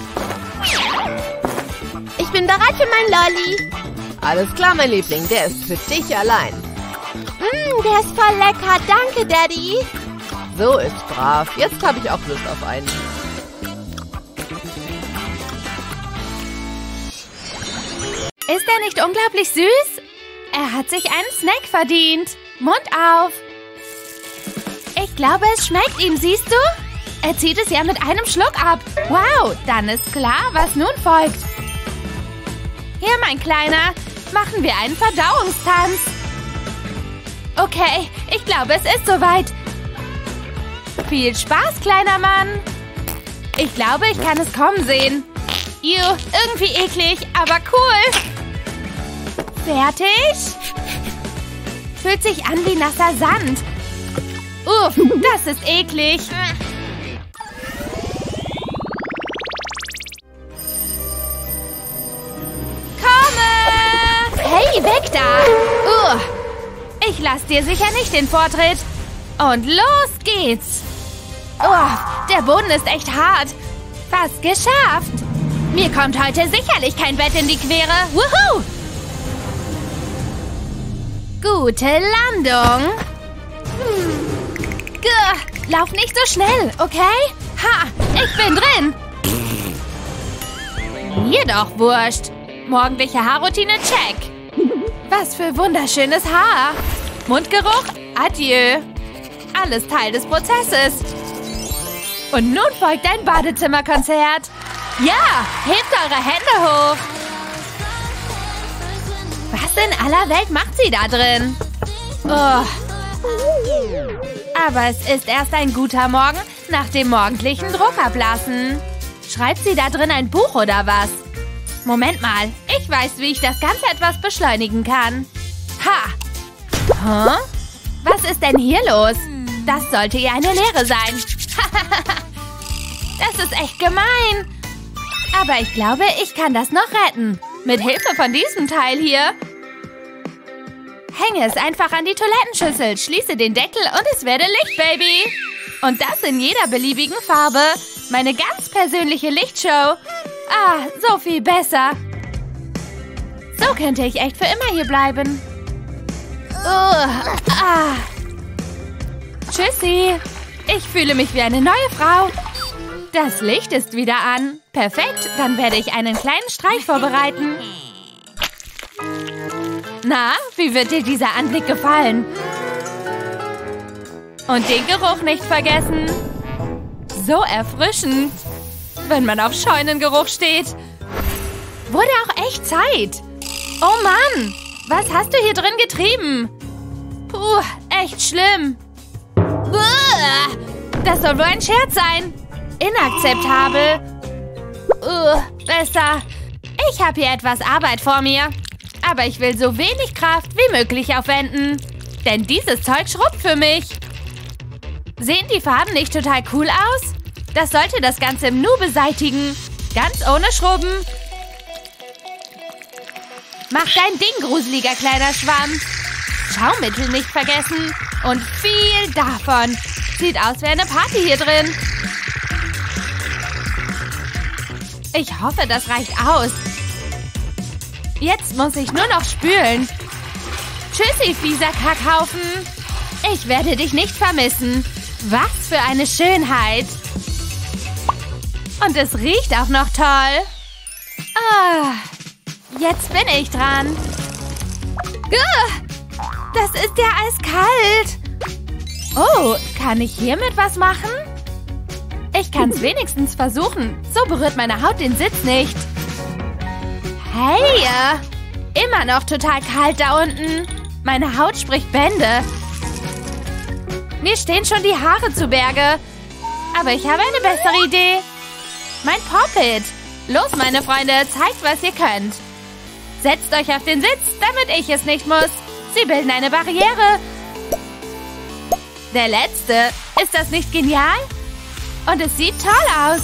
Ich bin bereit für mein Lolli. Alles klar, mein Liebling. Der ist für dich allein. Mmm, der ist voll lecker. Danke, Daddy. So ist brav. Jetzt habe ich auch Lust auf einen. Ist er nicht unglaublich süß? Er hat sich einen Snack verdient. Mund auf. Ich glaube, es schmeckt ihm, siehst du? Er zieht es ja mit einem Schluck ab. Wow, dann ist klar, was nun folgt. Hier, mein Kleiner, machen wir einen Verdauungstanz. Okay, ich glaube, es ist soweit. Viel Spaß, kleiner Mann. Ich glaube, ich kann es kommen sehen. Ew, irgendwie eklig, aber cool. Fertig? Fühlt sich an wie nasser Sand. Uff, das ist eklig. Komme! Hey, weg da! Uh, ich lass dir sicher nicht den Vortritt. Und los geht's. Oh, der Boden ist echt hart. Fast geschafft. Mir kommt heute sicherlich kein Bett in die Quere. Wuhu! Gute Landung. Hm. Gah, lauf nicht so schnell, okay? Ha, ich bin drin. Mir doch wurscht. Morgendliche Haarroutine, check. Was für wunderschönes Haar. Mundgeruch, adieu. Alles Teil des Prozesses. Und nun folgt ein Badezimmerkonzert. Ja, hebt eure Hände hoch. Was in aller Welt macht sie da drin? Oh. Aber es ist erst ein guter Morgen nach dem morgendlichen Druckablassen. Schreibt sie da drin ein Buch oder was? Moment mal, ich weiß, wie ich das Ganze etwas beschleunigen kann. Ha! Huh? Was ist denn hier los? Das sollte ihr eine Lehre sein. Das ist echt gemein. Aber ich glaube, ich kann das noch retten. Mit Hilfe von diesem Teil hier. Hänge es einfach an die Toilettenschüssel, schließe den Deckel und es werde Licht, Baby. Und das in jeder beliebigen Farbe. Meine ganz persönliche Lichtshow. Ah, so viel besser. So könnte ich echt für immer hier bleiben. Uh, ah. Tschüssi. Ich fühle mich wie eine neue Frau. Das Licht ist wieder an. Perfekt, dann werde ich einen kleinen Streich vorbereiten. Na, wie wird dir dieser Anblick gefallen? Und den Geruch nicht vergessen. So erfrischend, wenn man auf Scheunengeruch steht. Wurde auch echt Zeit. Oh Mann, was hast du hier drin getrieben? Puh, echt schlimm. Uah, das soll wohl ein Scherz sein. Inakzeptabel. Uh, besser. Ich habe hier etwas Arbeit vor mir. Aber ich will so wenig Kraft wie möglich aufwenden. Denn dieses Zeug schrubbt für mich. Sehen die Farben nicht total cool aus? Das sollte das Ganze im Nu beseitigen. Ganz ohne Schrubben. Mach dein Ding, gruseliger kleiner Schwamm. Schaummittel nicht vergessen. Und viel davon. Sieht aus wie eine Party hier drin. Ich hoffe, das reicht aus. Jetzt muss ich nur noch spülen. Tschüssi, fieser Kackhaufen. Ich werde dich nicht vermissen. Was für eine Schönheit. Und es riecht auch noch toll. Ah, jetzt bin ich dran. Das ist ja eiskalt. Oh, kann ich hiermit was machen? Ich kann es wenigstens versuchen. So berührt meine Haut den Sitz nicht. Hey, immer noch total kalt da unten. Meine Haut spricht Bände. Mir stehen schon die Haare zu Berge. Aber ich habe eine bessere Idee. Mein Pop-It. Los, meine Freunde, zeigt, was ihr könnt. Setzt euch auf den Sitz, damit ich es nicht muss. Sie bilden eine Barriere. Der letzte. Ist das nicht genial? Und es sieht toll aus.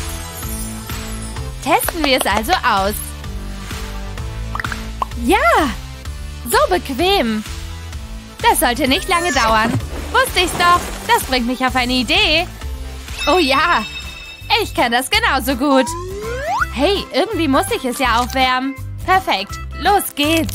Testen wir es also aus. Ja, so bequem. Das sollte nicht lange dauern. Wusste ich's doch. Das bringt mich auf eine Idee. Oh ja, ich kann das genauso gut. Hey, irgendwie muss ich es ja aufwärmen. Perfekt, los geht's.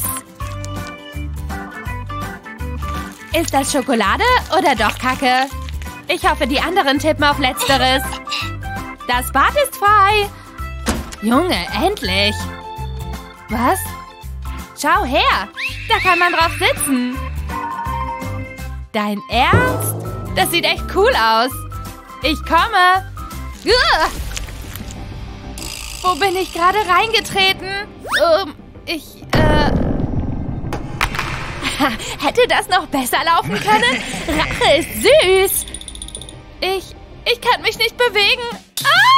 Ist das Schokolade oder doch Kacke? Ich hoffe, die anderen tippen auf Letzteres. Das Bad ist frei. Junge, endlich. Was? Schau her, da kann man drauf sitzen. Dein Ernst? Das sieht echt cool aus. Ich komme. Uah! Wo bin ich gerade reingetreten? Ähm, ich, äh... Hätte das noch besser laufen können? Rache ist süß. Ich, ich kann mich nicht bewegen.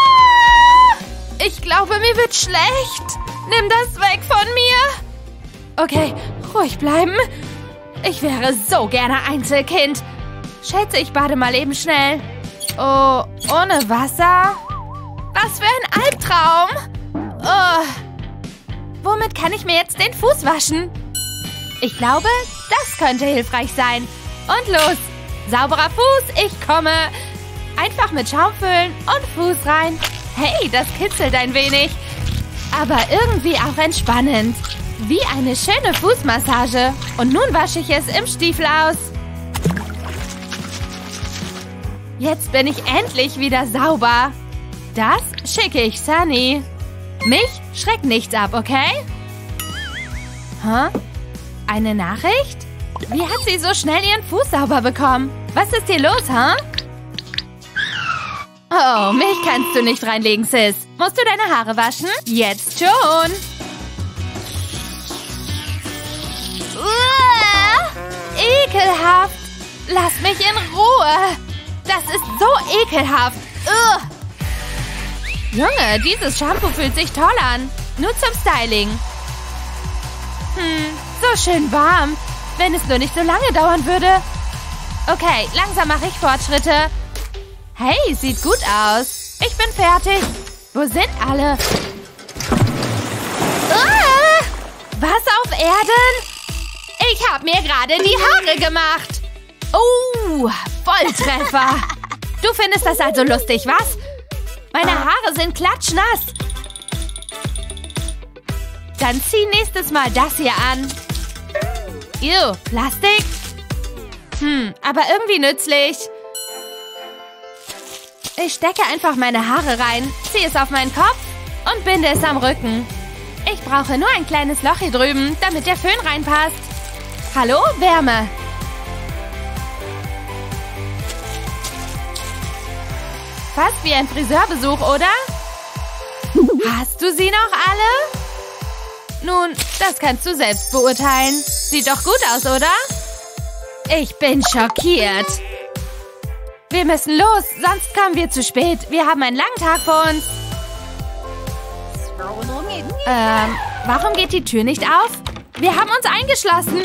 Ah! Ich glaube, mir wird schlecht. Nimm das weg von mir. Okay, ruhig bleiben. Ich wäre so gerne Einzelkind. Schätze, ich bade mal eben schnell. Oh, ohne Wasser? Was für ein Albtraum. Oh. Womit kann ich mir jetzt den Fuß waschen? Ich glaube, das könnte hilfreich sein. Und los. Sauberer Fuß, ich komme. Einfach mit Schaum füllen und Fuß rein. Hey, das kitzelt ein wenig. Aber irgendwie auch entspannend. Wie eine schöne Fußmassage. Und nun wasche ich es im Stiefel aus. Jetzt bin ich endlich wieder sauber. Das schicke ich Sunny. Mich schreckt nichts ab, okay? Hä? Eine Nachricht? Wie hat sie so schnell ihren Fuß sauber bekommen? Was ist hier los, hä? Oh, mich kannst du nicht reinlegen, Sis. Musst du deine Haare waschen? Jetzt schon. Uah, ekelhaft. Lass mich in Ruhe. Das ist so ekelhaft. Ugh. Junge, dieses Shampoo fühlt sich toll an. Nur zum Styling. Hm, so schön warm. Wenn es nur nicht so lange dauern würde. Okay, langsam mache ich Fortschritte. Hey, sieht gut aus. Ich bin fertig. Wo sind alle? Ah, was auf Erden? Ich habe mir gerade die Haare gemacht. Oh, Volltreffer. Du findest das also lustig, was? Meine Haare sind klatschnass. Dann zieh nächstes Mal das hier an. Ew, Plastik? Hm, aber irgendwie nützlich. Ich stecke einfach meine Haare rein, ziehe es auf meinen Kopf und binde es am Rücken. Ich brauche nur ein kleines Loch hier drüben, damit der Föhn reinpasst. Hallo, Wärme. Fast wie ein Friseurbesuch, oder? Hast du sie noch alle? Nun, das kannst du selbst beurteilen. Sieht doch gut aus, oder? Ich bin schockiert. Wir müssen los, sonst kommen wir zu spät. Wir haben einen langen Tag vor uns. Ähm, warum geht die Tür nicht auf? Wir haben uns eingeschlossen.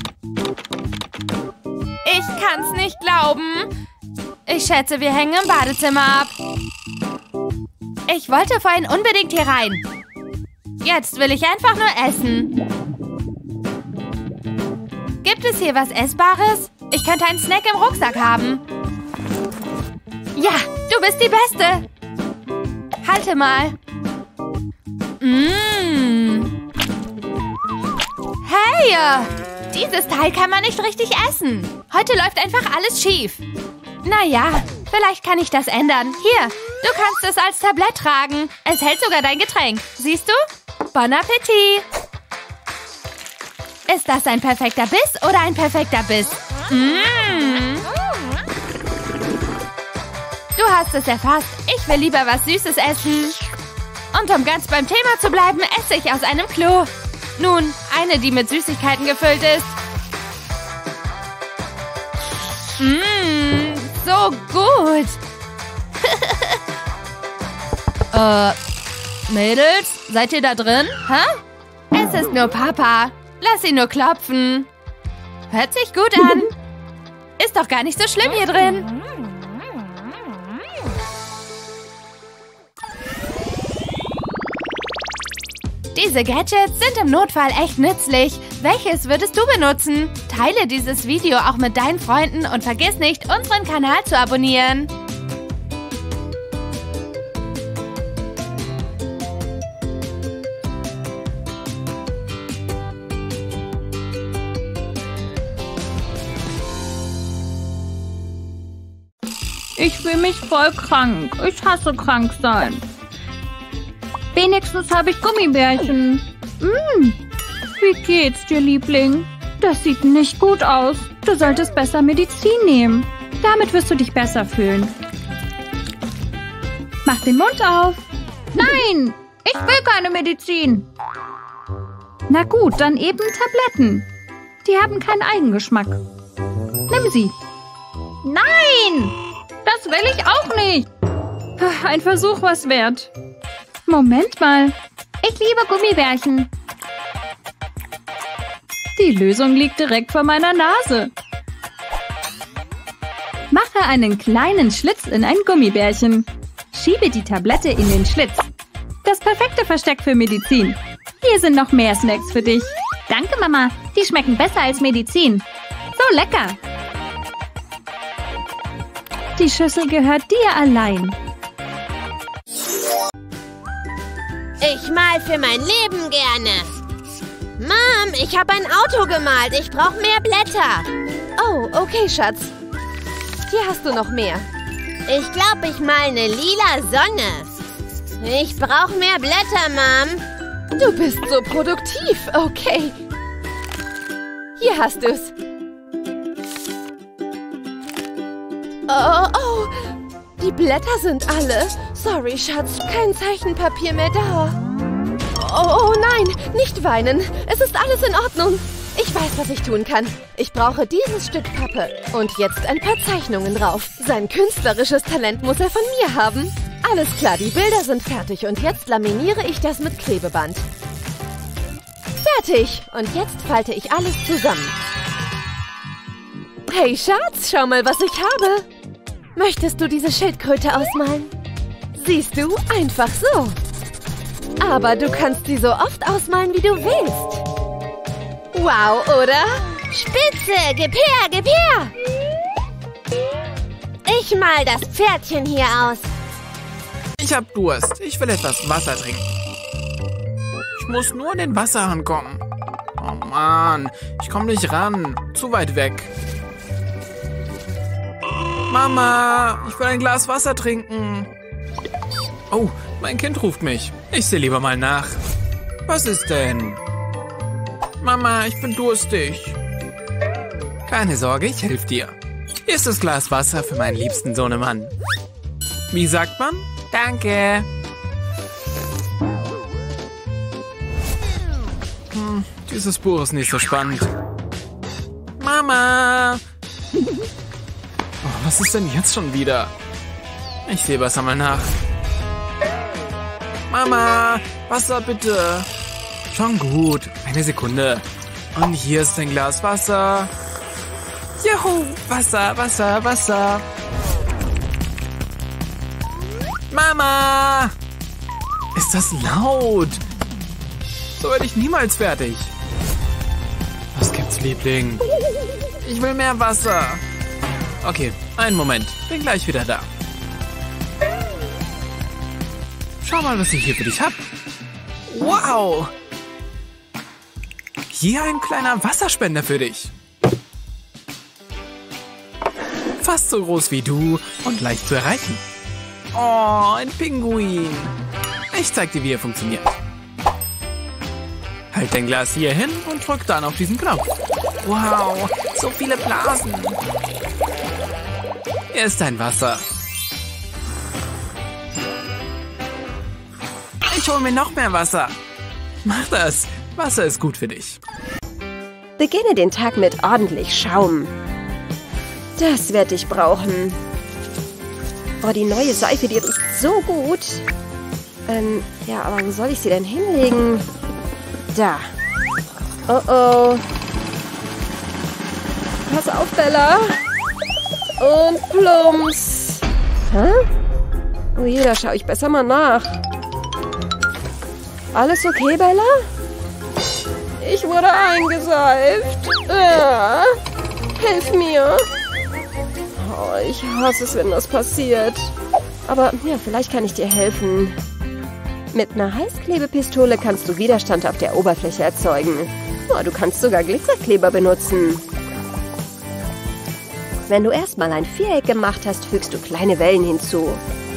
Ich kann's nicht glauben. Ich schätze, wir hängen im Badezimmer ab. Ich wollte vorhin unbedingt hier rein. Jetzt will ich einfach nur essen. Gibt es hier was Essbares? Ich könnte einen Snack im Rucksack haben. Ja, du bist die Beste. Halte mal. Mmh. Hey, dieses Teil kann man nicht richtig essen. Heute läuft einfach alles schief. Naja, vielleicht kann ich das ändern. Hier, du kannst es als Tablett tragen. Es hält sogar dein Getränk. Siehst du? Bon Appetit. Ist das ein perfekter Biss oder ein perfekter Biss? Mmh. Du hast es erfasst. Ich will lieber was Süßes essen. Und um ganz beim Thema zu bleiben, esse ich aus einem Klo. Nun, eine, die mit Süßigkeiten gefüllt ist. Mmh, so gut. äh, Mädels, seid ihr da drin? Hä? Es ist nur Papa. Lass ihn nur klopfen. Hört sich gut an. Ist doch gar nicht so schlimm hier drin. Diese Gadgets sind im Notfall echt nützlich. Welches würdest du benutzen? Teile dieses Video auch mit deinen Freunden und vergiss nicht, unseren Kanal zu abonnieren. Ich fühle mich voll krank. Ich hasse krank sein. Wenigstens habe ich Gummibärchen. Mm. Wie geht's dir, Liebling? Das sieht nicht gut aus. Du solltest besser Medizin nehmen. Damit wirst du dich besser fühlen. Mach den Mund auf. Nein, ich will keine Medizin. Na gut, dann eben Tabletten. Die haben keinen Eigengeschmack. Nimm sie. Nein, das will ich auch nicht. Ein Versuch was wert. Moment mal. Ich liebe Gummibärchen. Die Lösung liegt direkt vor meiner Nase. Mache einen kleinen Schlitz in ein Gummibärchen. Schiebe die Tablette in den Schlitz. Das perfekte Versteck für Medizin. Hier sind noch mehr Snacks für dich. Danke, Mama. Die schmecken besser als Medizin. So lecker. Die Schüssel gehört dir allein. Ich mal für mein Leben gerne. Mom, ich habe ein Auto gemalt. Ich brauche mehr Blätter. Oh, okay, Schatz. Hier hast du noch mehr. Ich glaube, ich mal eine lila Sonne. Ich brauche mehr Blätter, Mom. Du bist so produktiv. Okay. Hier hast du's. Oh, oh. Die Blätter sind alle. Sorry, Schatz. Kein Zeichenpapier mehr da. Oh, oh nein. Nicht weinen. Es ist alles in Ordnung. Ich weiß, was ich tun kann. Ich brauche dieses Stück Pappe. Und jetzt ein paar Zeichnungen drauf. Sein künstlerisches Talent muss er von mir haben. Alles klar, die Bilder sind fertig. Und jetzt laminiere ich das mit Klebeband. Fertig. Und jetzt falte ich alles zusammen. Hey, Schatz, schau mal, was ich habe. Möchtest du diese Schildkröte ausmalen? Siehst du, einfach so. Aber du kannst sie so oft ausmalen, wie du willst. Wow, oder? Spitze, gib her, gib her. Ich mal das Pferdchen hier aus. Ich hab Durst. Ich will etwas Wasser trinken. Ich muss nur an den Wasserhahn kommen. Oh Mann, ich komme nicht ran. Zu weit weg. Mama, ich will ein Glas Wasser trinken. Oh, mein Kind ruft mich. Ich sehe lieber mal nach. Was ist denn? Mama, ich bin durstig. Keine Sorge, ich helfe dir. Hier ist das Glas Wasser für meinen liebsten Sohnemann. Wie sagt man? Danke. Hm, dieses Buch ist nicht so spannend. Mama! Oh, was ist denn jetzt schon wieder? Ich sehe besser mal nach. Mama, Wasser bitte. Schon gut, eine Sekunde. Und hier ist ein Glas Wasser. Juhu, Wasser, Wasser, Wasser. Mama! Ist das laut? So werde ich niemals fertig. Was gibt's, Liebling? Ich will mehr Wasser. Okay, einen Moment. Bin gleich wieder da. Schau mal, was ich hier für dich hab. Wow! Hier ein kleiner Wasserspender für dich. Fast so groß wie du und leicht zu erreichen. Oh, ein Pinguin. Ich zeig dir, wie er funktioniert. Halt dein Glas hier hin und drück dann auf diesen Knopf. Wow, so viele Blasen. Hier ist dein Wasser. Ich hole mir noch mehr Wasser. Mach das. Wasser ist gut für dich. Beginne den Tag mit ordentlich Schaum. Das werde ich brauchen. Oh, die neue Seife, die riecht so gut. Ähm, ja, aber wo soll ich sie denn hinlegen? Da. Oh, oh. Pass auf, Bella. Und plumps. Hä? Oh je, da schaue ich besser mal nach. Alles okay, Bella? Ich wurde eingeseift. Ah, hilf mir. Oh, ich hasse es, wenn das passiert. Aber ja, vielleicht kann ich dir helfen. Mit einer Heißklebepistole kannst du Widerstand auf der Oberfläche erzeugen. Oh, du kannst sogar Glitzerkleber benutzen. Wenn du erstmal ein Viereck gemacht hast, fügst du kleine Wellen hinzu.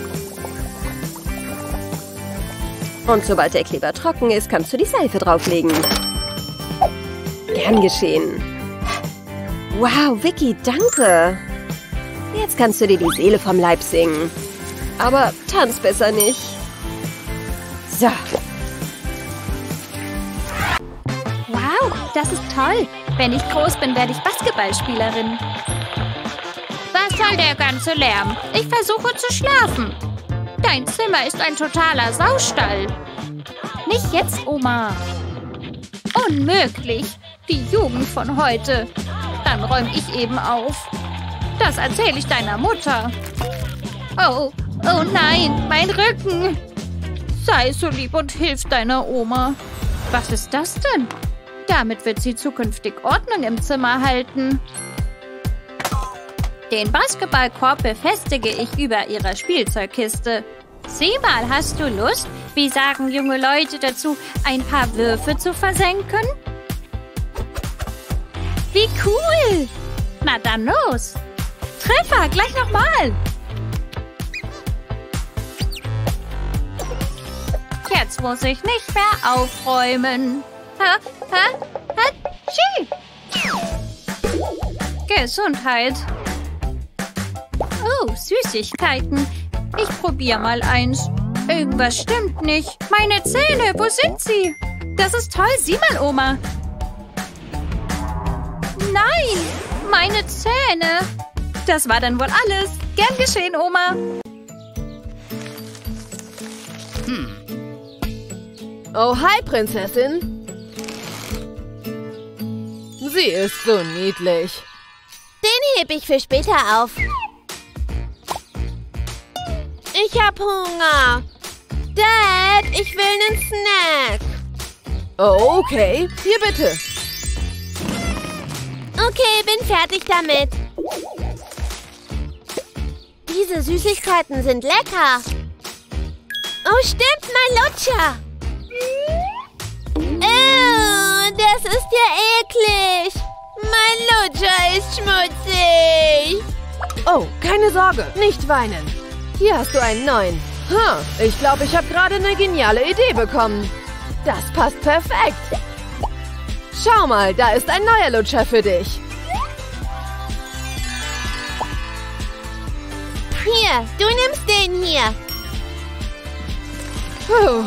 Und sobald der Kleber trocken ist, kannst du die Seife drauflegen. Gern geschehen. Wow, Vicky, danke. Jetzt kannst du dir die Seele vom Leib singen. Aber tanz besser nicht. So. Wow, das ist toll. Wenn ich groß bin, werde ich Basketballspielerin. Was soll der ganze Lärm? Ich versuche zu schlafen. Dein Zimmer ist ein totaler Saustall. Nicht jetzt, Oma. Unmöglich. Die Jugend von heute. Dann räume ich eben auf. Das erzähle ich deiner Mutter. Oh, oh nein, mein Rücken. Sei so lieb und hilf deiner Oma. Was ist das denn? Damit wird sie zukünftig Ordnung im Zimmer halten. Den Basketballkorb befestige ich über ihrer Spielzeugkiste. Sieh mal, hast du Lust? Wie sagen junge Leute dazu, ein paar Würfe zu versenken? Wie cool! Na dann los! Treffer, gleich nochmal! Jetzt muss ich nicht mehr aufräumen. Ha, ha, ha, Gesundheit. Oh, Süßigkeiten. Ich probiere mal eins. Irgendwas stimmt nicht. Meine Zähne, wo sind sie? Das ist toll. Sieh mal, Oma. Nein, meine Zähne. Das war dann wohl alles. Gern geschehen, Oma. Hm. Oh, hi, Prinzessin. Sie ist so niedlich. Den heb ich für später auf. Ich hab Hunger. Dad, ich will einen Snack. Oh, okay. Hier bitte. Okay, bin fertig damit. Diese Süßigkeiten sind lecker. Oh, stimmt, mein Lutscher. Oh, das ist ja eklig. Mein Lutscher ist schmutzig. Oh, keine Sorge, nicht weinen. Hier hast du einen neuen. Hm, ich glaube, ich habe gerade eine geniale Idee bekommen. Das passt perfekt. Schau mal, da ist ein neuer Lutscher für dich. Hier, du nimmst den hier. Puh.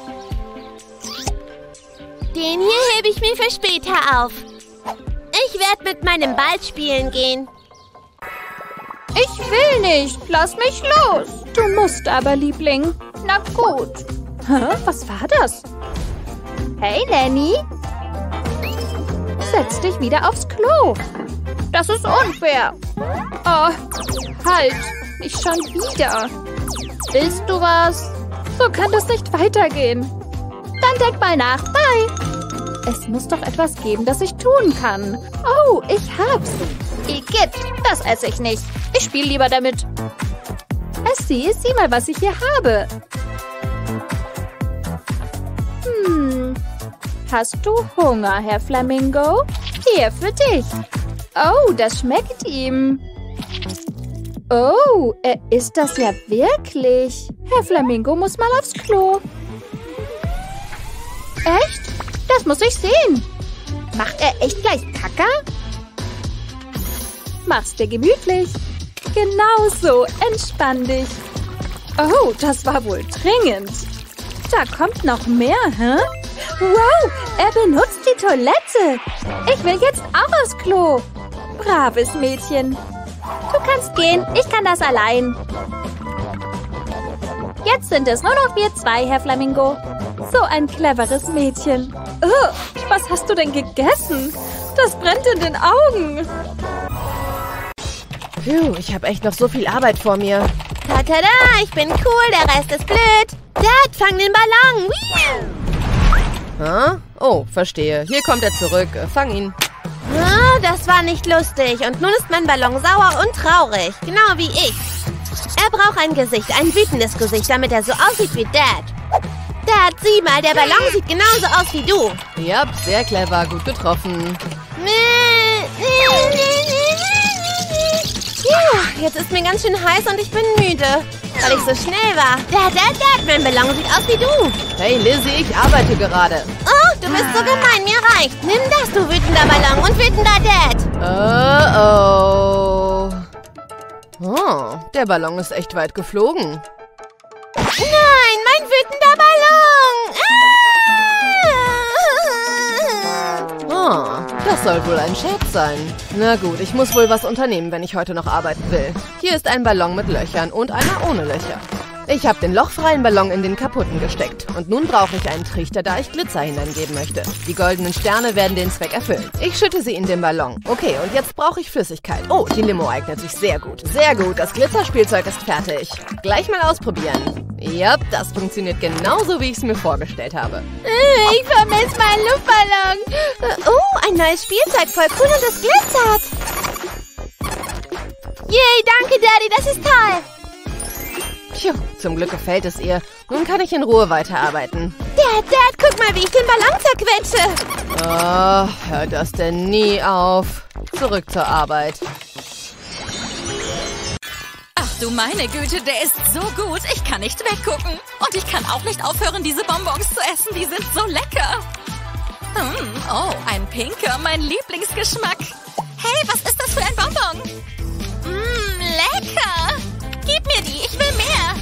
Den hier hebe ich mir für später auf. Ich werde mit meinem Ball spielen gehen. Ich will nicht. Lass mich los. Du musst aber, Liebling. Na gut. Hä? Was war das? Hey, Nanny. Setz dich wieder aufs Klo. Das ist unfair. Oh, halt. Nicht schon wieder. Willst du was? So kann das nicht weitergehen. Dann denk mal nach. Bye. Es muss doch etwas geben, das ich tun kann. Oh, ich hab's. Igitt, das esse ich nicht. Ich spiele lieber damit. Essie, sieh mal, was ich hier habe. Hm. Hast du Hunger, Herr Flamingo? Hier für dich. Oh, das schmeckt ihm. Oh, er isst das ja wirklich. Herr Flamingo muss mal aufs Klo. Echt? Das muss ich sehen. Macht er echt gleich Kacke? Mach's dir gemütlich. Genau so. Entspann dich. Oh, das war wohl dringend. Da kommt noch mehr, hä? Wow, er benutzt die Toilette. Ich will jetzt auch aufs Klo. Braves Mädchen. Du kannst gehen, ich kann das allein. Jetzt sind es nur noch wir zwei, Herr Flamingo. So ein cleveres Mädchen. Oh, was hast du denn gegessen? Das brennt in den Augen. Puh, ich habe echt noch so viel Arbeit vor mir. Tada, ich bin cool, der Rest ist blöd. Dad, fang den Ballon. Huh? Oh, verstehe. Hier kommt er zurück. Fang ihn. Ah, das war nicht lustig. Und nun ist mein Ballon sauer und traurig. Genau wie ich. Er braucht ein Gesicht, ein wütendes Gesicht, damit er so aussieht wie Dad. Dad, sieh mal, der Ballon sieht genauso aus wie du. Ja, sehr clever. Gut getroffen. Jetzt ist mir ganz schön heiß und ich bin müde, weil ich so schnell war. Dad, Dad, Dad, mein Ballon sieht aus wie du. Hey, Lizzie, ich arbeite gerade. Oh, du bist so gemein, mir reicht. Nimm das, du wütender Ballon und wütender Dad. Oh, oh. Oh, der Ballon ist echt weit geflogen. Nein, mein wütender Ballon. Ah. Oh, das soll wohl ein Scherz sein. Na gut, ich muss wohl was unternehmen, wenn ich heute noch arbeiten will. Hier ist ein Ballon mit Löchern und einer ohne Löcher. Ich habe den lochfreien Ballon in den kaputten gesteckt. Und nun brauche ich einen Trichter, da ich Glitzer hineingeben möchte. Die goldenen Sterne werden den Zweck erfüllen. Ich schütte sie in den Ballon. Okay, und jetzt brauche ich Flüssigkeit. Oh, die Limo eignet sich sehr gut. Sehr gut, das Glitzerspielzeug ist fertig. Gleich mal ausprobieren. Ja, das funktioniert genauso, wie ich es mir vorgestellt habe. Ich vermisse meinen Luftballon. Oh, ein neues Spielzeug, voll cool und es glitzert. Yay, danke, Daddy, das ist toll. Phew, zum Glück gefällt es ihr. Nun kann ich in Ruhe weiterarbeiten. Dad, Dad, guck mal, wie ich den Ballon zerquetsche. Oh, hört das denn nie auf? Zurück zur Arbeit. Ach du meine Güte, der ist so gut. Ich kann nicht weggucken. Und ich kann auch nicht aufhören, diese Bonbons zu essen. Die sind so lecker. Hm, oh, ein pinker, mein Lieblingsgeschmack. Hey, was ist das für ein Bonbon? Mmm, lecker. Gib mir die, ich will mehr.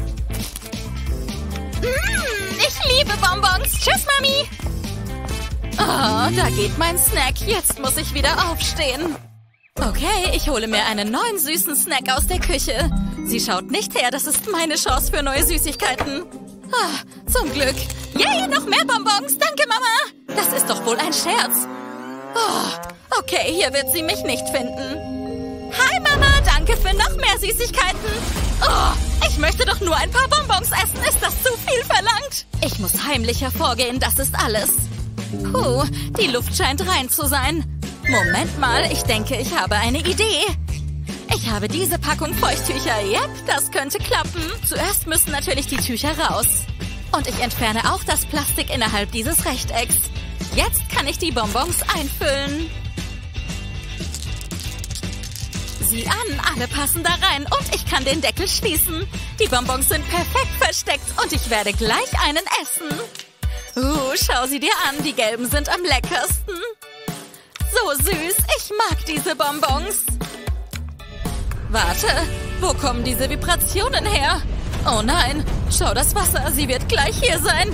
Mmm, ich liebe Bonbons. Tschüss, Mami. Oh, da geht mein Snack. Jetzt muss ich wieder aufstehen. Okay, ich hole mir einen neuen süßen Snack aus der Küche. Sie schaut nicht her, das ist meine Chance für neue Süßigkeiten. Ah, zum Glück. Yay, noch mehr Bonbons. Danke, Mama. Das ist doch wohl ein Scherz. Oh, okay, hier wird sie mich nicht finden. Hi, Mama, danke für noch mehr Süßigkeiten. Oh, ich möchte doch nur ein paar Bonbons essen. Ist das zu viel verlangt? Ich muss heimlich hervorgehen, das ist alles. Puh, die Luft scheint rein zu sein. Moment mal, ich denke, ich habe eine Idee. Ich habe diese Packung Feuchttücher. Yep, das könnte klappen. Zuerst müssen natürlich die Tücher raus. Und ich entferne auch das Plastik innerhalb dieses Rechtecks. Jetzt kann ich die Bonbons einfüllen. Sieh an, alle passen da rein und ich kann den Deckel schließen. Die Bonbons sind perfekt versteckt und ich werde gleich einen essen. Uh, schau sie dir an, die gelben sind am leckersten. So süß, ich mag diese Bonbons. Warte, wo kommen diese Vibrationen her? Oh nein, schau das Wasser, sie wird gleich hier sein.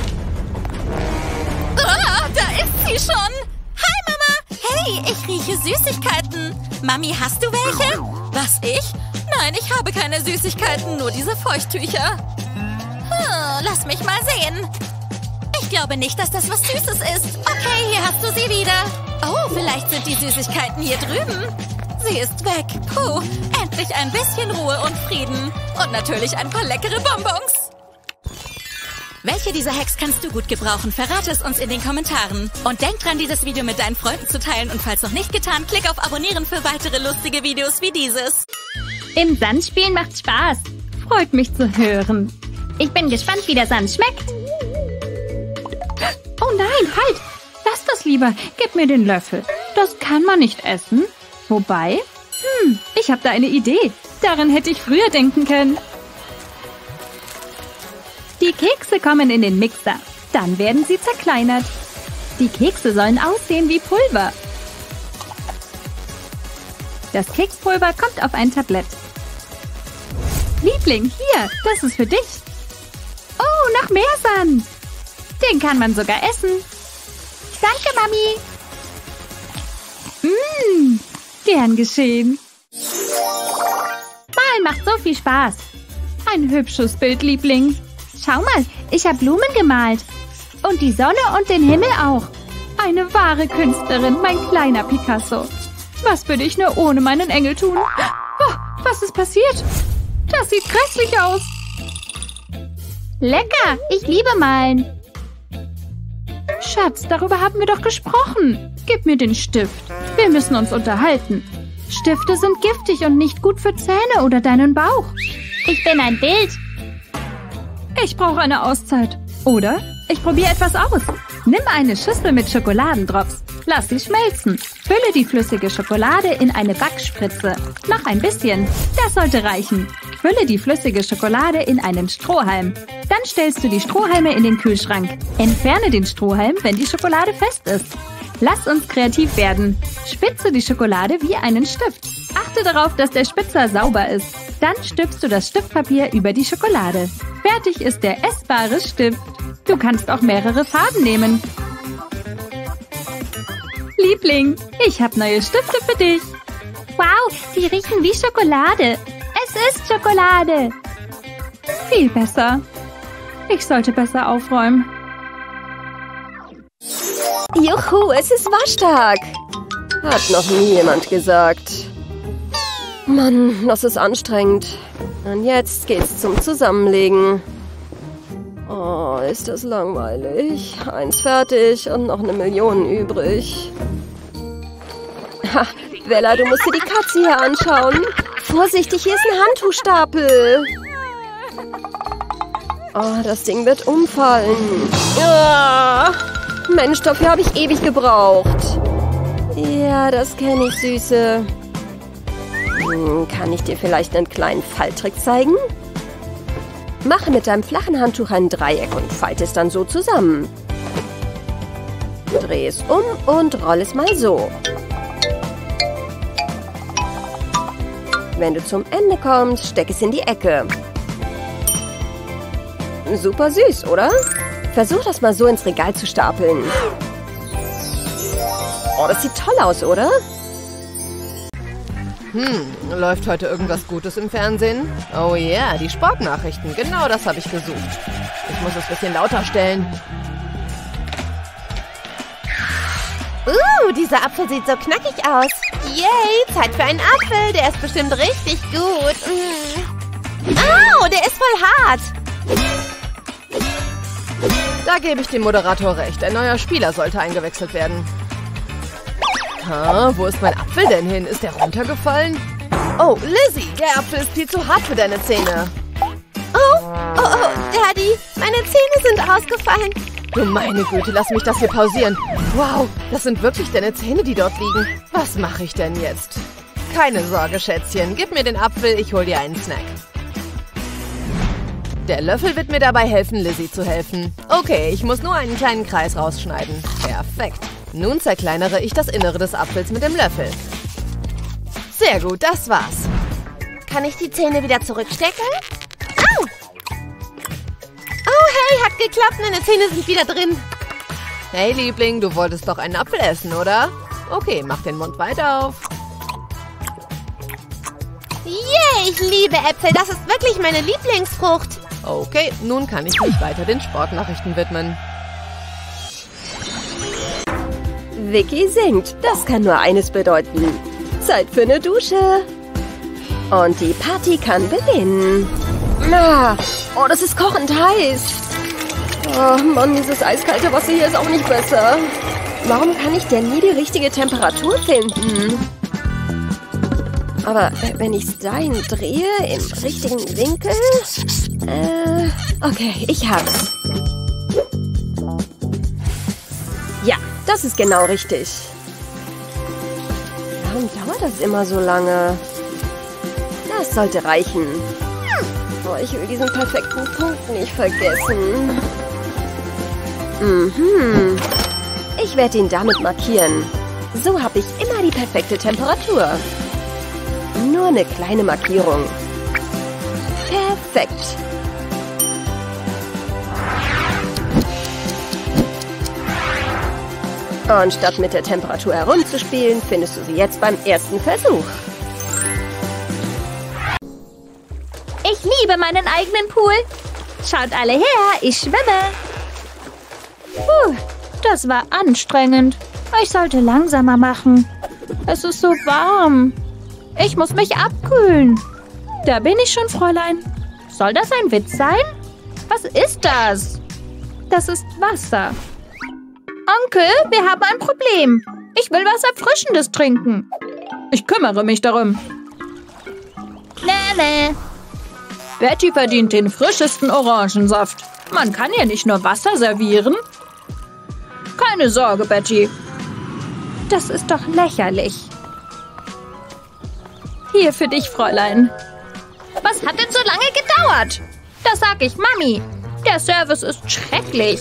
Ah, da ist sie schon. Hi, Mama. Hey, ich rieche Süßigkeiten. Mami, hast du welche? Was, ich? Nein, ich habe keine Süßigkeiten, nur diese Feuchttücher. Hm, lass mich mal sehen. Ich glaube nicht, dass das was Süßes ist. Okay, hier hast du sie wieder. Oh, vielleicht sind die Süßigkeiten hier drüben. Sie ist weg. Puh, endlich ein bisschen Ruhe und Frieden. Und natürlich ein paar leckere Bonbons. Welche dieser Hacks kannst du gut gebrauchen? Verrate es uns in den Kommentaren. Und denk dran, dieses Video mit deinen Freunden zu teilen. Und falls noch nicht getan, klick auf Abonnieren für weitere lustige Videos wie dieses. Im Sand spielen macht Spaß. Freut mich zu hören. Ich bin gespannt, wie der Sand schmeckt. Oh nein, halt! Lass das lieber. Gib mir den Löffel. Das kann man nicht essen. Wobei, hm, ich habe da eine Idee. Daran hätte ich früher denken können. Die Kekse kommen in den Mixer. Dann werden sie zerkleinert. Die Kekse sollen aussehen wie Pulver. Das Kekspulver kommt auf ein Tablett. Liebling, hier, das ist für dich. Oh, noch mehr Sand. Den kann man sogar essen. Danke, Mami. Mmh, gern geschehen. Malen macht so viel Spaß. Ein hübsches Bild, Liebling. Schau mal, ich habe Blumen gemalt. Und die Sonne und den Himmel auch. Eine wahre Künstlerin, mein kleiner Picasso. Was würde ich nur ohne meinen Engel tun? Oh, was ist passiert? Das sieht grässlich aus. Lecker, ich liebe Malen. Schatz, darüber haben wir doch gesprochen. Gib mir den Stift. Wir müssen uns unterhalten. Stifte sind giftig und nicht gut für Zähne oder deinen Bauch. Ich bin ein Bild. Ich brauche eine Auszeit. Oder ich probiere etwas aus. Nimm eine Schüssel mit Schokoladendrops. Lass sie schmelzen. Fülle die flüssige Schokolade in eine Backspritze. Noch ein bisschen. Das sollte reichen. Fülle die flüssige Schokolade in einen Strohhalm. Dann stellst du die Strohhalme in den Kühlschrank. Entferne den Strohhalm, wenn die Schokolade fest ist. Lass uns kreativ werden. Spitze die Schokolade wie einen Stift. Achte darauf, dass der Spitzer sauber ist. Dann stülpst du das Stiftpapier über die Schokolade. Fertig ist der essbare Stift. Du kannst auch mehrere Farben nehmen. Liebling, ich habe neue Stifte für dich. Wow, die riechen wie Schokolade. Es ist Schokolade. Viel besser. Ich sollte besser aufräumen. Juhu, es ist Waschtag. Hat noch nie jemand gesagt. Mann, das ist anstrengend. Und jetzt geht's zum Zusammenlegen. Oh, ist das langweilig. Eins fertig und noch eine Million übrig. Ha, Bella, du musst dir die Katze hier anschauen. Vorsichtig, hier ist ein Handtuchstapel. Oh, das Ding wird umfallen. Ja. Mensch, dafür habe ich ewig gebraucht. Ja, das kenne ich, Süße. Hm, kann ich dir vielleicht einen kleinen Falltrick zeigen? Mache mit deinem flachen Handtuch ein Dreieck und falte es dann so zusammen. Dreh es um und roll es mal so. Wenn du zum Ende kommst, steck es in die Ecke. Super süß, oder? Versuch das mal so ins Regal zu stapeln. Oh, das sieht toll aus, oder? Hm, läuft heute irgendwas Gutes im Fernsehen? Oh ja, yeah, die Sportnachrichten. Genau das habe ich gesucht. Ich muss es ein bisschen lauter stellen. Uh, dieser Apfel sieht so knackig aus. Yay, Zeit für einen Apfel. Der ist bestimmt richtig gut. Mm. Au, der ist voll hart. Da gebe ich dem Moderator recht. Ein neuer Spieler sollte eingewechselt werden. Ha, wo ist mein Apfel denn hin? Ist der runtergefallen? Oh, Lizzie, der Apfel ist viel zu hart für deine Zähne. Oh, oh, oh, Daddy, meine Zähne sind ausgefallen. Du meine Güte, lass mich das hier pausieren. Wow, das sind wirklich deine Zähne, die dort liegen. Was mache ich denn jetzt? Keine Sorge, Schätzchen. Gib mir den Apfel, ich hol dir einen Snack. Der Löffel wird mir dabei helfen, Lizzie zu helfen. Okay, ich muss nur einen kleinen Kreis rausschneiden. Perfekt. Nun zerkleinere ich das Innere des Apfels mit dem Löffel. Sehr gut, das war's. Kann ich die Zähne wieder zurückstecken? Au! Oh, hey, hat geklappt. Meine Zähne sind wieder drin. Hey, Liebling, du wolltest doch einen Apfel essen, oder? Okay, mach den Mund weiter auf. Yay, ich liebe Äpfel. Das ist wirklich meine Lieblingsfrucht. Okay, nun kann ich mich weiter den Sportnachrichten widmen. Vicky singt. Das kann nur eines bedeuten. Zeit für eine Dusche. Und die Party kann beginnen. Ah, oh, das ist kochend heiß. Oh Mann, dieses eiskalte Wasser hier ist auch nicht besser. Warum kann ich denn nie die richtige Temperatur finden? Aber wenn ich es dahin drehe, im richtigen Winkel... Äh, okay, ich hab's. Ja, das ist genau richtig. Warum dauert das immer so lange? Das sollte reichen. Oh, ich will diesen perfekten Punkt nicht vergessen. Mhm. Ich werde ihn damit markieren. So habe ich immer die perfekte Temperatur. Nur eine kleine Markierung. Perfekt. Und statt mit der Temperatur herumzuspielen, findest du sie jetzt beim ersten Versuch. Ich liebe meinen eigenen Pool. Schaut alle her, ich schwimme. Puh, das war anstrengend. Ich sollte langsamer machen. Es ist so warm. Ich muss mich abkühlen. Da bin ich schon, Fräulein. Soll das ein Witz sein? Was ist das? Das ist Wasser. Onkel, wir haben ein Problem. Ich will was Erfrischendes trinken. Ich kümmere mich darum. Nee, nee. Betty verdient den frischesten Orangensaft. Man kann ihr nicht nur Wasser servieren. Keine Sorge, Betty. Das ist doch lächerlich. Hier für dich, Fräulein. Was hat denn so lange gedauert? Das sag ich Mami. Der Service ist schrecklich.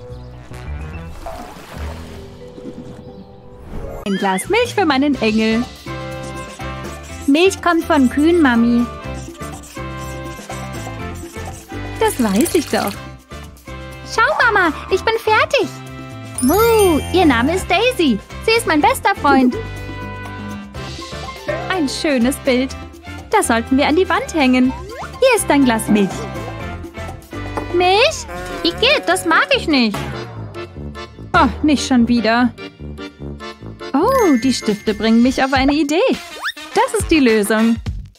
Ein Glas Milch für meinen Engel. Milch kommt von Kühen, Mami. Das weiß ich doch. Schau, Mama, ich bin fertig. Muh, ihr Name ist Daisy. Sie ist mein bester Freund. Ein schönes Bild. Das sollten wir an die Wand hängen. Hier ist dein Glas Milch. Milch? Igitt, das mag ich nicht. Oh, nicht schon wieder. Oh, die Stifte bringen mich auf eine Idee. Das ist die Lösung.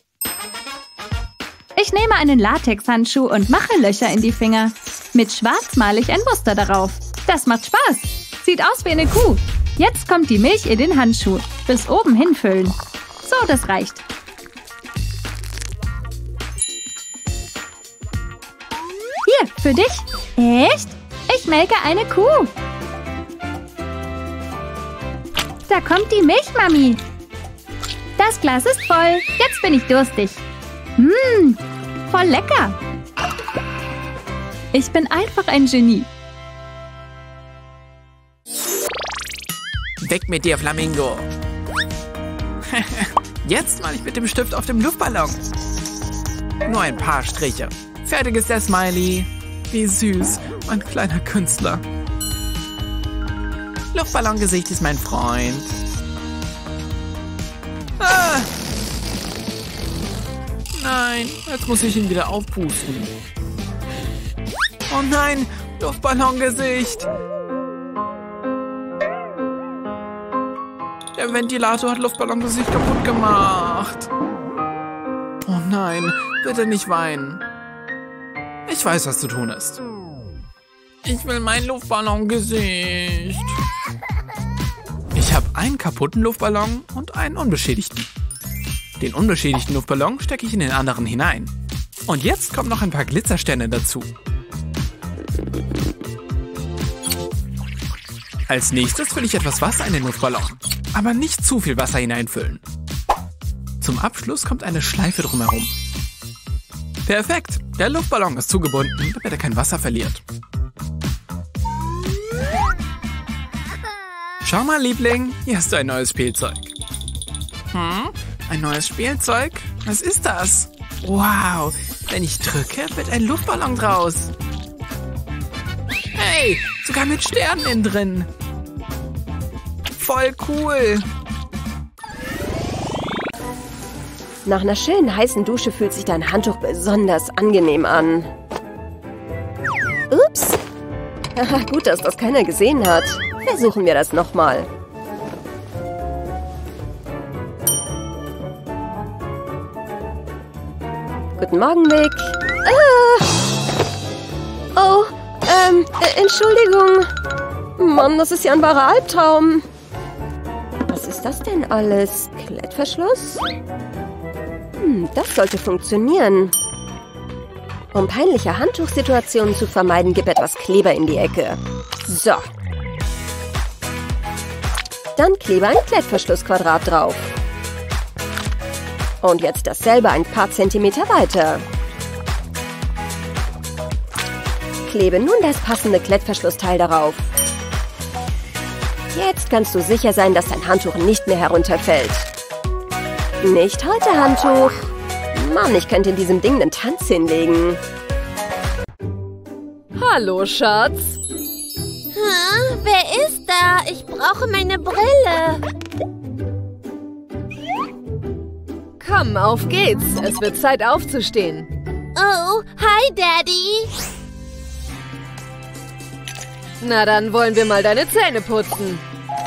Ich nehme einen Latexhandschuh und mache Löcher in die Finger. Mit Schwarz male ich ein Muster darauf. Das macht Spaß. Sieht aus wie eine Kuh. Jetzt kommt die Milch in den Handschuh. Bis oben hinfüllen. So, das reicht. Hier, für dich. Echt? Ich melke eine Kuh. Da kommt die Milch, Mami. Das Glas ist voll. Jetzt bin ich durstig. Mmm, voll lecker. Ich bin einfach ein Genie. Weg mit dir, Flamingo. Jetzt mal ich mit dem Stift auf dem Luftballon. Nur ein paar Striche. Fertig ist der Smiley. Wie süß, mein kleiner Künstler. Luftballongesicht ist mein Freund. Ah! Nein, jetzt muss ich ihn wieder aufpusten. Oh nein, Luftballongesicht. Der Ventilator hat Luftballongesicht kaputt gemacht. Oh nein, bitte nicht weinen. Ich weiß, was zu tun ist. Ich will mein Luftballongesicht. Ich habe einen kaputten Luftballon und einen unbeschädigten. Den unbeschädigten Luftballon stecke ich in den anderen hinein. Und jetzt kommen noch ein paar Glitzersterne dazu. Als nächstes fülle ich etwas Wasser in den Luftballon. Aber nicht zu viel Wasser hineinfüllen. Zum Abschluss kommt eine Schleife drumherum. Perfekt, der Luftballon ist zugebunden, damit er kein Wasser verliert. Schau mal, Liebling, hier hast du ein neues Spielzeug. Hm? Ein neues Spielzeug? Was ist das? Wow, wenn ich drücke, wird ein Luftballon draus. Hey, sogar mit Sternen innen drin. Voll cool. Nach einer schönen heißen Dusche fühlt sich dein Handtuch besonders angenehm an. Ups. Haha, gut, dass das keiner gesehen hat. Versuchen wir das nochmal. Guten Morgen, Vic. Ah! Oh, ähm, äh, Entschuldigung. Mann, das ist ja ein wahrer Albtraum. Was ist das denn alles? Klettverschluss? Hm, das sollte funktionieren. Um peinliche Handtuchsituationen zu vermeiden, gib etwas Kleber in die Ecke. So. Dann klebe ein Klettverschlussquadrat drauf. Und jetzt dasselbe ein paar Zentimeter weiter. Klebe nun das passende Klettverschlussteil darauf. Jetzt kannst du sicher sein, dass dein Handtuch nicht mehr herunterfällt. Nicht heute, Handtuch. Mann, ich könnte in diesem Ding einen Tanz hinlegen. Hallo, Schatz. Hm, wer ist da? Ich brauche meine Brille. Komm, auf geht's. Es wird Zeit aufzustehen. Oh, hi, Daddy. Na, dann wollen wir mal deine Zähne putzen.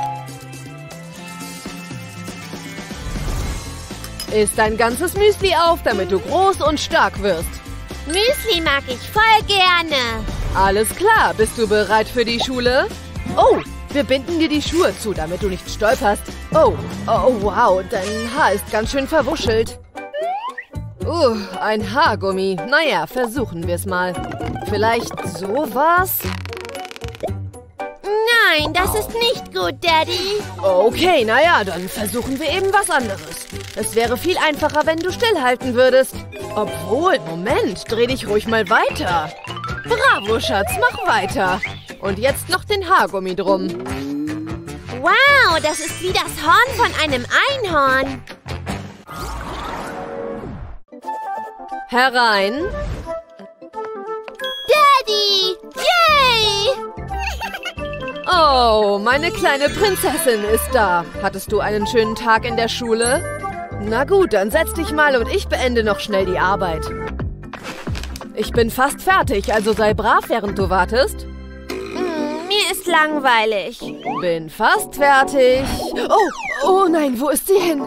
Iss dein ganzes Müsli auf, damit du groß und stark wirst. Müsli mag ich voll gerne. Alles klar, bist du bereit für die Schule? Oh, wir binden dir die Schuhe zu, damit du nicht stolperst. Oh, oh, wow, dein Haar ist ganz schön verwuschelt. Uh, ein Haargummi. Naja, versuchen wir es mal. Vielleicht sowas? Nein, das ist nicht gut, Daddy. Okay, naja, dann versuchen wir eben was anderes. Es wäre viel einfacher, wenn du stillhalten würdest. Obwohl, Moment, dreh dich ruhig mal weiter. Bravo, Schatz, mach weiter. Und jetzt noch den Haargummi drum. Wow, das ist wie das Horn von einem Einhorn. Herein. Daddy! Yay! Oh, meine kleine Prinzessin ist da. Hattest du einen schönen Tag in der Schule? Na gut, dann setz dich mal und ich beende noch schnell die Arbeit. Ich bin fast fertig, also sei brav, während du wartest. Hm, mir ist langweilig. Bin fast fertig. Oh, oh nein, wo ist sie hin?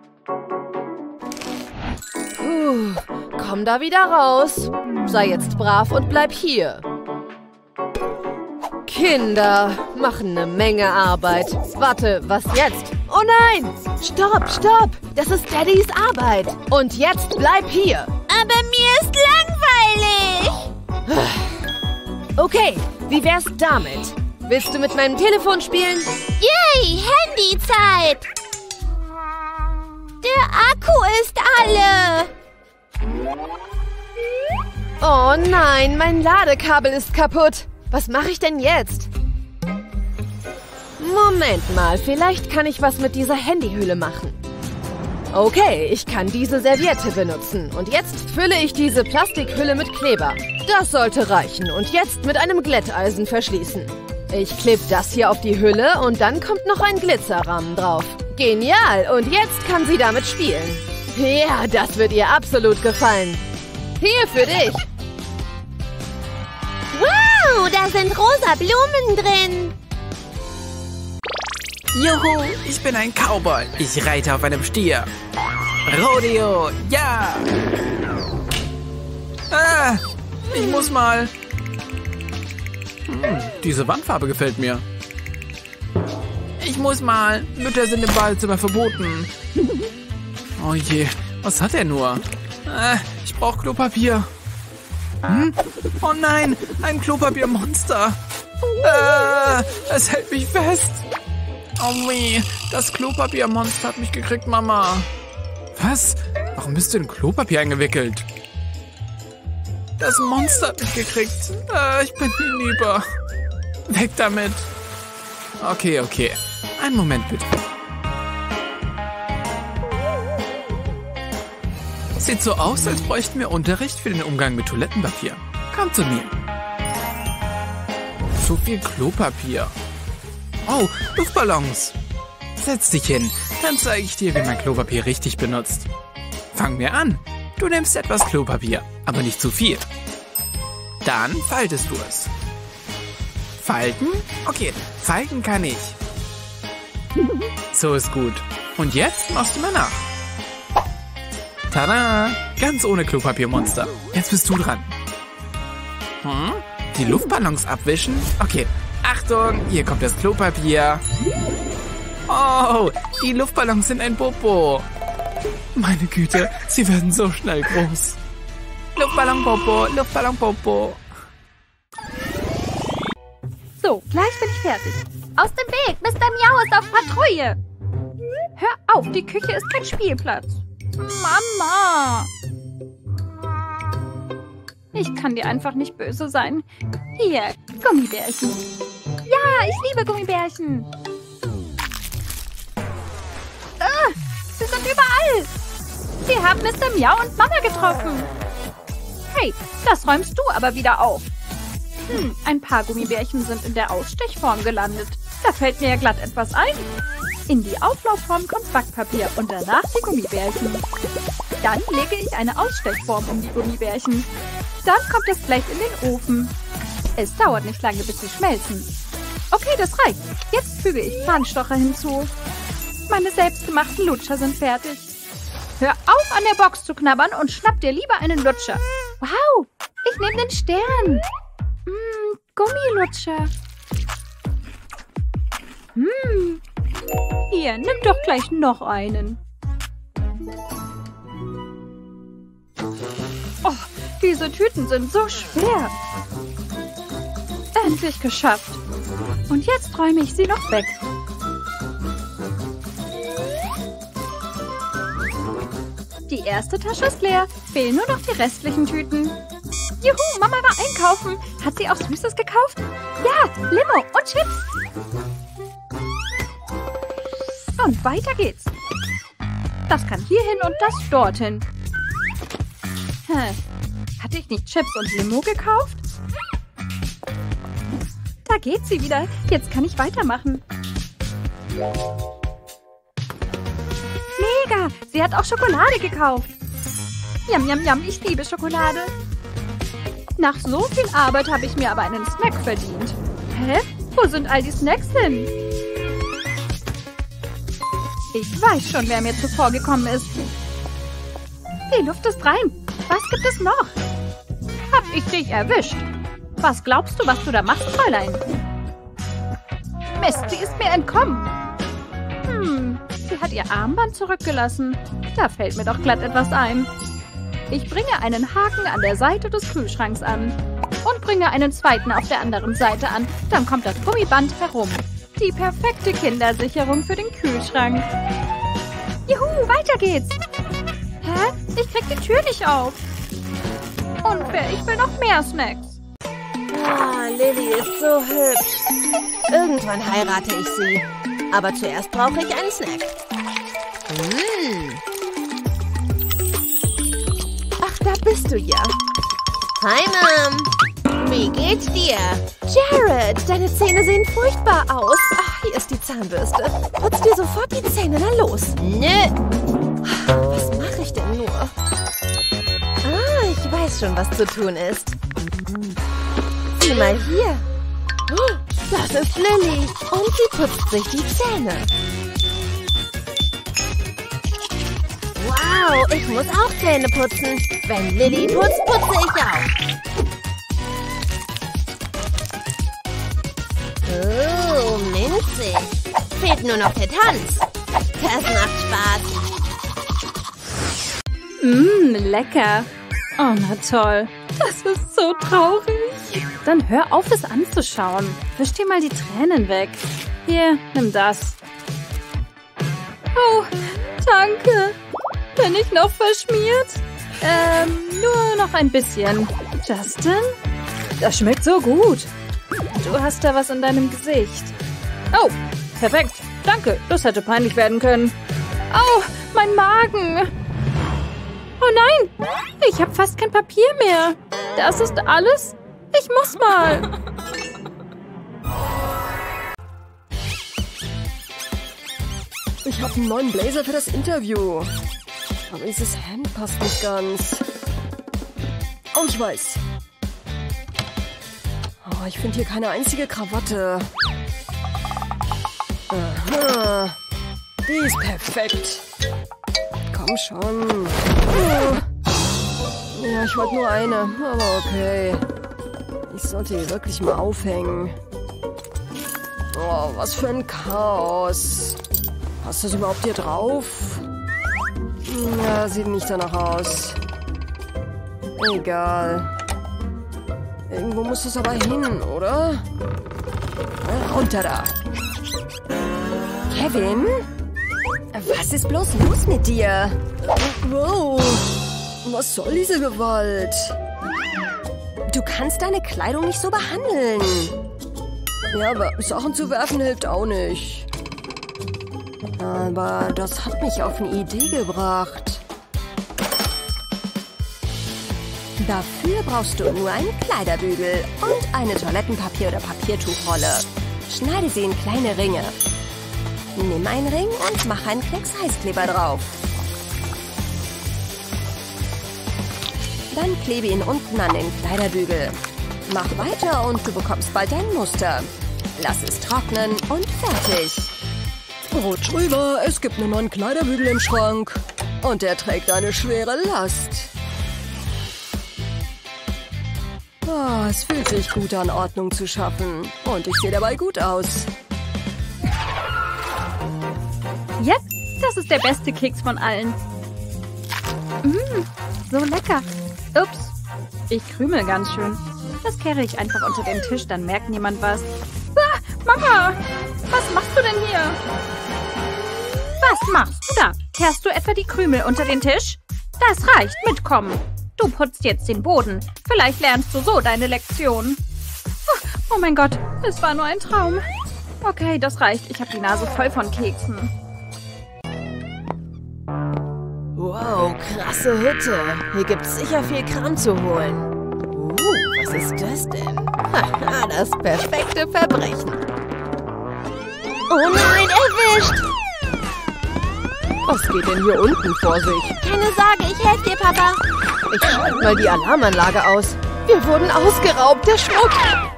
Puh, komm da wieder raus. Sei jetzt brav und bleib hier. Kinder machen eine Menge Arbeit. Warte, was jetzt? Oh nein! Stopp, stopp! Das ist Daddys Arbeit. Und jetzt bleib hier. Aber mir ist langweilig. Okay, wie wär's damit? Willst du mit meinem Telefon spielen? Yay, Handyzeit. Der Akku ist alle. Oh nein, mein Ladekabel ist kaputt. Was mache ich denn jetzt? Moment mal, vielleicht kann ich was mit dieser Handyhülle machen. Okay, ich kann diese Serviette benutzen. Und jetzt fülle ich diese Plastikhülle mit Kleber. Das sollte reichen. Und jetzt mit einem Glätteisen verschließen. Ich klebe das hier auf die Hülle und dann kommt noch ein Glitzerrahmen drauf. Genial! Und jetzt kann sie damit spielen. Ja, das wird ihr absolut gefallen. Hier für dich. Wow, da sind rosa Blumen drin. Juhu, ich bin ein Cowboy. Ich reite auf einem Stier. Rodeo, ja! Ah, ich muss mal... Hm, diese Wandfarbe gefällt mir. Ich muss mal... Mütter sind im Badezimmer verboten. Oh je, was hat er nur? Ah, ich brauche Klopapier. Hm? Oh nein, ein Klopapiermonster. Ah, es hält mich fest. Oh weh, das Klopapiermonster hat mich gekriegt, Mama. Was? Warum bist du in Klopapier eingewickelt? Das Monster hat mich gekriegt. Ah, ich bin hinüber. Weg damit. Okay, okay. Einen Moment bitte. Sieht so aus, als bräuchten wir Unterricht für den Umgang mit Toilettenpapier. Komm zu mir. Zu viel Klopapier. Oh, Luftballons. Setz dich hin, dann zeige ich dir, wie man Klopapier richtig benutzt. Fangen wir an. Du nimmst etwas Klopapier, aber nicht zu viel. Dann faltest du es. Falten? Okay, falten kann ich. So ist gut. Und jetzt machst du mal nach. Tada! Ganz ohne Klopapiermonster. Jetzt bist du dran. Hm? Die Luftballons abwischen? Okay. Achtung, hier kommt das Klopapier. Oh, die Luftballons sind ein Popo. Meine Güte, sie werden so schnell groß. Luftballon Popo, Luftballon Popo. So, gleich bin ich fertig. Aus dem Weg, Mister Miau ist auf Patrouille. Hör auf, die Küche ist kein Spielplatz. Mama! Ich kann dir einfach nicht böse sein. Hier, Gummibärchen. Ja, ich liebe Gummibärchen. Ah, sie sind überall. Sie haben Mister Miau und Mama getroffen. Hey, das räumst du aber wieder auf. Hm, ein paar Gummibärchen sind in der Ausstechform gelandet. Da fällt mir ja glatt etwas ein. In die Auflaufform kommt Backpapier und danach die Gummibärchen. Dann lege ich eine Ausstechform um die Gummibärchen. Dann kommt das Blech in den Ofen. Es dauert nicht lange, bis sie schmelzen. Okay, das reicht. Jetzt füge ich Zahnstocher hinzu. Meine selbstgemachten Lutscher sind fertig. Hör auf, an der Box zu knabbern und schnapp dir lieber einen Lutscher. Wow, ich nehme den Stern. Mmh, Gummilutscher. Hm. Hier, nimm doch gleich noch einen. Oh, diese Tüten sind so schwer. Endlich geschafft. Und jetzt räume ich sie noch weg. Die erste Tasche ist leer. Fehlen nur noch die restlichen Tüten. Juhu, Mama war einkaufen. Hat sie auch Süßes gekauft? Ja, Limo und Chips. Und weiter geht's. Das kann hierhin und das dorthin. Hm. Hatte ich nicht Chips und Limo gekauft? Da geht sie wieder. Jetzt kann ich weitermachen. Mega! Sie hat auch Schokolade gekauft. Yum, yum, yum. Ich liebe Schokolade. Nach so viel Arbeit habe ich mir aber einen Snack verdient. Hä? Wo sind all die Snacks hin? Ich weiß schon, wer mir zuvor gekommen ist. Die Luft ist rein. Was gibt es noch? Hab ich dich erwischt. Was glaubst du, was du da machst, Fräulein? Mist, sie ist mir entkommen. Hm, sie hat ihr Armband zurückgelassen. Da fällt mir doch glatt etwas ein. Ich bringe einen Haken an der Seite des Kühlschranks an. Und bringe einen zweiten auf der anderen Seite an. Dann kommt das Gummiband herum. Die perfekte Kindersicherung für den Kühlschrank. Juhu, weiter geht's. Hä? Ich krieg die Tür nicht auf. Unfair, ich will noch mehr Snacks. Ah, Lily ist so hübsch. Irgendwann heirate ich sie. Aber zuerst brauche ich einen Snack. Mm. Ach, da bist du ja. Hi, Mom. Wie geht's dir? Jared, deine Zähne sehen furchtbar aus. Ach, hier ist die Zahnbürste. Putz dir sofort die Zähne, na los. Nö. Was mache ich denn nur? Ah, ich weiß schon, was zu tun ist. Sieh mal hier. Oh, das ist Lily. Und sie putzt sich die Zähne. Wow, ich muss auch Zähne putzen. Wenn Lily putzt, putze ich auch. Oh, minzig. Fehlt nur noch der Tanz. Das macht Spaß. Mmm, lecker. Oh, na toll. Das ist so traurig. Dann hör auf, es anzuschauen. Wisch dir mal die Tränen weg. Hier, nimm das. Oh, danke. Bin ich noch verschmiert? Ähm, nur noch ein bisschen. Justin? Das schmeckt so gut. Du hast da was in deinem Gesicht. Oh, perfekt. Danke, das hätte peinlich werden können. Au, mein Magen. Oh nein, ich habe fast kein Papier mehr. Das ist alles? Ich muss mal. Ich habe einen neuen Blazer für das Interview. Aber dieses Hemd passt nicht ganz. Oh, ich weiß. Oh, ich finde hier keine einzige Krawatte. Aha. Die ist perfekt. Komm schon. Ja, ich wollte nur eine, aber okay. Ich sollte hier wirklich mal aufhängen. Oh, was für ein Chaos. Passt das überhaupt hier drauf? Ja, sieht nicht danach aus. Egal. Irgendwo muss es aber hin, oder? Na, runter da. Kevin? Was ist bloß los mit dir? Wow. Was soll diese Gewalt? Du kannst deine Kleidung nicht so behandeln. Ja, aber Sachen zu werfen hilft auch nicht. Aber das hat mich auf eine Idee gebracht. Dafür brauchst du nur einen Kleiderbügel und eine Toilettenpapier- oder Papiertuchrolle. Schneide sie in kleine Ringe. Nimm einen Ring und mach einen Klecks Heißkleber drauf. Dann klebe ihn unten an den Kleiderbügel. Mach weiter und du bekommst bald ein Muster. Lass es trocknen und fertig. Rutsch rüber, es gibt einen neuen Kleiderbügel im Schrank. Und er trägt eine schwere Last. Oh, es fühlt sich gut an, Ordnung zu schaffen. Und ich sehe dabei gut aus. Yep, das ist der beste Keks von allen. Mmh, so lecker. Ups, ich krümel ganz schön. Das kehre ich einfach unter den Tisch, dann merkt niemand was. Ah, Mama, was machst du denn hier? Was machst du da? Kehrst du etwa die Krümel unter den Tisch? Das reicht, mitkommen. Du putzt jetzt den Boden. Vielleicht lernst du so deine Lektion. Oh mein Gott, es war nur ein Traum. Okay, das reicht. Ich habe die Nase voll von Keksen. Wow, krasse Hütte. Hier gibt's sicher viel Kram zu holen. Uh, was ist das denn? Haha, das perfekte Verbrechen. Oh nein, erwischt! Was geht denn hier unten vor sich? Keine Sorge, ich helfe dir, Papa. Ich schalte mal die Alarmanlage aus. Wir wurden ausgeraubt, der Schmuck.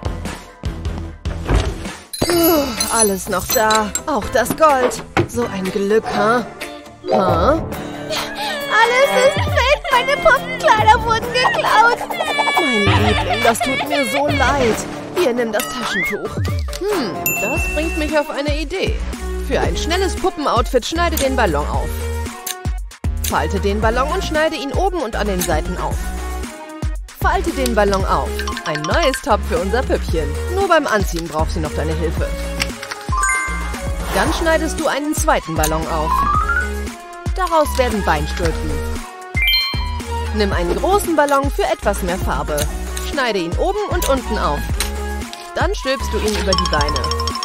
Puh, alles noch da. Auch das Gold. So ein Glück, ha? Huh? Huh? Alles ist weg. Meine Puppenkleider wurden geklaut. Mein Liebling, das tut mir so leid. Hier, nimm das Taschentuch. Hm, das bringt mich auf eine Idee. Für ein schnelles Puppenoutfit schneide den Ballon auf. Falte den Ballon und schneide ihn oben und an den Seiten auf. Falte den Ballon auf. Ein neues Top für unser Püppchen. Nur beim Anziehen braucht sie noch deine Hilfe. Dann schneidest du einen zweiten Ballon auf. Daraus werden Beinstülpen. Nimm einen großen Ballon für etwas mehr Farbe. Schneide ihn oben und unten auf. Dann stülpst du ihn über die Beine.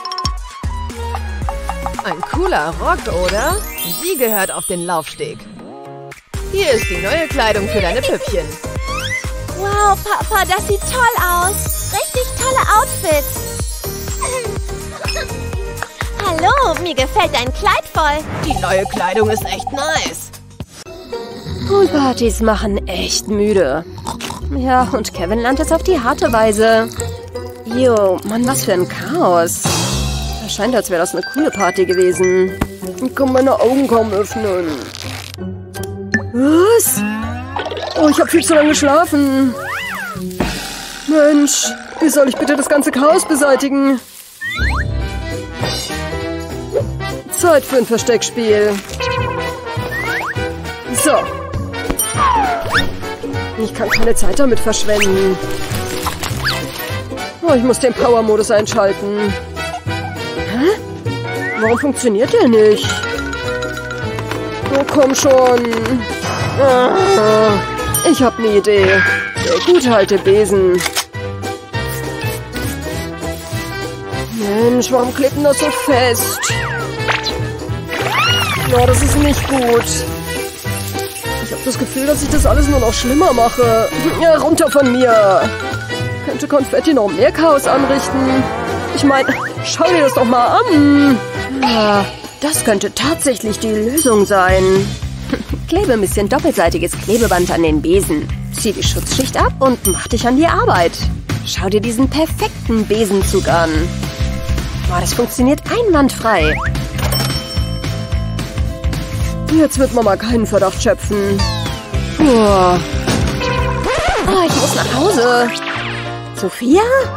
Ein cooler Rock, oder? Sie gehört auf den Laufsteg. Hier ist die neue Kleidung für deine Püppchen. Wow, Papa, das sieht toll aus. Richtig tolle Outfits. Hallo, mir gefällt dein Kleid voll. Die neue Kleidung ist echt nice. Poolpartys machen echt müde. Ja, und Kevin lernt es auf die harte Weise. Jo, Mann, was für ein Chaos. Es scheint, als wäre das eine coole Party gewesen. Ich kann meine Augen kaum öffnen. Was? Oh, ich habe viel zu lange geschlafen. Mensch, wie soll ich bitte das ganze Chaos beseitigen? Zeit für ein Versteckspiel. So. Ich kann keine Zeit damit verschwenden. Oh, ich muss den Power-Modus einschalten. Hä? Warum funktioniert der nicht? Oh, komm schon. Ah, ich habe eine Idee. Der gut halte Besen. Mensch, warum klebt denn das so fest? Ja, das ist nicht gut. Ich habe das Gefühl, dass ich das alles nur noch schlimmer mache. Ja, runter von mir. Könnte Konfetti noch mehr Chaos anrichten? Ich meine, schau dir das doch mal an. Ja, das könnte tatsächlich die Lösung sein. Klebe ein bisschen doppelseitiges Klebeband an den Besen. Zieh die Schutzschicht ab und mach dich an die Arbeit. Schau dir diesen perfekten Besenzug an. Boah, das funktioniert einwandfrei. Jetzt wird Mama keinen Verdacht schöpfen. Boah. Oh, ich muss nach Hause. Sophia?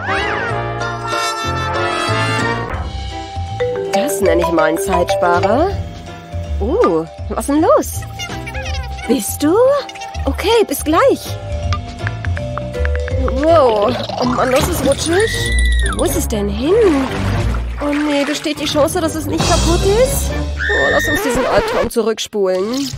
Das nenne ich mal einen Zeitsparer. Oh, was ist denn los? Bist du? Okay, bis gleich. Wow, oh Mann, das ist rutschig. Wo ist es denn hin? Oh nee, besteht die Chance, dass es nicht kaputt ist? Oh, lass uns diesen Albtraum zurückspulen.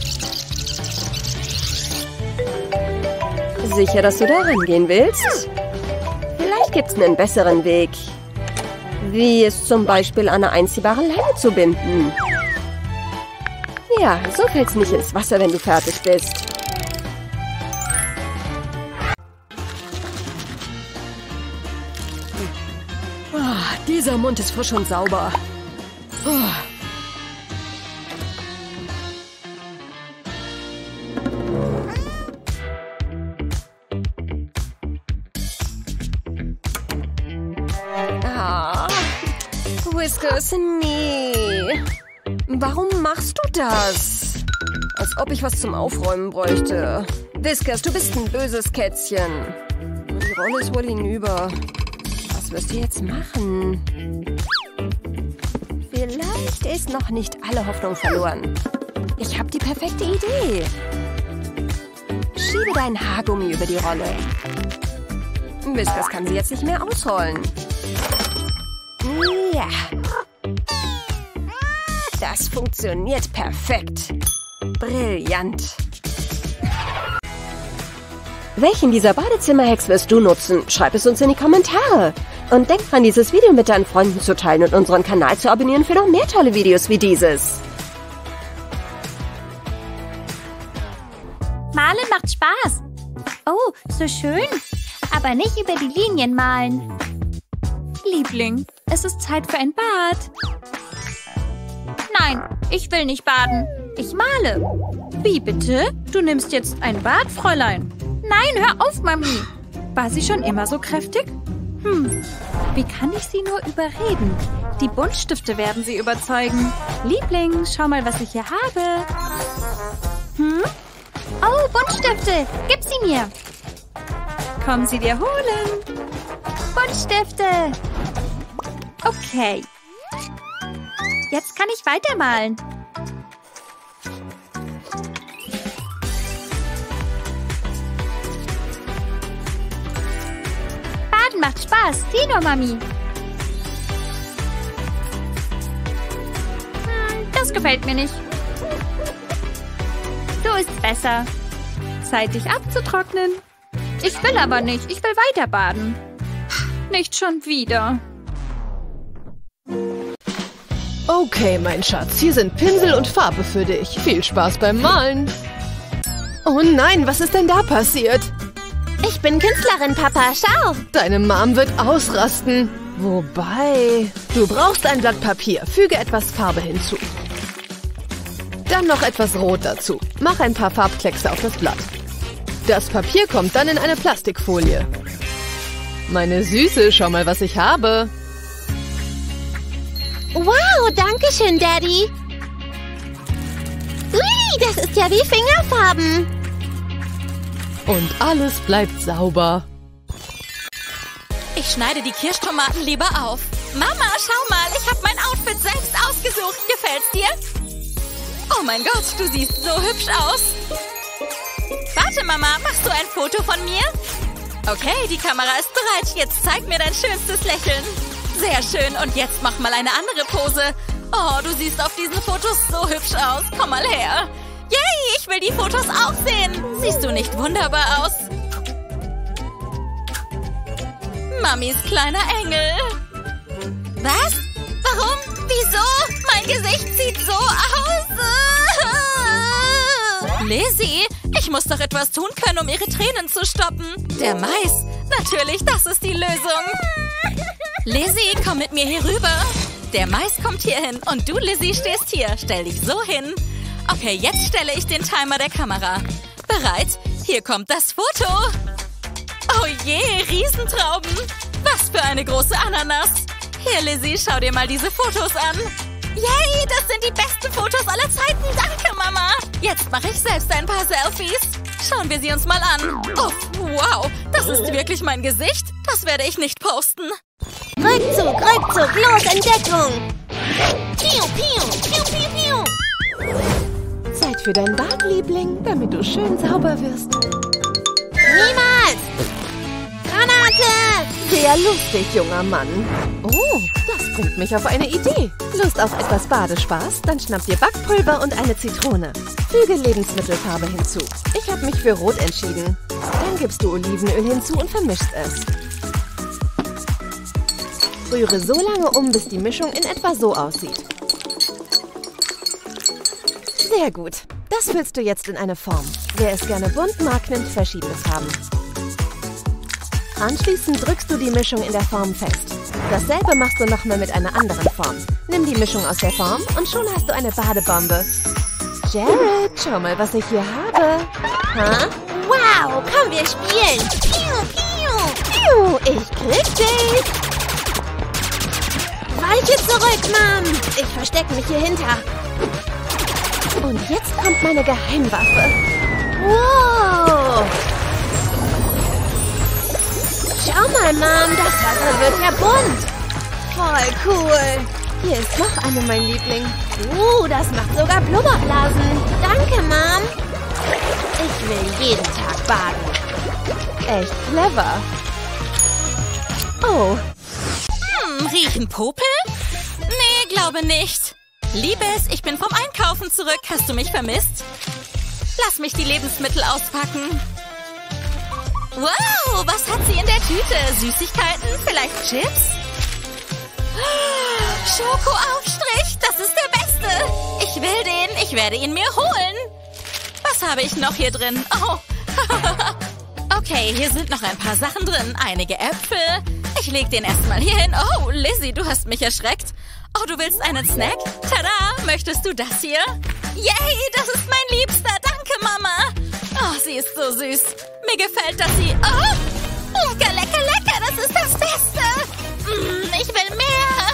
Sicher, dass du da rangehen willst? Vielleicht gibt's einen besseren Weg. Wie es zum Beispiel an eine einziehbare Leine zu binden. Ja, so fällt's nicht ins Wasser, wenn du fertig bist. Oh, dieser Mund ist frisch und sauber. Oh. Ah, Whiskers, nee. Warum machst du das? Als ob ich was zum Aufräumen bräuchte. Whiskers, du bist ein böses Kätzchen. Die Rolle ist wohl hinüber. Was wirst du jetzt machen? Vielleicht ist noch nicht alle Hoffnung verloren. Ich habe die perfekte Idee. Schiebe dein Haargummi über die Rolle. Whiskers kann sie jetzt nicht mehr ausrollen. Ja. Das funktioniert perfekt. Brillant. Welchen dieser Badezimmer-Hacks wirst du nutzen? Schreib es uns in die Kommentare. Und denk dran, dieses Video mit deinen Freunden zu teilen und unseren Kanal zu abonnieren für noch mehr tolle Videos wie dieses. Malen macht Spaß. Oh, so schön. Aber nicht über die Linien malen. Liebling, es ist Zeit für ein Bad. Nein, ich will nicht baden. Ich male. Wie bitte? Du nimmst jetzt ein Bad, Fräulein? Nein, hör auf, Mami. War sie schon immer so kräftig? Hm, wie kann ich sie nur überreden? Die Buntstifte werden sie überzeugen. Liebling, schau mal, was ich hier habe. Hm? Oh, Buntstifte, gib sie mir. Komm sie dir holen. Buntstifte. Okay. Jetzt kann ich weitermalen. Baden macht Spaß. Sieh nur, Mami. Hm, das gefällt mir nicht. So ist's besser. Zeit, dich abzutrocknen. Ich will aber nicht. Ich will weiter baden. Nicht schon wieder. Okay, mein Schatz, hier sind Pinsel und Farbe für dich. Viel Spaß beim Malen. Oh nein, was ist denn da passiert? Ich bin Künstlerin, Papa. Schau. Deine Mom wird ausrasten. Wobei, du brauchst ein Blatt Papier. Füge etwas Farbe hinzu. Dann noch etwas Rot dazu. Mach ein paar Farbkleckse auf das Blatt. Das Papier kommt dann in eine Plastikfolie. Meine Süße, schau mal, was ich habe. Wow, danke schön, Daddy. Ui, das ist ja wie Fingerfarben. Und alles bleibt sauber. Ich schneide die Kirschtomaten lieber auf. Mama, schau mal, ich habe mein Outfit selbst ausgesucht. Gefällt's dir? Oh mein Gott, du siehst so hübsch aus. Warte, Mama, machst du ein Foto von mir? Okay, die Kamera ist bereit. Jetzt zeig mir dein schönstes Lächeln. Sehr schön. Und jetzt mach mal eine andere Pose. Oh, du siehst auf diesen Fotos so hübsch aus. Komm mal her. Yay, ich will die Fotos auch sehen. Siehst du nicht wunderbar aus? Mamis kleiner Engel. Was? Warum? Wieso? Mein Gesicht sieht so aus. Lizzie, ich muss doch etwas tun können, um ihre Tränen zu stoppen. Der Mais. Natürlich, das ist die Lösung. Lizzie, komm mit mir hier rüber. Der Mais kommt hier hin und du, Lizzie, stehst hier. Stell dich so hin. Okay, jetzt stelle ich den Timer der Kamera. Bereit? Hier kommt das Foto. Oh je, Riesentrauben. Was für eine große Ananas. Hier, Lizzie, schau dir mal diese Fotos an. Yay, das sind die besten Fotos aller Zeiten. Danke, Mama. Jetzt mache ich selbst ein paar Selfies. Schauen wir sie uns mal an. Oh, wow, das ist wirklich mein Gesicht. Das werde ich nicht posten. Rückzug, Rückzug, los, Entdeckung. Piu, piu, piu, piu, piu. Zeit für dein Bad, Liebling, damit du schön sauber wirst. Niemals! Granate! Sehr lustig, junger Mann. Oh, das bringt mich auf eine Idee. Lust auf etwas Badespaß? Dann schnapp dir Backpulver und eine Zitrone. Füge Lebensmittelfarbe hinzu. Ich habe mich für Rot entschieden. Dann gibst du Olivenöl hinzu und vermischst es. Rühre so lange um, bis die Mischung in etwa so aussieht. Sehr gut. Das füllst du jetzt in eine Form. Wer es gerne bunt mag, nimmt verschiedene Farben. Anschließend drückst du die Mischung in der Form fest. Dasselbe machst du nochmal mit einer anderen Form. Nimm die Mischung aus der Form und schon hast du eine Badebombe. Jared, schau mal, was ich hier habe. Ha? Wow, komm, wir spielen. Piu, piu. Piu, ich krieg dich. Weiche zurück, Mom. Ich verstecke mich hier hinter. Und jetzt kommt meine Geheimwaffe. Wow. Schau mal, Mom, das Wasser wird ja bunt. Voll cool. Hier ist noch eine, mein Liebling. Uh, das macht sogar Blubberblasen. Danke, Mom. Ich will jeden Tag baden. Echt clever. Oh. Hm, riechen Popel? Nee, glaube nicht. Liebes, ich bin vom Einkaufen zurück. Hast du mich vermisst? Lass mich die Lebensmittel auspacken. Wow, was hat sie in der Tüte? Süßigkeiten? Vielleicht Chips? Schokoaufstrich, das ist der beste. Ich will den, ich werde ihn mir holen. Was habe ich noch hier drin? Oh. Okay, hier sind noch ein paar Sachen drin. Einige Äpfel. Ich lege den erstmal hier hin. Oh, Lizzie, du hast mich erschreckt. Oh, du willst einen Snack? Tada, möchtest du das hier? Yay, das ist mein Liebster. Danke, Mama. Oh, sie ist so süß. Mir gefällt, dass sie... Oh, Lecker, lecker, lecker, das ist das Beste. Mm, ich will mehr.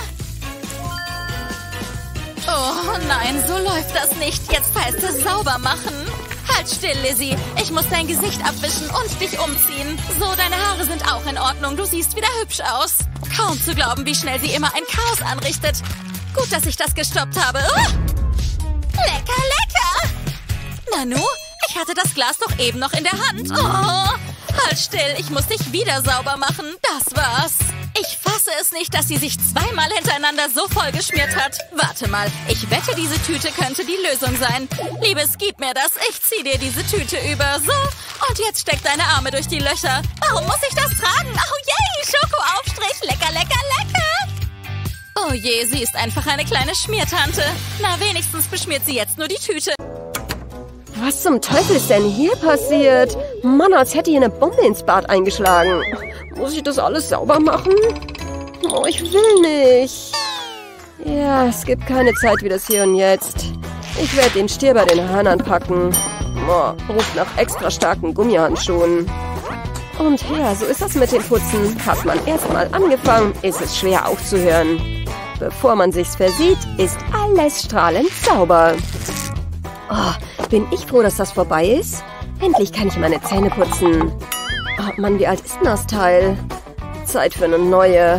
Oh nein, so läuft das nicht. Jetzt heißt es sauber machen. Halt still, Lizzie. Ich muss dein Gesicht abwischen und dich umziehen. So, deine Haare sind auch in Ordnung. Du siehst wieder hübsch aus. Kaum zu glauben, wie schnell sie immer ein Chaos anrichtet. Gut, dass ich das gestoppt habe. Oh! Lecker, lecker. Nanu, ich hatte das Glas doch eben noch in der Hand. Oh, halt still, ich muss dich wieder sauber machen. Das war's. Ich fasse es nicht, dass sie sich zweimal hintereinander so voll geschmiert hat. Warte mal, ich wette, diese Tüte könnte die Lösung sein. Liebes, gib mir das. Ich zieh dir diese Tüte über. So, und jetzt steck deine Arme durch die Löcher. Warum muss ich das tragen? Oh je, Schokoaufstrich. Lecker, lecker, lecker. Oh je, sie ist einfach eine kleine Schmiertante. Na, wenigstens beschmiert sie jetzt nur die Tüte. Was zum Teufel ist denn hier passiert? Mann, als hätte hier eine Bombe ins Bad eingeschlagen. Muss ich das alles sauber machen? Oh, ich will nicht. Ja, es gibt keine Zeit wie das Hier und Jetzt. Ich werde den Stier bei den Hörnern packen. Oh, ruft nach extra starken Gummihandschuhen. Und ja, so ist das mit dem Putzen. Hat man erst mal angefangen, ist es schwer aufzuhören. Bevor man sich's versieht, ist alles strahlend sauber. Oh, bin ich froh, dass das vorbei ist. Endlich kann ich meine Zähne putzen. Oh Mann, wie alt ist denn das Teil? Zeit für eine neue.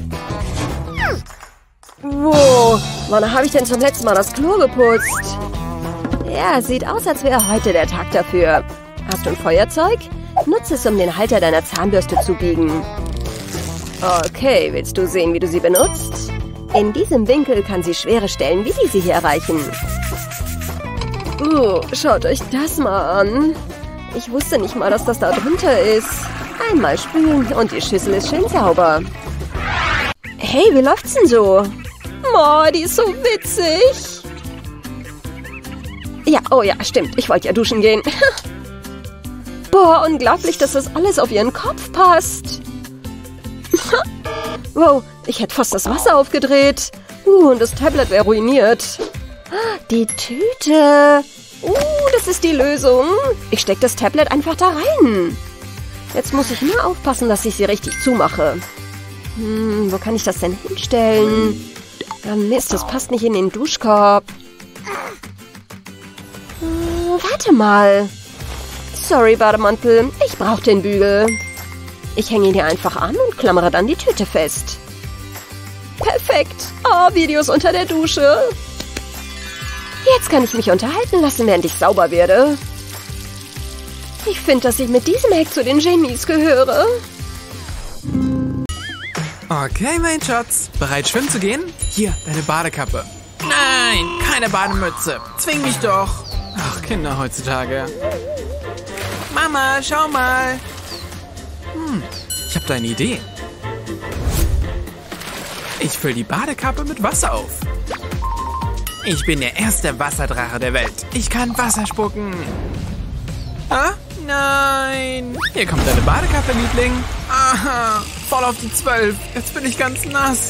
Wow, wann habe ich denn zum letzten Mal das Klo geputzt? Ja, sieht aus, als wäre heute der Tag dafür. Hast du ein Feuerzeug? Nutze es, um den Halter deiner Zahnbürste zu biegen. Okay, willst du sehen, wie du sie benutzt? In diesem Winkel kann sie schwere Stellen wie diese hier erreichen. Uh, schaut euch das mal an. Ich wusste nicht mal, dass das da drunter ist. Einmal spülen und die Schüssel ist schön sauber. Hey, wie läuft's denn so? Oh, die ist so witzig. Ja, oh ja, stimmt. Ich wollte ja duschen gehen. Boah, unglaublich, dass das alles auf ihren Kopf passt. Wow, ich hätte fast das Wasser aufgedreht. Uh, und das Tablet wäre ruiniert. Die Tüte. Uh, das ist die Lösung. Ich stecke das Tablet einfach da rein. Jetzt muss ich nur aufpassen, dass ich sie richtig zumache. Hm, wo kann ich das denn hinstellen? Ja, Mist, das passt nicht in den Duschkorb. Hm, warte mal. Sorry, Bademantel. Ich brauche den Bügel. Ich hänge ihn hier einfach an und klammere dann die Tüte fest. Perfekt. Oh, Videos unter der Dusche. Jetzt kann ich mich unterhalten lassen, während ich sauber werde. Ich finde, dass ich mit diesem Hack zu den Genies gehöre. Okay, mein Schatz. Bereit, schwimmen zu gehen? Hier, deine Badekappe. Nein, keine Bademütze. Zwing mich doch. Ach, Kinder heutzutage. Mama, schau mal. Hm, ich habe da eine Idee. Ich fülle die Badekappe mit Wasser auf. Ich bin der erste Wasserdrache der Welt. Ich kann Wasser spucken. Ah, nein. Hier kommt deine Badekappe, Liebling. Aha, voll auf die zwölf. Jetzt bin ich ganz nass.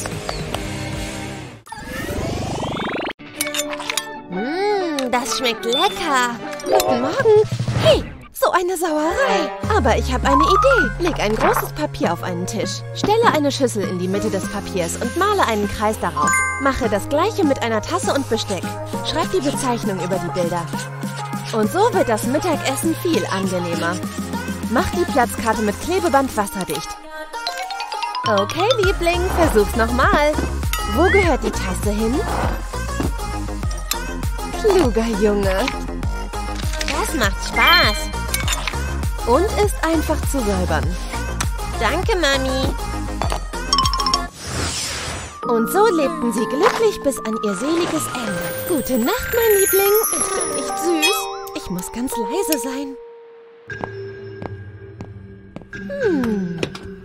Mmh, das schmeckt lecker. Guten Morgen. Hey, so eine Sauerei. Aber ich habe eine Idee. Leg ein großes Papier auf einen Tisch. Stelle eine Schüssel in die Mitte des Papiers und male einen Kreis darauf. Mache das Gleiche mit einer Tasse und Besteck. Schreib die Bezeichnung über die Bilder. Und so wird das Mittagessen viel angenehmer. Mach die Platzkarte mit Klebeband wasserdicht. Okay, Liebling, versuch's nochmal. Wo gehört die Tasse hin? Kluger Junge. Das macht Spaß. Und ist einfach zu säubern. Danke, Mami. Und so lebten sie glücklich bis an ihr seliges Ende. Gute Nacht, mein Liebling. Ist das nicht süß? Ich muss ganz leise sein. Hm.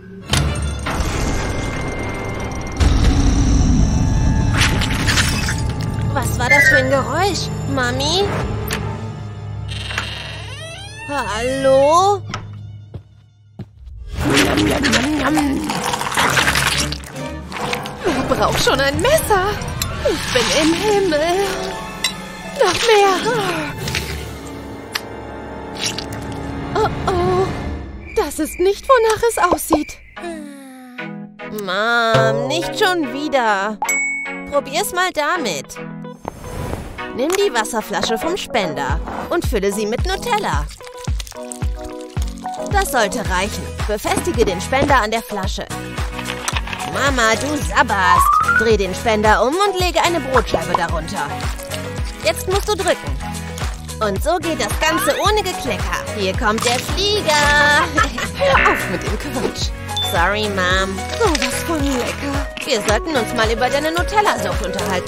Was war das für ein Geräusch, Mami? Hallo? Yum, yum, yum, yum. Wer braucht schon ein Messer? Ich bin im Himmel. Noch mehr. Oh oh. Das ist nicht, wonach es aussieht. Mom, nicht schon wieder. Probier's mal damit. Nimm die Wasserflasche vom Spender und fülle sie mit Nutella. Das sollte reichen. Befestige den Spender an der Flasche. Mama, du sabberst. Dreh den Spender um und lege eine Brotscheibe darunter. Jetzt musst du drücken. Und so geht das Ganze ohne Geklecker. Hier kommt der Flieger. Hör auf mit dem Quatsch. Sorry, Mom. Sowas von lecker. Wir sollten uns mal über deine Nutella-Sucht unterhalten.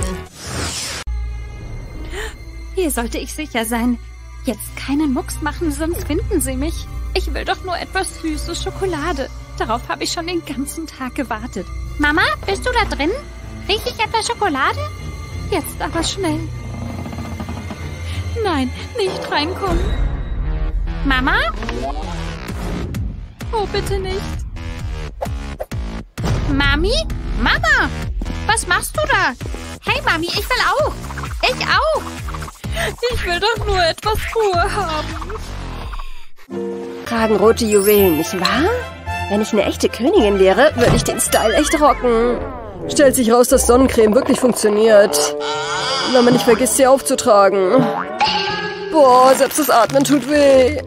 Hier sollte ich sicher sein. Jetzt keinen Mucks machen, sonst finden sie mich. Ich will doch nur etwas süße Schokolade. Darauf habe ich schon den ganzen Tag gewartet. Mama, bist du da drin? Riech ich etwas Schokolade? Jetzt aber schnell. Nein, nicht reinkommen. Mama? Oh, bitte nicht. Mami? Mama! Was machst du da? Hey, Mami, ich will auch. Ich auch. Ich will doch nur etwas Ruhe haben. Tragen rote Juwelen, nicht wahr? Wenn ich eine echte Königin wäre, würde ich den Style echt rocken. Stellt sich raus, dass Sonnencreme wirklich funktioniert. Wenn man nicht vergisst, sie aufzutragen. Boah, selbst das Atmen tut weh.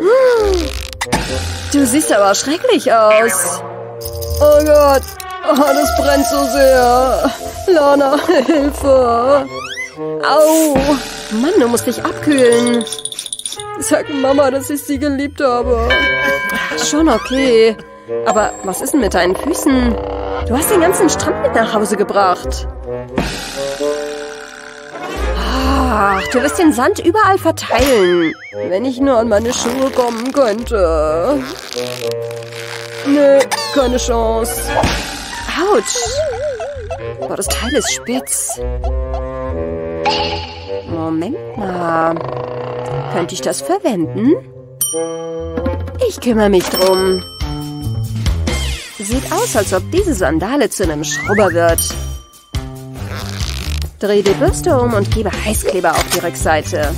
Du siehst aber schrecklich aus. Oh Gott, oh, das brennt so sehr. Lana, Hilfe. Au. Mann, du musst dich abkühlen. Sag Mama, dass ich sie geliebt habe. Schon okay. Aber was ist denn mit deinen Füßen? Du hast den ganzen Strand mit nach Hause gebracht. Ach, du wirst den Sand überall verteilen. Wenn ich nur an meine Schuhe kommen könnte. Nee, keine Chance. Autsch. Boah, das Teil ist spitz. Moment mal. Könnte ich das verwenden? Ich kümmere mich drum. Sieht aus, als ob diese Sandale zu einem Schrubber wird. Dreh die Bürste um und gebe Heißkleber auf die Rückseite.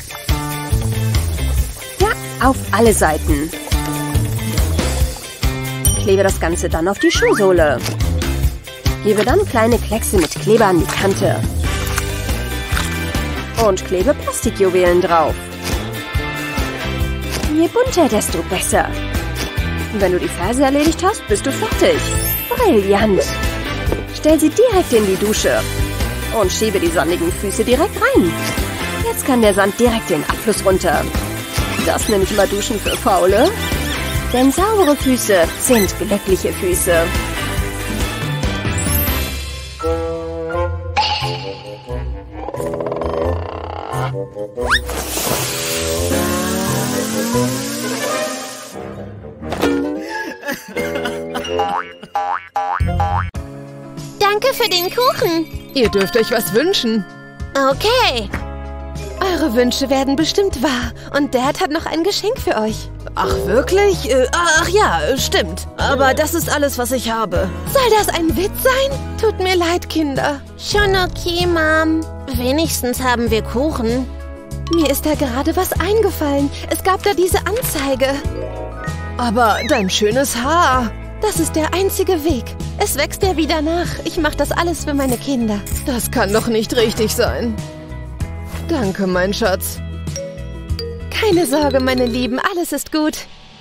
Ja, auf alle Seiten. Klebe das Ganze dann auf die Schuhsohle. Gebe dann kleine Kleckse mit Kleber an die Kante. Und klebe Plastikjuwelen drauf. Je bunter, desto besser. Wenn du die Ferse erledigt hast, bist du fertig. Brillant. Stell sie direkt in die Dusche. Und schiebe die sandigen Füße direkt rein. Jetzt kann der Sand direkt den Abfluss runter. Das nenne ich mal Duschen für Faule. Denn saubere Füße sind glückliche Füße. Danke für den Kuchen. Ihr dürft euch was wünschen. Okay. Eure Wünsche werden bestimmt wahr. Und Dad hat noch ein Geschenk für euch. Ach, wirklich? Äh, ach ja, stimmt. Aber das ist alles, was ich habe. Soll das ein Witz sein? Tut mir leid, Kinder. Schon okay, Mom. Wenigstens haben wir Kuchen. Mir ist da gerade was eingefallen. Es gab da diese Anzeige. Aber dein schönes Haar. Das ist der einzige Weg. Es wächst ja wieder nach. Ich mache das alles für meine Kinder. Das kann doch nicht richtig sein. Danke, mein Schatz. Keine Sorge, meine Lieben. Alles ist gut.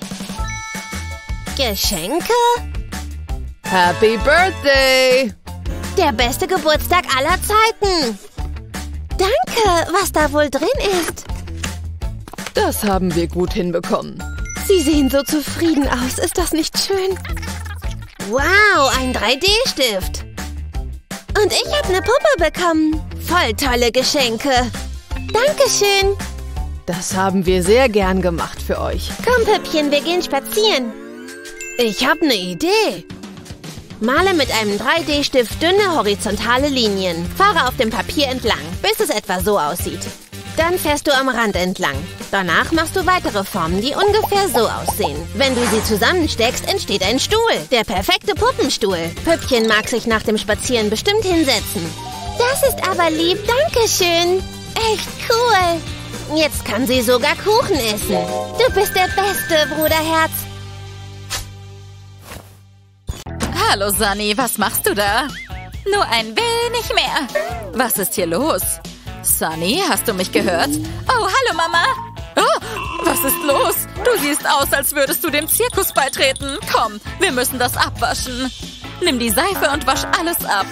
Geschenke? Happy Birthday! Der beste Geburtstag aller Zeiten. Danke, was da wohl drin ist. Das haben wir gut hinbekommen. Sie sehen so zufrieden aus. Ist das nicht schön? Wow, ein drei D Stift. Und ich habe eine Puppe bekommen. Voll tolle Geschenke. Dankeschön. Das haben wir sehr gern gemacht für euch. Komm, Püppchen, wir gehen spazieren. Ich habe eine Idee. Male mit einem drei D Stift dünne horizontale Linien. Fahre auf dem Papier entlang, bis es etwa so aussieht. Dann fährst du am Rand entlang. Danach machst du weitere Formen, die ungefähr so aussehen. Wenn du sie zusammensteckst, entsteht ein Stuhl. Der perfekte Puppenstuhl. Püppchen mag sich nach dem Spazieren bestimmt hinsetzen. Das ist aber lieb, dankeschön. Echt cool. Jetzt kann sie sogar Kuchen essen. Du bist der Beste, Bruderherz. Hallo, Sunny, was machst du da? Nur ein wenig mehr. Was ist hier los? Sunny, hast du mich gehört? Oh, hallo, Mama. Oh, was ist los? Du siehst aus, als würdest du dem Zirkus beitreten. Komm, wir müssen das abwaschen. Nimm die Seife und wasch alles ab.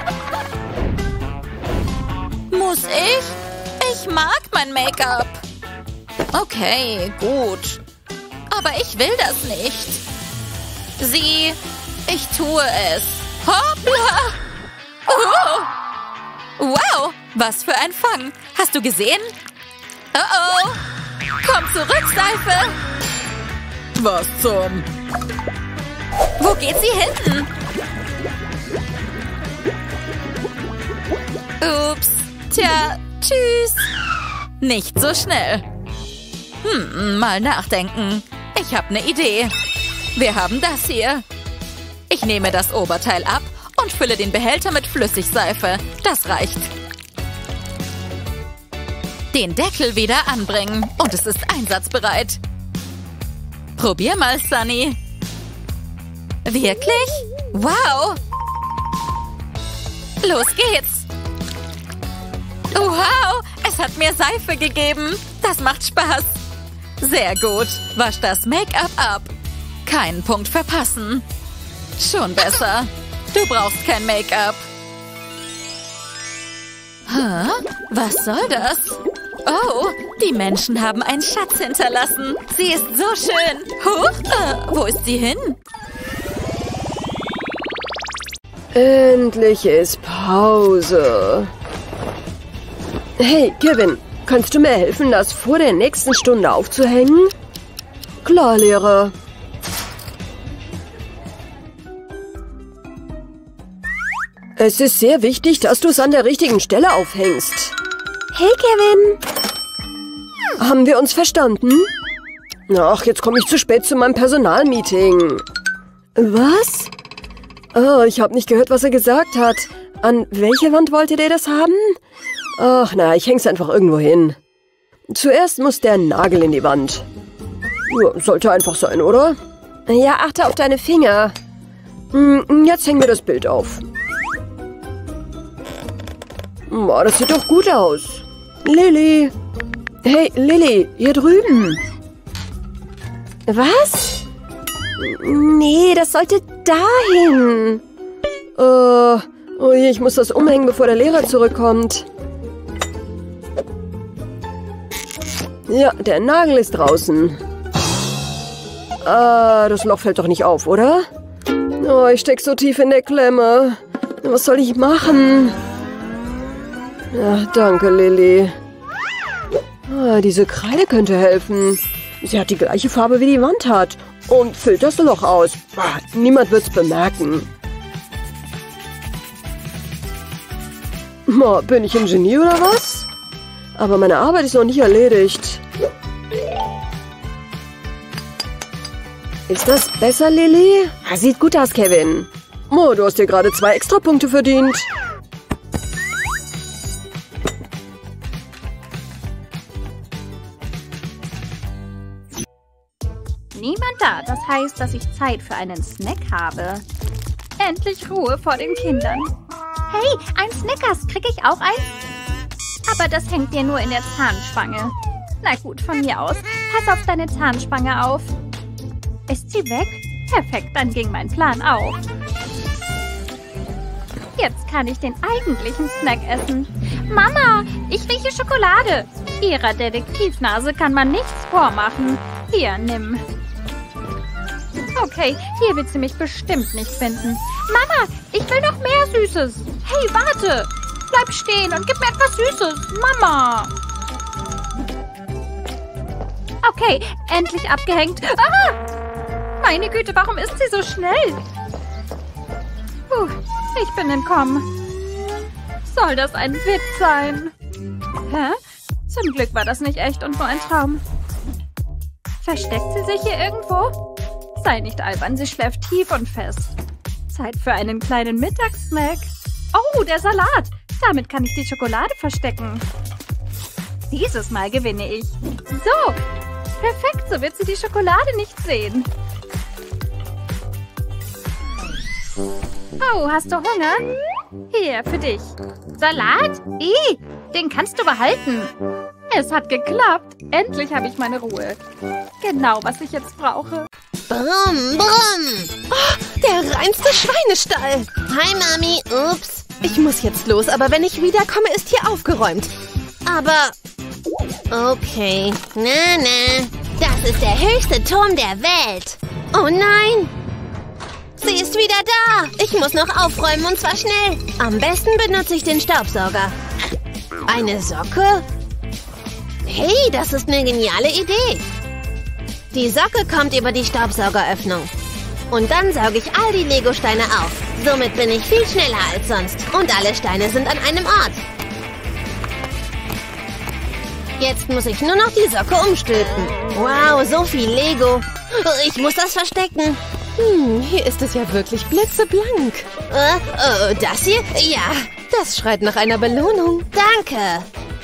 Muss ich? Ich mag mein Make-up. Okay, gut. Aber ich will das nicht. Sieh, ich tue es. Hoppla! Oh. Wow, was für ein Fang. Hast du gesehen? Oh oh. Komm zurück, Seife. Was zum... Wo geht sie hin? Ups. Tja, tschüss. Nicht so schnell. Hm, mal nachdenken. Ich habe eine Idee. Wir haben das hier. Ich nehme das Oberteil ab und fülle den Behälter mit Flüssigseife. Das reicht. Den Deckel wieder anbringen und es ist einsatzbereit. Probier mal, Sunny. Wirklich? Wow. Los geht's. Wow, es hat mir Seife gegeben. Das macht Spaß. Sehr gut. Wasch das Make-up ab. Keinen Punkt verpassen. Schon besser. Du brauchst kein Make-up. Hä? Was soll das? Oh, die Menschen haben einen Schatz hinterlassen. Sie ist so schön. Huch, äh, wo ist sie hin? Endlich ist Pause. Hey, Kevin, kannst du mir helfen, das vor der nächsten Stunde aufzuhängen? Klar, Lehrer. Es ist sehr wichtig, dass du es an der richtigen Stelle aufhängst. Hey, Kevin. Haben wir uns verstanden? Ach, jetzt komme ich zu spät zu meinem Personalmeeting. Was? Oh, ich habe nicht gehört, was er gesagt hat. An welche Wand wollte der das haben? Ach, na, ich häng's einfach irgendwo hin. Zuerst muss der Nagel in die Wand. Ja, sollte einfach sein, oder? Ja, achte auf deine Finger. Jetzt hängen wir das Bild auf. Oh, das sieht doch gut aus. Lilly. Hey, Lilly, hier drüben. Was? Nee, das sollte dahin. Oh, oh je, ich muss das umhängen, bevor der Lehrer zurückkommt. Ja, der Nagel ist draußen. Ah, das Loch fällt doch nicht auf, oder? Oh, ich steck so tief in der Klemme. Was soll ich machen? Ach, danke, Lilly. Ah, diese Kreide könnte helfen. Sie hat die gleiche Farbe, wie die Wand hat. Und füllt das Loch aus. Ah, niemand wird's bemerken. Oh, bin ich ein Genie oder was? Aber meine Arbeit ist noch nicht erledigt. Ist das besser, Lilly? Sieht gut aus, Kevin. Oh, du hast dir gerade zwei Extrapunkte verdient. Niemand da, das heißt, dass ich Zeit für einen Snack habe. Endlich Ruhe vor den Kindern. Hey, ein Snickers, krieg ich auch eins? Aber das hängt dir nur in der Zahnspange. Na gut, von mir aus. Pass auf deine Zahnspange auf. Ist sie weg? Perfekt, dann ging mein Plan auf. Jetzt kann ich den eigentlichen Snack essen. Mama, ich rieche Schokolade. Ihrer Detektivnase kann man nichts vormachen. Hier, nimm. Okay, hier wird sie mich bestimmt nicht finden. Mama, ich will noch mehr Süßes. Hey, warte. Bleib stehen und gib mir etwas Süßes. Mama. Okay, endlich abgehängt. Ah! Meine Güte, warum ist sie so schnell? Puh, ich bin entkommen. Soll das ein Witz sein? Hä? Zum Glück war das nicht echt und nur ein Traum. Versteckt sie sich hier irgendwo? Sei nicht albern, sie schläft tief und fest. Zeit für einen kleinen Mittagssnack. Oh, der Salat. Damit kann ich die Schokolade verstecken. Dieses Mal gewinne ich. So, perfekt, so wird sie die Schokolade nicht sehen. Oh, hast du Hunger? Hier, für dich. Salat? Ih, den kannst du behalten. Es hat geklappt. Endlich habe ich meine Ruhe. Genau, was ich jetzt brauche. Brumm, brumm. Oh, der reinste Schweinestall. Hi, Mami. Ups. Ich muss jetzt los, aber wenn ich wiederkomme, ist hier aufgeräumt. Aber... Okay. Na, na. Das ist der höchste Turm der Welt. Oh nein. Sie ist wieder da. Ich muss noch aufräumen und zwar schnell. Am besten benutze ich den Staubsauger. Eine Socke? Hey, das ist eine geniale Idee. Die Socke kommt über die Staubsaugeröffnung. Und dann sauge ich all die Legosteine auf. Somit bin ich viel schneller als sonst. Und alle Steine sind an einem Ort. Jetzt muss ich nur noch die Socke umstülpen. Wow, so viel Lego. Ich muss das verstecken. Hm, hier ist es ja wirklich blitzeblank. Äh, äh, das hier? Ja. Das schreit nach einer Belohnung. Danke.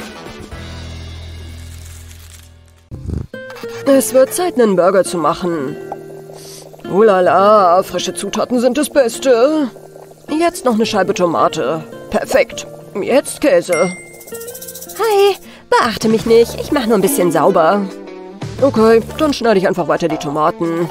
Es wird Zeit, einen Burger zu machen. Oh la la, frische Zutaten sind das Beste. Jetzt noch eine Scheibe Tomate. Perfekt. Jetzt Käse. Hi, beachte mich nicht. Ich mache nur ein bisschen sauber. Okay, dann schneide ich einfach weiter die Tomaten.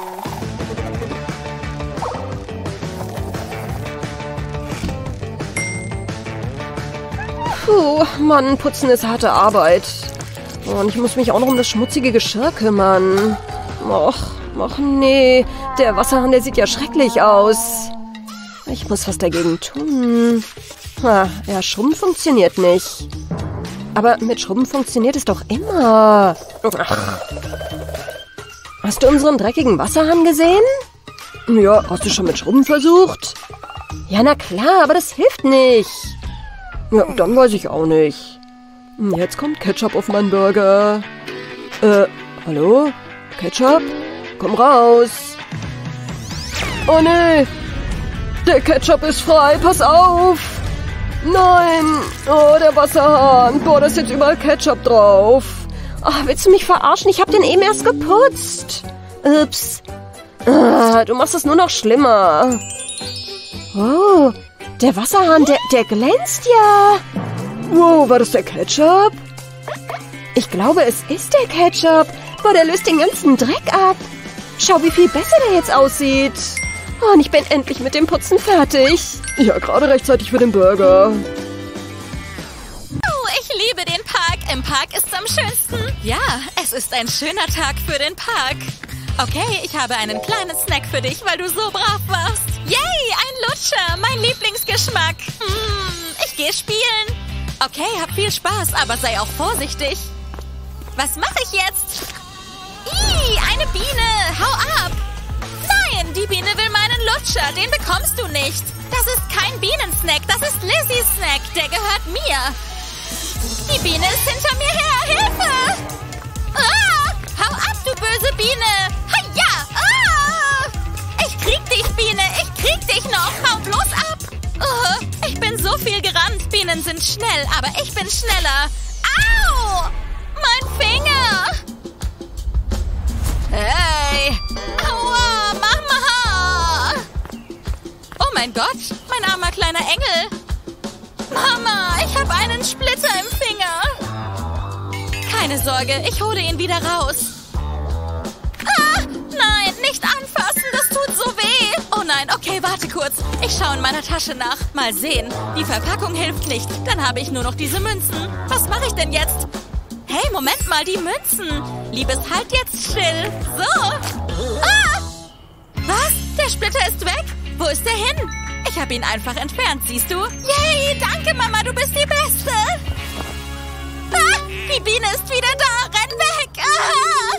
Puh, Mann, putzen ist harte Arbeit. Und ich muss mich auch noch um das schmutzige Geschirr kümmern. Och, och nee, der Wasserhahn, der sieht ja schrecklich aus. Ich muss was dagegen tun. Ah, ja, Schrubben funktioniert nicht. Aber mit Schrubben funktioniert es doch immer. Ach. Hast du unseren dreckigen Wasserhahn gesehen? Ja, hast du schon mit Schrubben versucht? Ja, na klar, aber das hilft nicht. Ja, dann weiß ich auch nicht. Jetzt kommt Ketchup auf meinen Burger. Äh, hallo? Ketchup? Komm raus. Oh nee. Der Ketchup ist frei, pass auf. Nein. Oh, der Wasserhahn. Boah, da ist jetzt überall Ketchup drauf. Oh, willst du mich verarschen? Ich hab den eben erst geputzt. Ups. Ah, du machst es nur noch schlimmer. Oh, der Wasserhahn, der, der glänzt ja. Wow, war das der Ketchup? Ich glaube, es ist der Ketchup. Boah, der löst den ganzen Dreck ab. Schau, wie viel besser der jetzt aussieht. Oh, und ich bin endlich mit dem Putzen fertig. Ja, gerade rechtzeitig für den Burger. Oh, ich liebe den Park. Im Park ist's am schönsten. Ja, es ist ein schöner Tag für den Park. Okay, ich habe einen kleinen Snack für dich, weil du so brav warst. Yay, ein Lutscher, mein Lieblingsgeschmack. Hm, ich gehe spielen. Okay, hab viel Spaß, aber sei auch vorsichtig. Was mache ich jetzt? Ih, eine Biene, hau ab. Nein, die Biene will meinen Lutscher, den bekommst du nicht. Das ist kein Bienensnack, das ist Lizzies Snack, der gehört mir. Die Biene ist hinter mir her, Hilfe! Ah, hau ab, du böse Biene! Haja! Ah! Ich krieg dich, Biene, ich krieg dich noch, hau bloß ab! Oh, ich bin so viel gerannt, Bienen sind schnell, aber ich bin schneller. Au! Mein Finger! Hey! Aua, Mama! Oh mein Gott, mein armer kleiner Engel! Mama, ich habe einen Splitter im Finger! Keine Sorge, ich hole ihn wieder raus. Ah, nein, nicht anfassen, das tut so weh! Oh nein, okay, warte kurz. Ich schaue in meiner Tasche nach. Mal sehen, die Verpackung hilft nicht. Dann habe ich nur noch diese Münzen. Was mache ich denn jetzt? Hey, Moment mal, die Münzen. Liebes, halt jetzt still. So. Ah! Was? Der Splitter ist weg? Wo ist der hin? Ich habe ihn einfach entfernt, siehst du? Yay, danke, Mama, du bist die Beste. Ah, die Biene ist wieder da. Renn weg. Ah!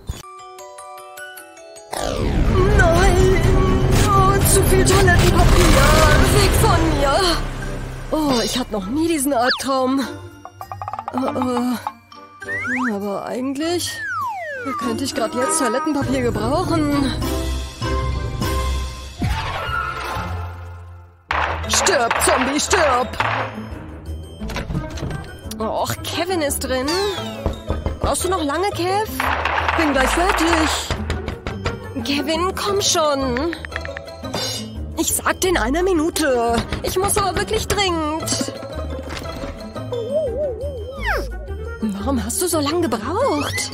Nein. Oh, zu viel Toilettenpapier. Weg von mir. Oh, ich hatte noch nie diesen Albtraum. Oh, oh. Aber eigentlich könnte ich gerade jetzt Toilettenpapier gebrauchen. Stirb, Zombie, stirb! Och, Kevin ist drin. Brauchst du noch lange, Kev? Bin gleich fertig. Kevin, komm schon. Ich sagte in einer Minute. Ich muss aber wirklich dringend. Warum hast du so lange gebraucht?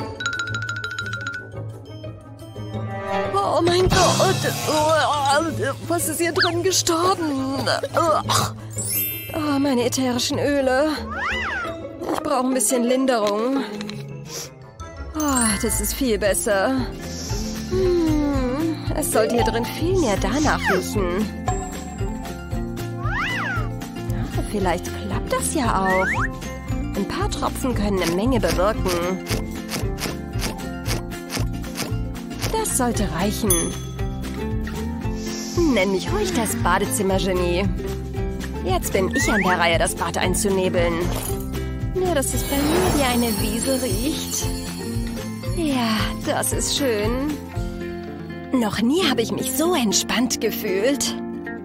Oh mein Gott. Was ist hier drin gestorben? Oh, meine ätherischen Öle. Ich brauche ein bisschen Linderung. Oh, das ist viel besser. Hm, es sollte hier drin viel mehr danach riechen. Ja, vielleicht klappt das ja auch. Ein paar Tropfen können eine Menge bewirken. Das sollte reichen. Nenn mich ruhig das Badezimmergenie. Jetzt bin ich an der Reihe, das Bad einzunebeln. Nur, dass es bei mir wie eine Wiese riecht. Ja, das ist schön. Noch nie habe ich mich so entspannt gefühlt.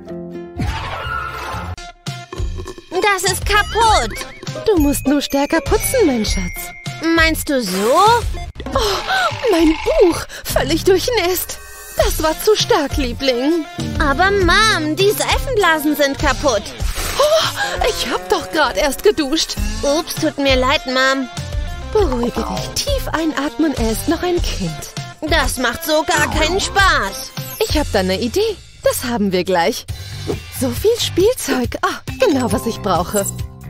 Das ist kaputt. Du musst nur stärker putzen, mein Schatz. Meinst du so? Oh, mein Buch, völlig durchnässt. Das war zu stark, Liebling. Aber Mom, die Seifenblasen sind kaputt. Oh, ich hab doch gerade erst geduscht. Ups, tut mir leid, Mom. Beruhige dich, tief einatmen, er ist noch ein Kind. Das macht so gar keinen Spaß. Ich hab da eine Idee. Das haben wir gleich. So viel Spielzeug. Ah, genau, was ich brauche.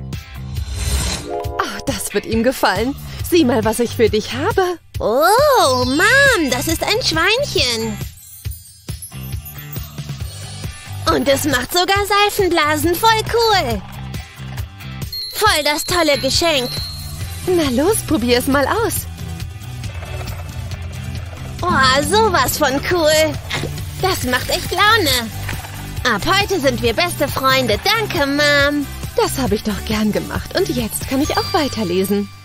Ah, das wird ihm gefallen. Sieh mal, was ich für dich habe. Oh, Mom, das ist ein Schweinchen. Und es macht sogar Seifenblasen. Voll cool. Voll das tolle Geschenk. Na los, probier es mal aus. Oh, sowas von cool. Das macht echt Laune. Ab heute sind wir beste Freunde. Danke, Mom. Das habe ich doch gern gemacht. Und jetzt kann ich auch weiterlesen.